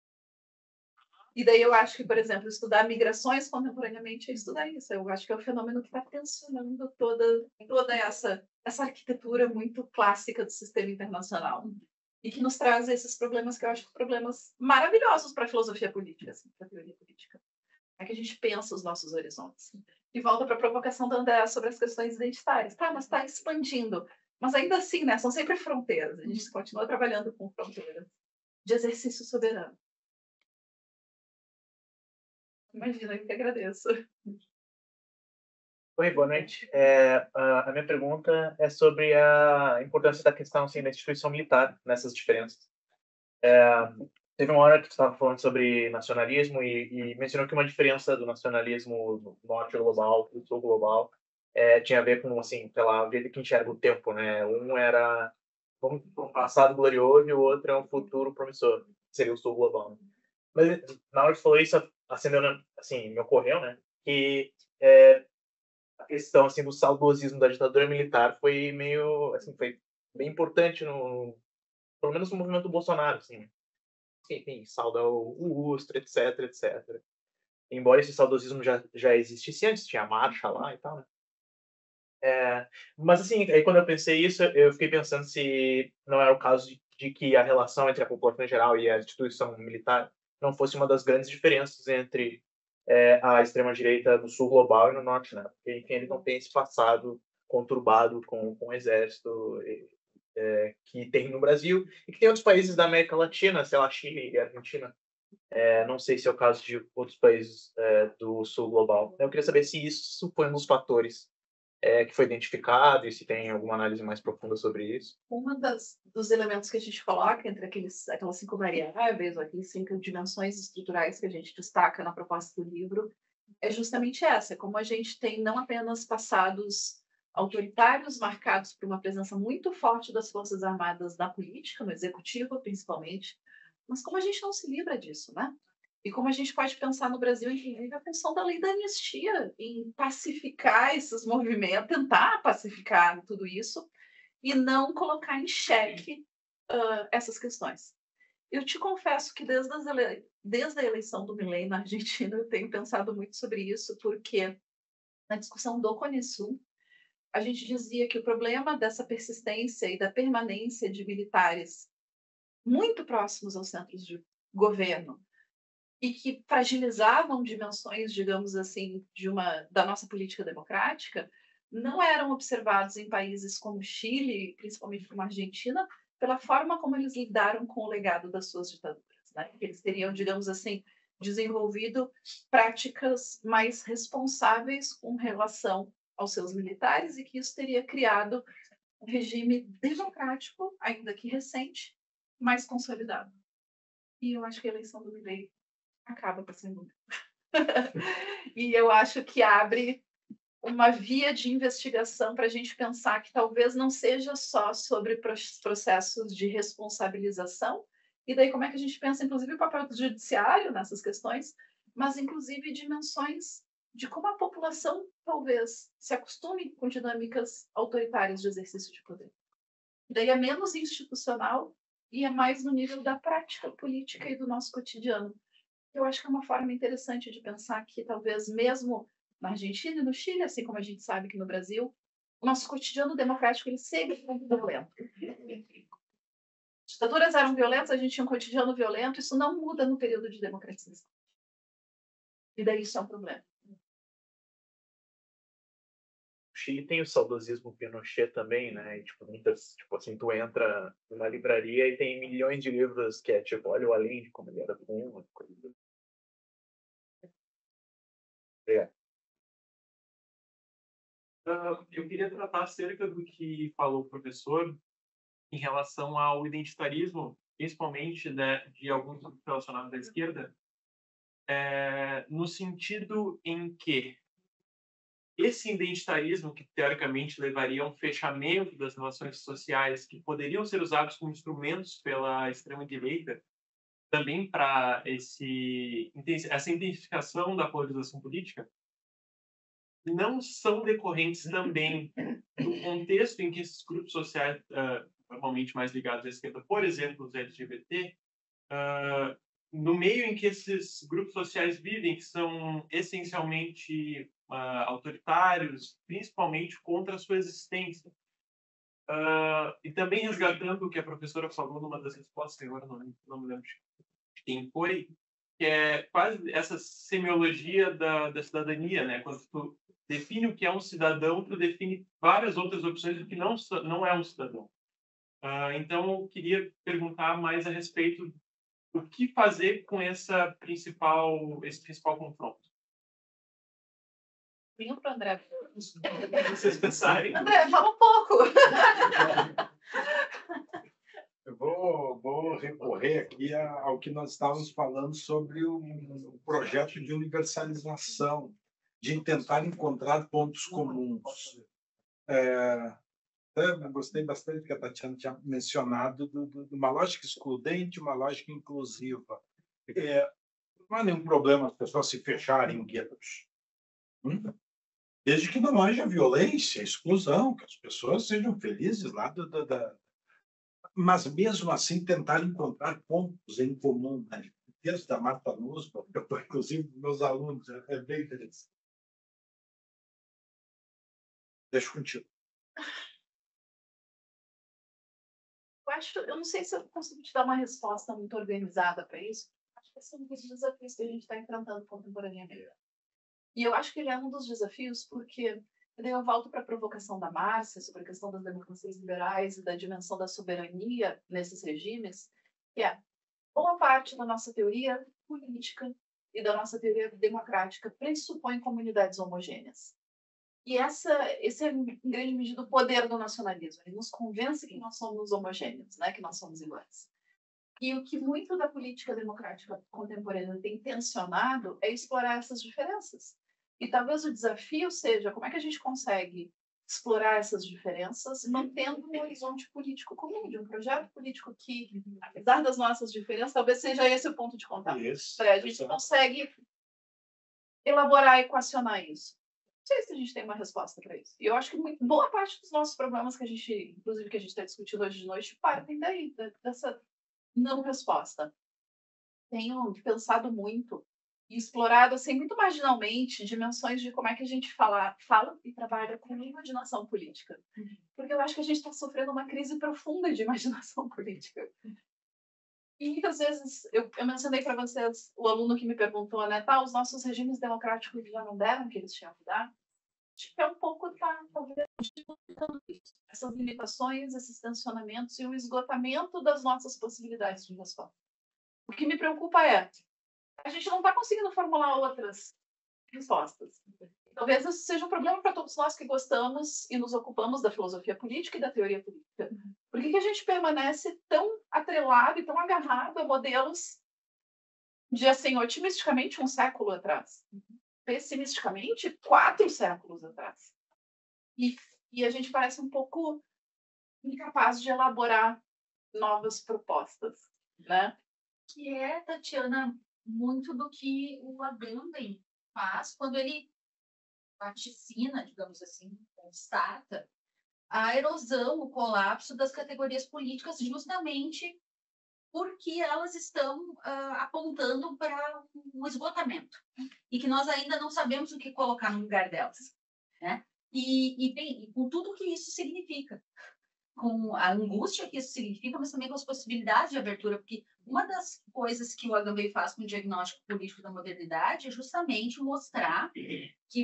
E daí eu acho que, por exemplo, estudar migrações contemporaneamente é estudar isso. Eu acho que é o fenômeno que está tensionando toda essa arquitetura muito clássica do sistema internacional. E que nos traz esses problemas que eu acho problemas maravilhosos para a filosofia política, assim, para a teoria política. É que a gente pensa os nossos horizontes. E volta para a provocação da André sobre as questões identitárias. Tá, mas está expandindo. Mas ainda assim, né, são sempre fronteiras. A gente continua trabalhando com fronteiras de exercício soberano. Imagina, eu que agradeço. Oi, boa noite. A minha pergunta é sobre a importância da questão assim, da instituição militar nessas diferenças. Teve uma hora que tu estava falando sobre nacionalismo e mencionou que uma diferença do nacionalismo do norte global e do sul global tinha a ver com, assim, pela vida que enxerga o tempo, né? Um era um passado glorioso e o outro é um futuro promissor, que seria o sul global. Mas na hora que você falou isso, acendeu, assim, me ocorreu, né? Que a questão assim do saudosismo da ditadura militar foi meio, assim, foi bem importante pelo menos no movimento Bolsonaro, assim. Enfim, sauda o Ustra, etc, etc. Embora esse saudosismo já existisse antes, tinha a marcha lá e tal, né? Mas assim, aí quando eu pensei isso, eu fiquei pensando se não era o caso de que a relação entre a população em geral e a instituição militar não fosse uma das grandes diferenças entre a extrema-direita no sul global e no norte, né? Porque, enfim, eles não têm esse passado conturbado com o exército que tem no Brasil e que tem outros países da América Latina, sei lá, Chile e Argentina. Não sei se é o caso de outros países do sul global. Eu queria saber se isso foi um dos fatores que foi identificado e se tem alguma análise mais profunda sobre isso. Dos elementos que a gente coloca entre aquelas 5 variáveis, ou aquelas 5 dimensões estruturais que a gente destaca na proposta do livro, é justamente essa, como a gente tem não apenas passados autoritários marcados por uma presença muito forte das Forças Armadas na política, no executivo principalmente, mas como a gente não se livra disso, né? E como a gente pode pensar no Brasil, inclusive, a função da lei da anistia, em pacificar esses movimentos, tentar pacificar tudo isso, e não colocar em xeque essas questões. Eu te confesso que desde a eleição do Milei na Argentina, eu tenho pensado muito sobre isso, porque na discussão do CONESUL, a gente dizia que o problema dessa persistência e da permanência de militares muito próximos aos centros de governo e que fragilizavam dimensões, digamos assim, da nossa política democrática, não eram observados em países como Chile, principalmente como a Argentina, pela forma como eles lidaram com o legado das suas ditaduras, né? Eles teriam, digamos assim, desenvolvido práticas mais responsáveis com relação aos seus militares e que isso teria criado um regime democrático, ainda que recente, mais consolidado. E eu acho que a eleição do Milei acaba com essa dúvida. E eu acho que abre uma via de investigação para a gente pensar que talvez não seja só sobre processos de responsabilização, e daí como é que a gente pensa, inclusive, o papel do judiciário nessas questões, mas, inclusive, dimensões de como a população talvez se acostume com dinâmicas autoritárias de exercício de poder. Daí é menos institucional e é mais no nível da prática política e do nosso cotidiano. Eu acho que é uma forma interessante de pensar que talvez mesmo na Argentina e no Chile, assim como a gente sabe que no Brasil, o nosso cotidiano democrático ele segue muito violento. Ditaduras eram violentas, a gente tinha um cotidiano violento, isso não muda no período de democratização. E daí isso é um problema. Chile tem o saudosismo Pinochet também, né? E, tipo, muitas, tipo assim, tu entra numa livraria e tem milhões de livros que é tipo, olha o Allende, como ele era bom, uma coisa. Obrigado. Eu queria tratar acerca do que falou o professor em relação ao identitarismo, principalmente, né, de alguns grupos relacionados à esquerda, no sentido em que esse identitarismo, que teoricamente levaria a um fechamento das relações sociais que poderiam ser usados como instrumentos pela extrema-direita, também para essa intensificação da polarização política, não são decorrentes também do contexto em que esses grupos sociais, normalmente mais ligados à esquerda, por exemplo, os LGBT, no meio em que esses grupos sociais vivem, que são essencialmente autoritários, principalmente contra a sua existência. E também resgatando o que a professora falou numa das respostas, agora não me lembro de quem foi, que é quase essa semiologia da cidadania, né? Quando tu define o que é um cidadão, tu define várias outras opções do que não é um cidadão. Então, eu queria perguntar mais a respeito do que fazer com esse principal confronto. Vinha para o André. Vocês pensarem. André, fala um pouco. Eu vou recorrer aqui ao que nós estávamos falando sobre o projeto de universalização, de tentar encontrar pontos comuns. Eu gostei bastante que a Tatiana tinha mencionado de uma lógica excludente, uma lógica inclusiva. Não há nenhum problema as pessoas se fecharem em guetos. Desde que não haja violência, exclusão, que as pessoas sejam felizes lá mas mesmo assim tentar encontrar pontos em comum, né? O texto da Marta Nussbaum, que eu estou inclusive com meus alunos, é bem interessante. Deixa contigo. Eu não sei se eu consigo te dar uma resposta muito organizada para isso. Acho que esse é um dos desafios que a gente está enfrentando contemporaneamente. E eu acho que ele é um dos desafios porque eu volto para a provocação da Márcia sobre a questão das democracias liberais e da dimensão da soberania nesses regimes, que é boa parte da nossa teoria política e da nossa teoria democrática pressupõe comunidades homogêneas. E esse é, em grande medida, o poder do nacionalismo. Ele nos convence que nós somos homogêneos, né? Que nós somos iguais. E o que muito da política democrática contemporânea tem tensionado é explorar essas diferenças. E talvez o desafio seja como é que a gente consegue explorar essas diferenças mantendo um horizonte político comum, de um projeto político que, apesar das nossas diferenças, talvez seja esse o ponto de contato. A gente consegue elaborar e equacionar isso. Não sei se a gente tem uma resposta para isso. E eu acho que boa parte dos nossos problemas que a gente, inclusive que a gente está discutindo hoje de noite, partem daí, dessa não resposta. Tenho pensado muito e explorado assim, muito marginalmente dimensões de como é que a gente fala e trabalha com imaginação política. Porque eu acho que a gente está sofrendo uma crise profunda de imaginação política. E muitas vezes, eu mencionei para vocês, o aluno que me perguntou, né, os nossos regimes democráticos já não deram o que eles tinham que dar? Acho que é um pouco, talvez, essas limitações, esses tensionamentos e o esgotamento das nossas possibilidades de resposta. O que me preocupa é a gente não está conseguindo formular outras respostas. Talvez isso seja um problema para todos nós que gostamos e nos ocupamos da filosofia política e da teoria política. Por que a gente permanece tão atrelado e tão agarrado a modelos de, assim, otimisticamente, 1 século atrás? Pessimisticamente, 4 séculos atrás. E a gente parece um pouco incapaz de elaborar novas propostas, né? Que é, Tatiana, muito do que o Agamben faz quando ele vaticina, digamos assim, constata a erosão, o colapso das categorias políticas justamente porque elas estão apontando para um esgotamento e que nós ainda não sabemos o que colocar no lugar delas, né? E com tudo que isso significa, com a angústia que isso significa, mas também com as possibilidades de abertura, porque uma das coisas que o Agamben faz com o diagnóstico político da modernidade é justamente mostrar que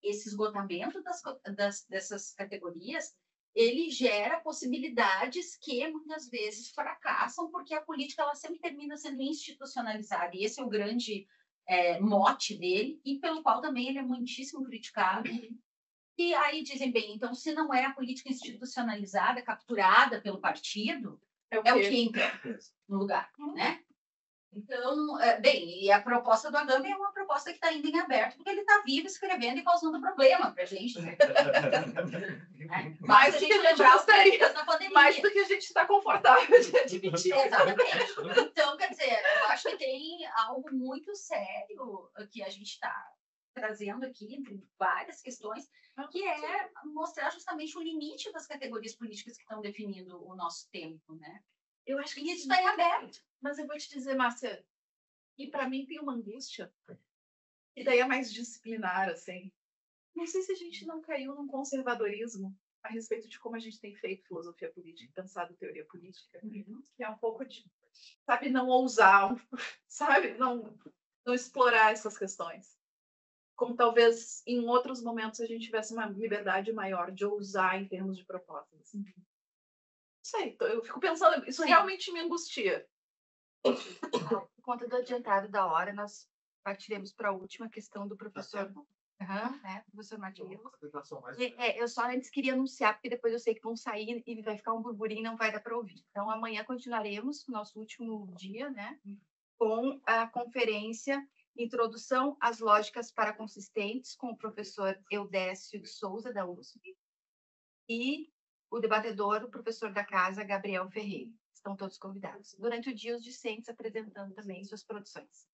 esse esgotamento dessas categorias, ele gera possibilidades que muitas vezes fracassam, porque a política ela sempre termina sendo institucionalizada. E esse é o grande mote dele, e pelo qual também ele é muitíssimo criticado. E aí dizem, bem, então se não é a política institucionalizada, capturada pelo partido, é o que entra no lugar, né? Então, bem, e a proposta do Agamben é uma proposta que está ainda em aberto, porque ele está vivo, escrevendo e causando problema para a gente. Né? Mais do que a gente gostaria, na pandemia. mais do que a gente está confortável de admitir. Exatamente. Então, quer dizer, eu acho que tem algo muito sério que a gente está trazendo aqui, entre várias questões, que é mostrar justamente o limite das categorias políticas que estão definindo o nosso tempo, né? Eu acho que isso está em aberto. Mas eu vou te dizer, Márcia, e para mim tem uma angústia, e daí é mais disciplinar, assim. Não sei se a gente não caiu num conservadorismo a respeito de como a gente tem feito filosofia política, pensado teoria política, que é um pouco de, sabe, não ousar, sabe, não explorar essas questões. Como talvez em outros momentos a gente tivesse uma liberdade maior de ousar em termos de propostas. Assim. Não sei, eu fico pensando, isso realmente me angustia. Por conta do adiantado da hora, nós partiremos para a última questão do professor, professor Martins. Eu só antes queria anunciar, porque depois eu sei que vão sair e vai ficar um burburinho e não vai dar para ouvir. Então, amanhã continuaremos, nosso último dia, né, com a conferência Introdução às Lógicas Paraconsistentes, com o professor Eudécio de Souza, da USP, e o debatedor, o professor da casa, Gabriel Ferreira. Estão todos convidados. Durante o dia, os discentes apresentando também suas produções.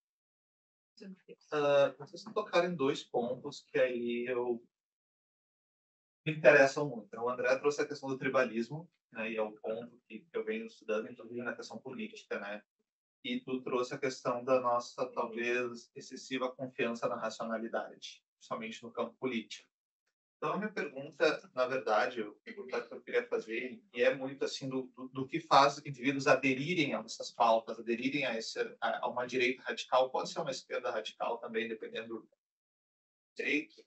Vocês tocaram em 2 pontos que aí me interessam muito. Então, o André trouxe a questão do tribalismo, né, e é um ponto que eu venho estudando, inclusive na questão política, né? E tu trouxe a questão da nossa, talvez, excessiva confiança na racionalidade, principalmente no campo político. Então, a minha pergunta, na verdade, a pergunta que eu queria fazer, e é muito assim do que faz indivíduos aderirem a essas pautas, aderirem a uma direita radical, pode ser uma esquerda radical também, dependendo do direito,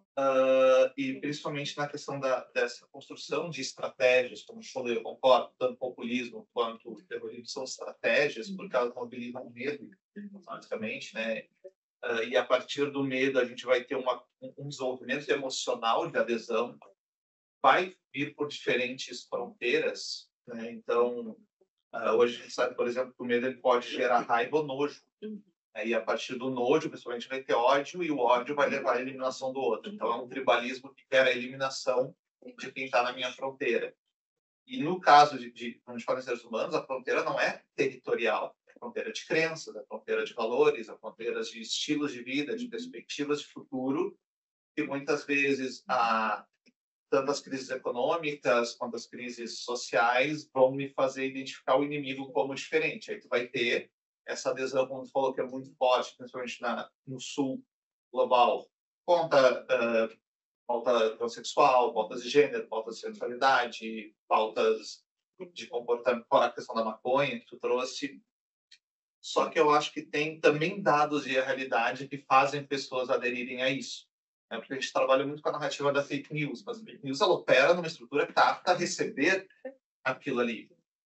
e principalmente na questão dessa construção de estratégias, como eu concordo, tanto populismo quanto o terrorismo são estratégias, porque elas mobilizam medo, basicamente, né? E a partir do medo a gente vai ter um desenvolvimento emocional de adesão, vai vir por diferentes fronteiras, né? Então, hoje a gente sabe, por exemplo, que o medo ele pode gerar raiva ou nojo, e a partir do nojo, principalmente, vai ter ódio, e o ódio vai levar à eliminação do outro. Então, é um tribalismo que quer a eliminação de quem está na minha fronteira. E no caso quando a gente fala em seres humanos, a fronteira não é territorial, é fronteira de crenças, é fronteira de valores, é fronteira de estilos de vida, de perspectivas de futuro, e muitas vezes tanto as crises econômicas quanto as crises sociais vão me fazer identificar o inimigo como diferente. Aí tu vai ter essa adesão, como tu falou, que é muito forte, principalmente no sul global, contra pauta transexual, pautas de gênero, pautas de sexualidade, pautas de comportamento, a questão da maconha que tu trouxe. Só que eu acho que tem também dados de realidade que fazem pessoas aderirem a isso. Porque a gente trabalha muito com a narrativa da fake news, mas a fake news ela opera numa estrutura que está apta a receber aquilo ali.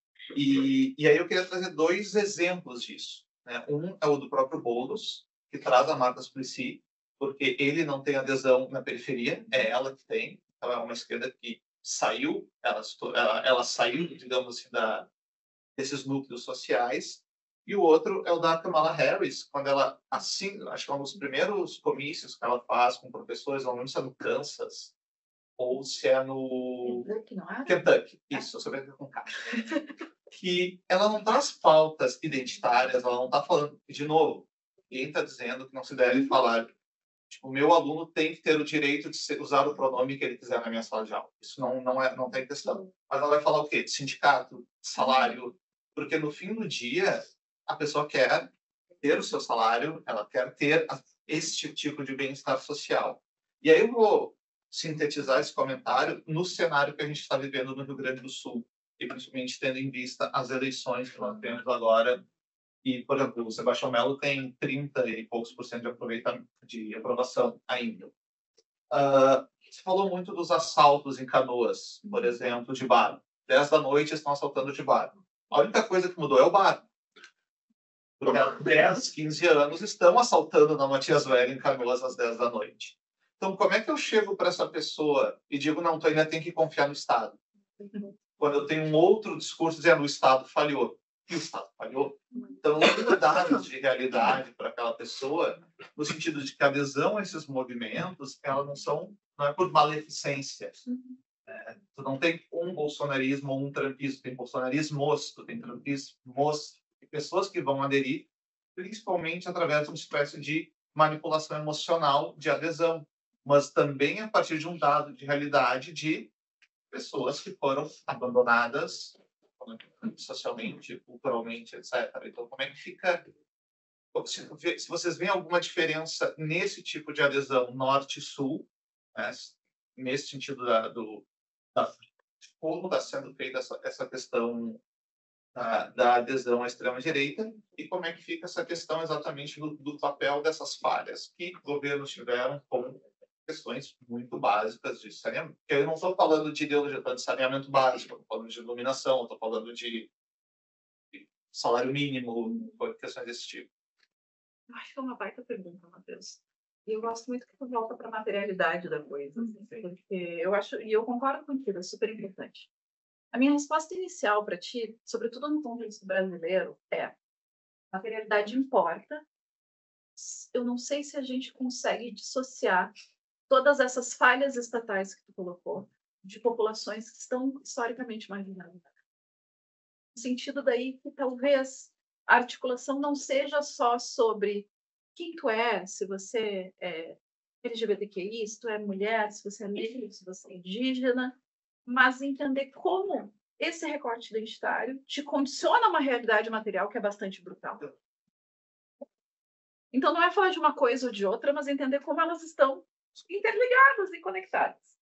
E aí eu queria trazer 2 exemplos disso. Né? Um é o do próprio Boulos, que traz a marca Suplicy, porque ele não tem adesão na periferia, é ela que tem. Ela é uma esquerda que saiu, ela saiu, digamos assim, desses núcleos sociais. E o outro é o da Kamala Harris, quando ela, assim, acho que é um dos primeiros comícios que ela faz com professores, não lembro se é no Kansas, ou se é no Kentucky, isso, eu sabia que é com K. Que ela não traz pautas identitárias, ela não está falando, de novo, ninguém está dizendo que não se deve falar, tipo, o meu aluno tem que ter o direito de usar o pronome que ele quiser na minha sala de aula. Isso não tem questão. Mas ela vai falar o quê? De sindicato, de salário, porque no fim do dia a pessoa quer ter o seu salário, ela quer ter esse tipo de bem-estar social. E aí eu vou sintetizar esse comentário no cenário que a gente está vivendo no Rio Grande do Sul, e principalmente tendo em vista as eleições que nós temos agora. E, por exemplo, o Sebastião Melo tem 30 e poucos % de aprovação ainda. Você falou muito dos assaltos em Canoas, por exemplo, de bar. 10 da noite estão assaltando de bar. A única coisa que mudou é o bar. Porque há 10, 15 anos estão assaltando na Matias Velho em Canoas às 10 da noite. Então, como é que eu chego para essa pessoa e digo, não, tu ainda tem que confiar no Estado? Quando eu tenho um outro discurso dizendo o Estado falhou. E o Estado falhou. Então, eu tenho dados de realidade para aquela pessoa, no sentido de que a adesão a esses movimentos, ela não é por maleficência. Tu não tem um bolsonarismo ou um trumpismo, tem bolsonarismos, tu tem trumpismos, e pessoas que vão aderir, principalmente através de uma espécie de manipulação emocional de adesão, mas também a partir de um dado de realidade de pessoas que foram abandonadas socialmente, culturalmente, etc. Então, como é que fica... Se vocês veem alguma diferença nesse tipo de adesão norte-sul, né, nesse sentido de como está sendo feita essa questão da adesão à extrema-direita e como é que fica essa questão exatamente do papel dessas falhas que governos tiveram com questões muito básicas de saneamento. Eu não estou falando de ideologia, de saneamento básico, estou falando de iluminação, estou falando de salário mínimo, questões desse tipo. Acho que é uma baita pergunta, Matheus. E eu gosto muito que tu volta para a materialidade da coisa, porque eu acho, e eu concordo contigo, é super importante. A minha resposta inicial para ti, sobretudo no contexto brasileiro, é: materialidade importa. Eu não sei se a gente consegue dissociar todas essas falhas estatais que tu colocou de populações que estão historicamente marginalizadas. No sentido daí que talvez a articulação não seja só sobre quem tu é, se você é LGBTQI, se tu é mulher, se você é negro, se você é indígena, mas entender como esse recorte identitário te condiciona a uma realidade material que é bastante brutal. Então, não é falar de uma coisa ou de outra, mas entender como elas estão interligadas e conectadas.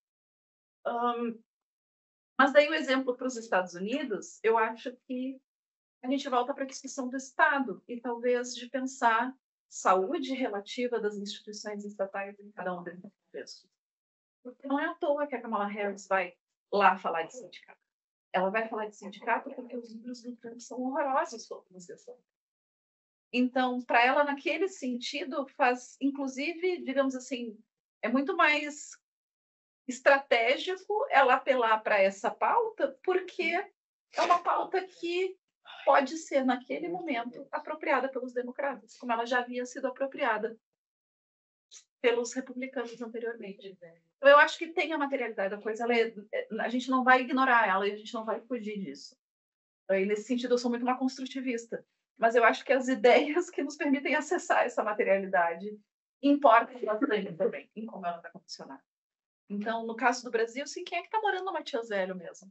Mas daí o exemplo para os Estados Unidos, eu acho que a gente volta para a discussão do Estado e talvez de pensar saúde relativa das instituições estatais em cada um desses contextos. Porque não é à toa que a Kamala Harris vai lá falar de sindicato. Ela vai falar de sindicato porque os números do Trump são horrorosos sobre a questão. Então, para ela, naquele sentido, faz, inclusive, digamos assim, é muito mais estratégico ela apelar para essa pauta, porque é uma pauta que pode ser, naquele momento, apropriada pelos democratas, como ela já havia sido apropriada pelos republicanos anteriormente. Então, eu acho que tem a materialidade da coisa, a gente não vai ignorar ela e a gente não vai fugir disso. E, nesse sentido, eu sou muito uma construtivista, mas eu acho que as ideias que nos permitem acessar essa materialidade importam bastante também em como ela está condicionada. Então, no caso do Brasil, sim, quem é que está morando no Matias Velho mesmo?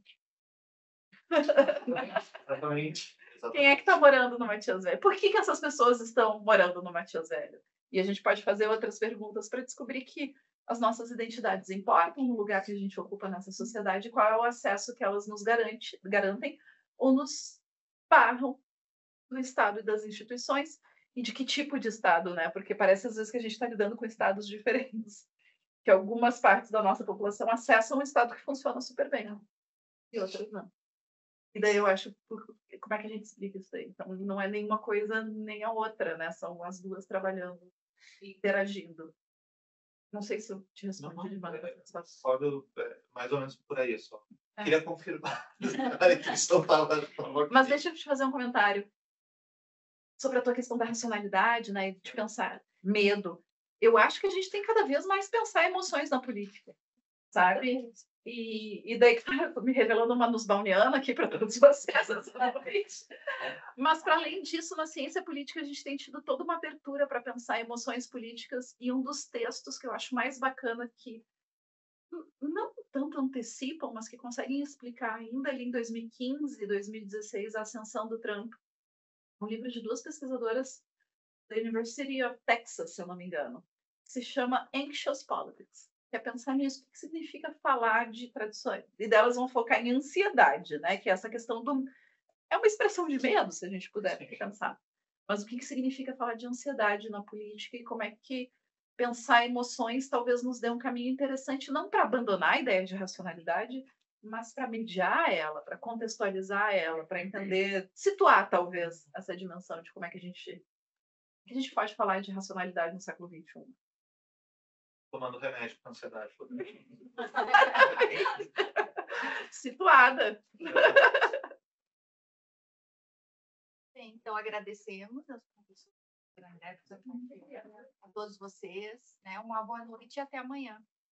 Exatamente. Quem é que está morando no Matias Velho? Por que essas pessoas estão morando no Matias Velho? E a gente pode fazer outras perguntas para descobrir que as nossas identidades importam no lugar que a gente ocupa nessa sociedade, qual é o acesso que elas nos garantem ou nos barram do Estado e das instituições, e de que tipo de Estado, né? Porque parece às vezes que a gente está lidando com Estados diferentes, que algumas partes da nossa população acessam um Estado que funciona super bem, né? E outras não. E daí eu acho, como é que a gente explica isso aí? Então, não é nenhuma coisa nem a outra, né? São as duas trabalhando e interagindo. Não sei se eu te respondi de maneira mais ou menos por aí só. Queria confirmar. Mas deixa eu te fazer um comentário sobre a tua questão da racionalidade, né? E de pensar medo. Eu acho que a gente tem cada vez mais pensar emoções na política, sabe? E daí, claro, estou me revelando uma nusbauniana aqui para todos vocês exatamente. Mas, para além disso, na ciência política, a gente tem tido toda uma abertura para pensar emoções políticas, e um dos textos que eu acho mais bacana, que não tanto antecipam, mas que conseguem explicar ainda ali em 2015, 2016, a ascensão do Trump. Um livro de duas pesquisadoras da University of Texas, se eu não me engano, que se chama Anxious Politics. Que é pensar nisso, o que significa falar de tradições. E delas vão focar em ansiedade, né? Que é essa questão do... É uma expressão de medo, se a gente puder pensar. Mas o que significa falar de ansiedade na política e como é que pensar emoções talvez nos dê um caminho interessante, não para abandonar a ideia de racionalidade, mas para mediar ela, para contextualizar ela, para entender, situar talvez essa dimensão de como é que a gente pode falar de racionalidade no século XXI. Tomando remédio para ansiedade. Situada. Bem, então agradecemos aos professores, a todos vocês, né? Uma boa noite e até amanhã.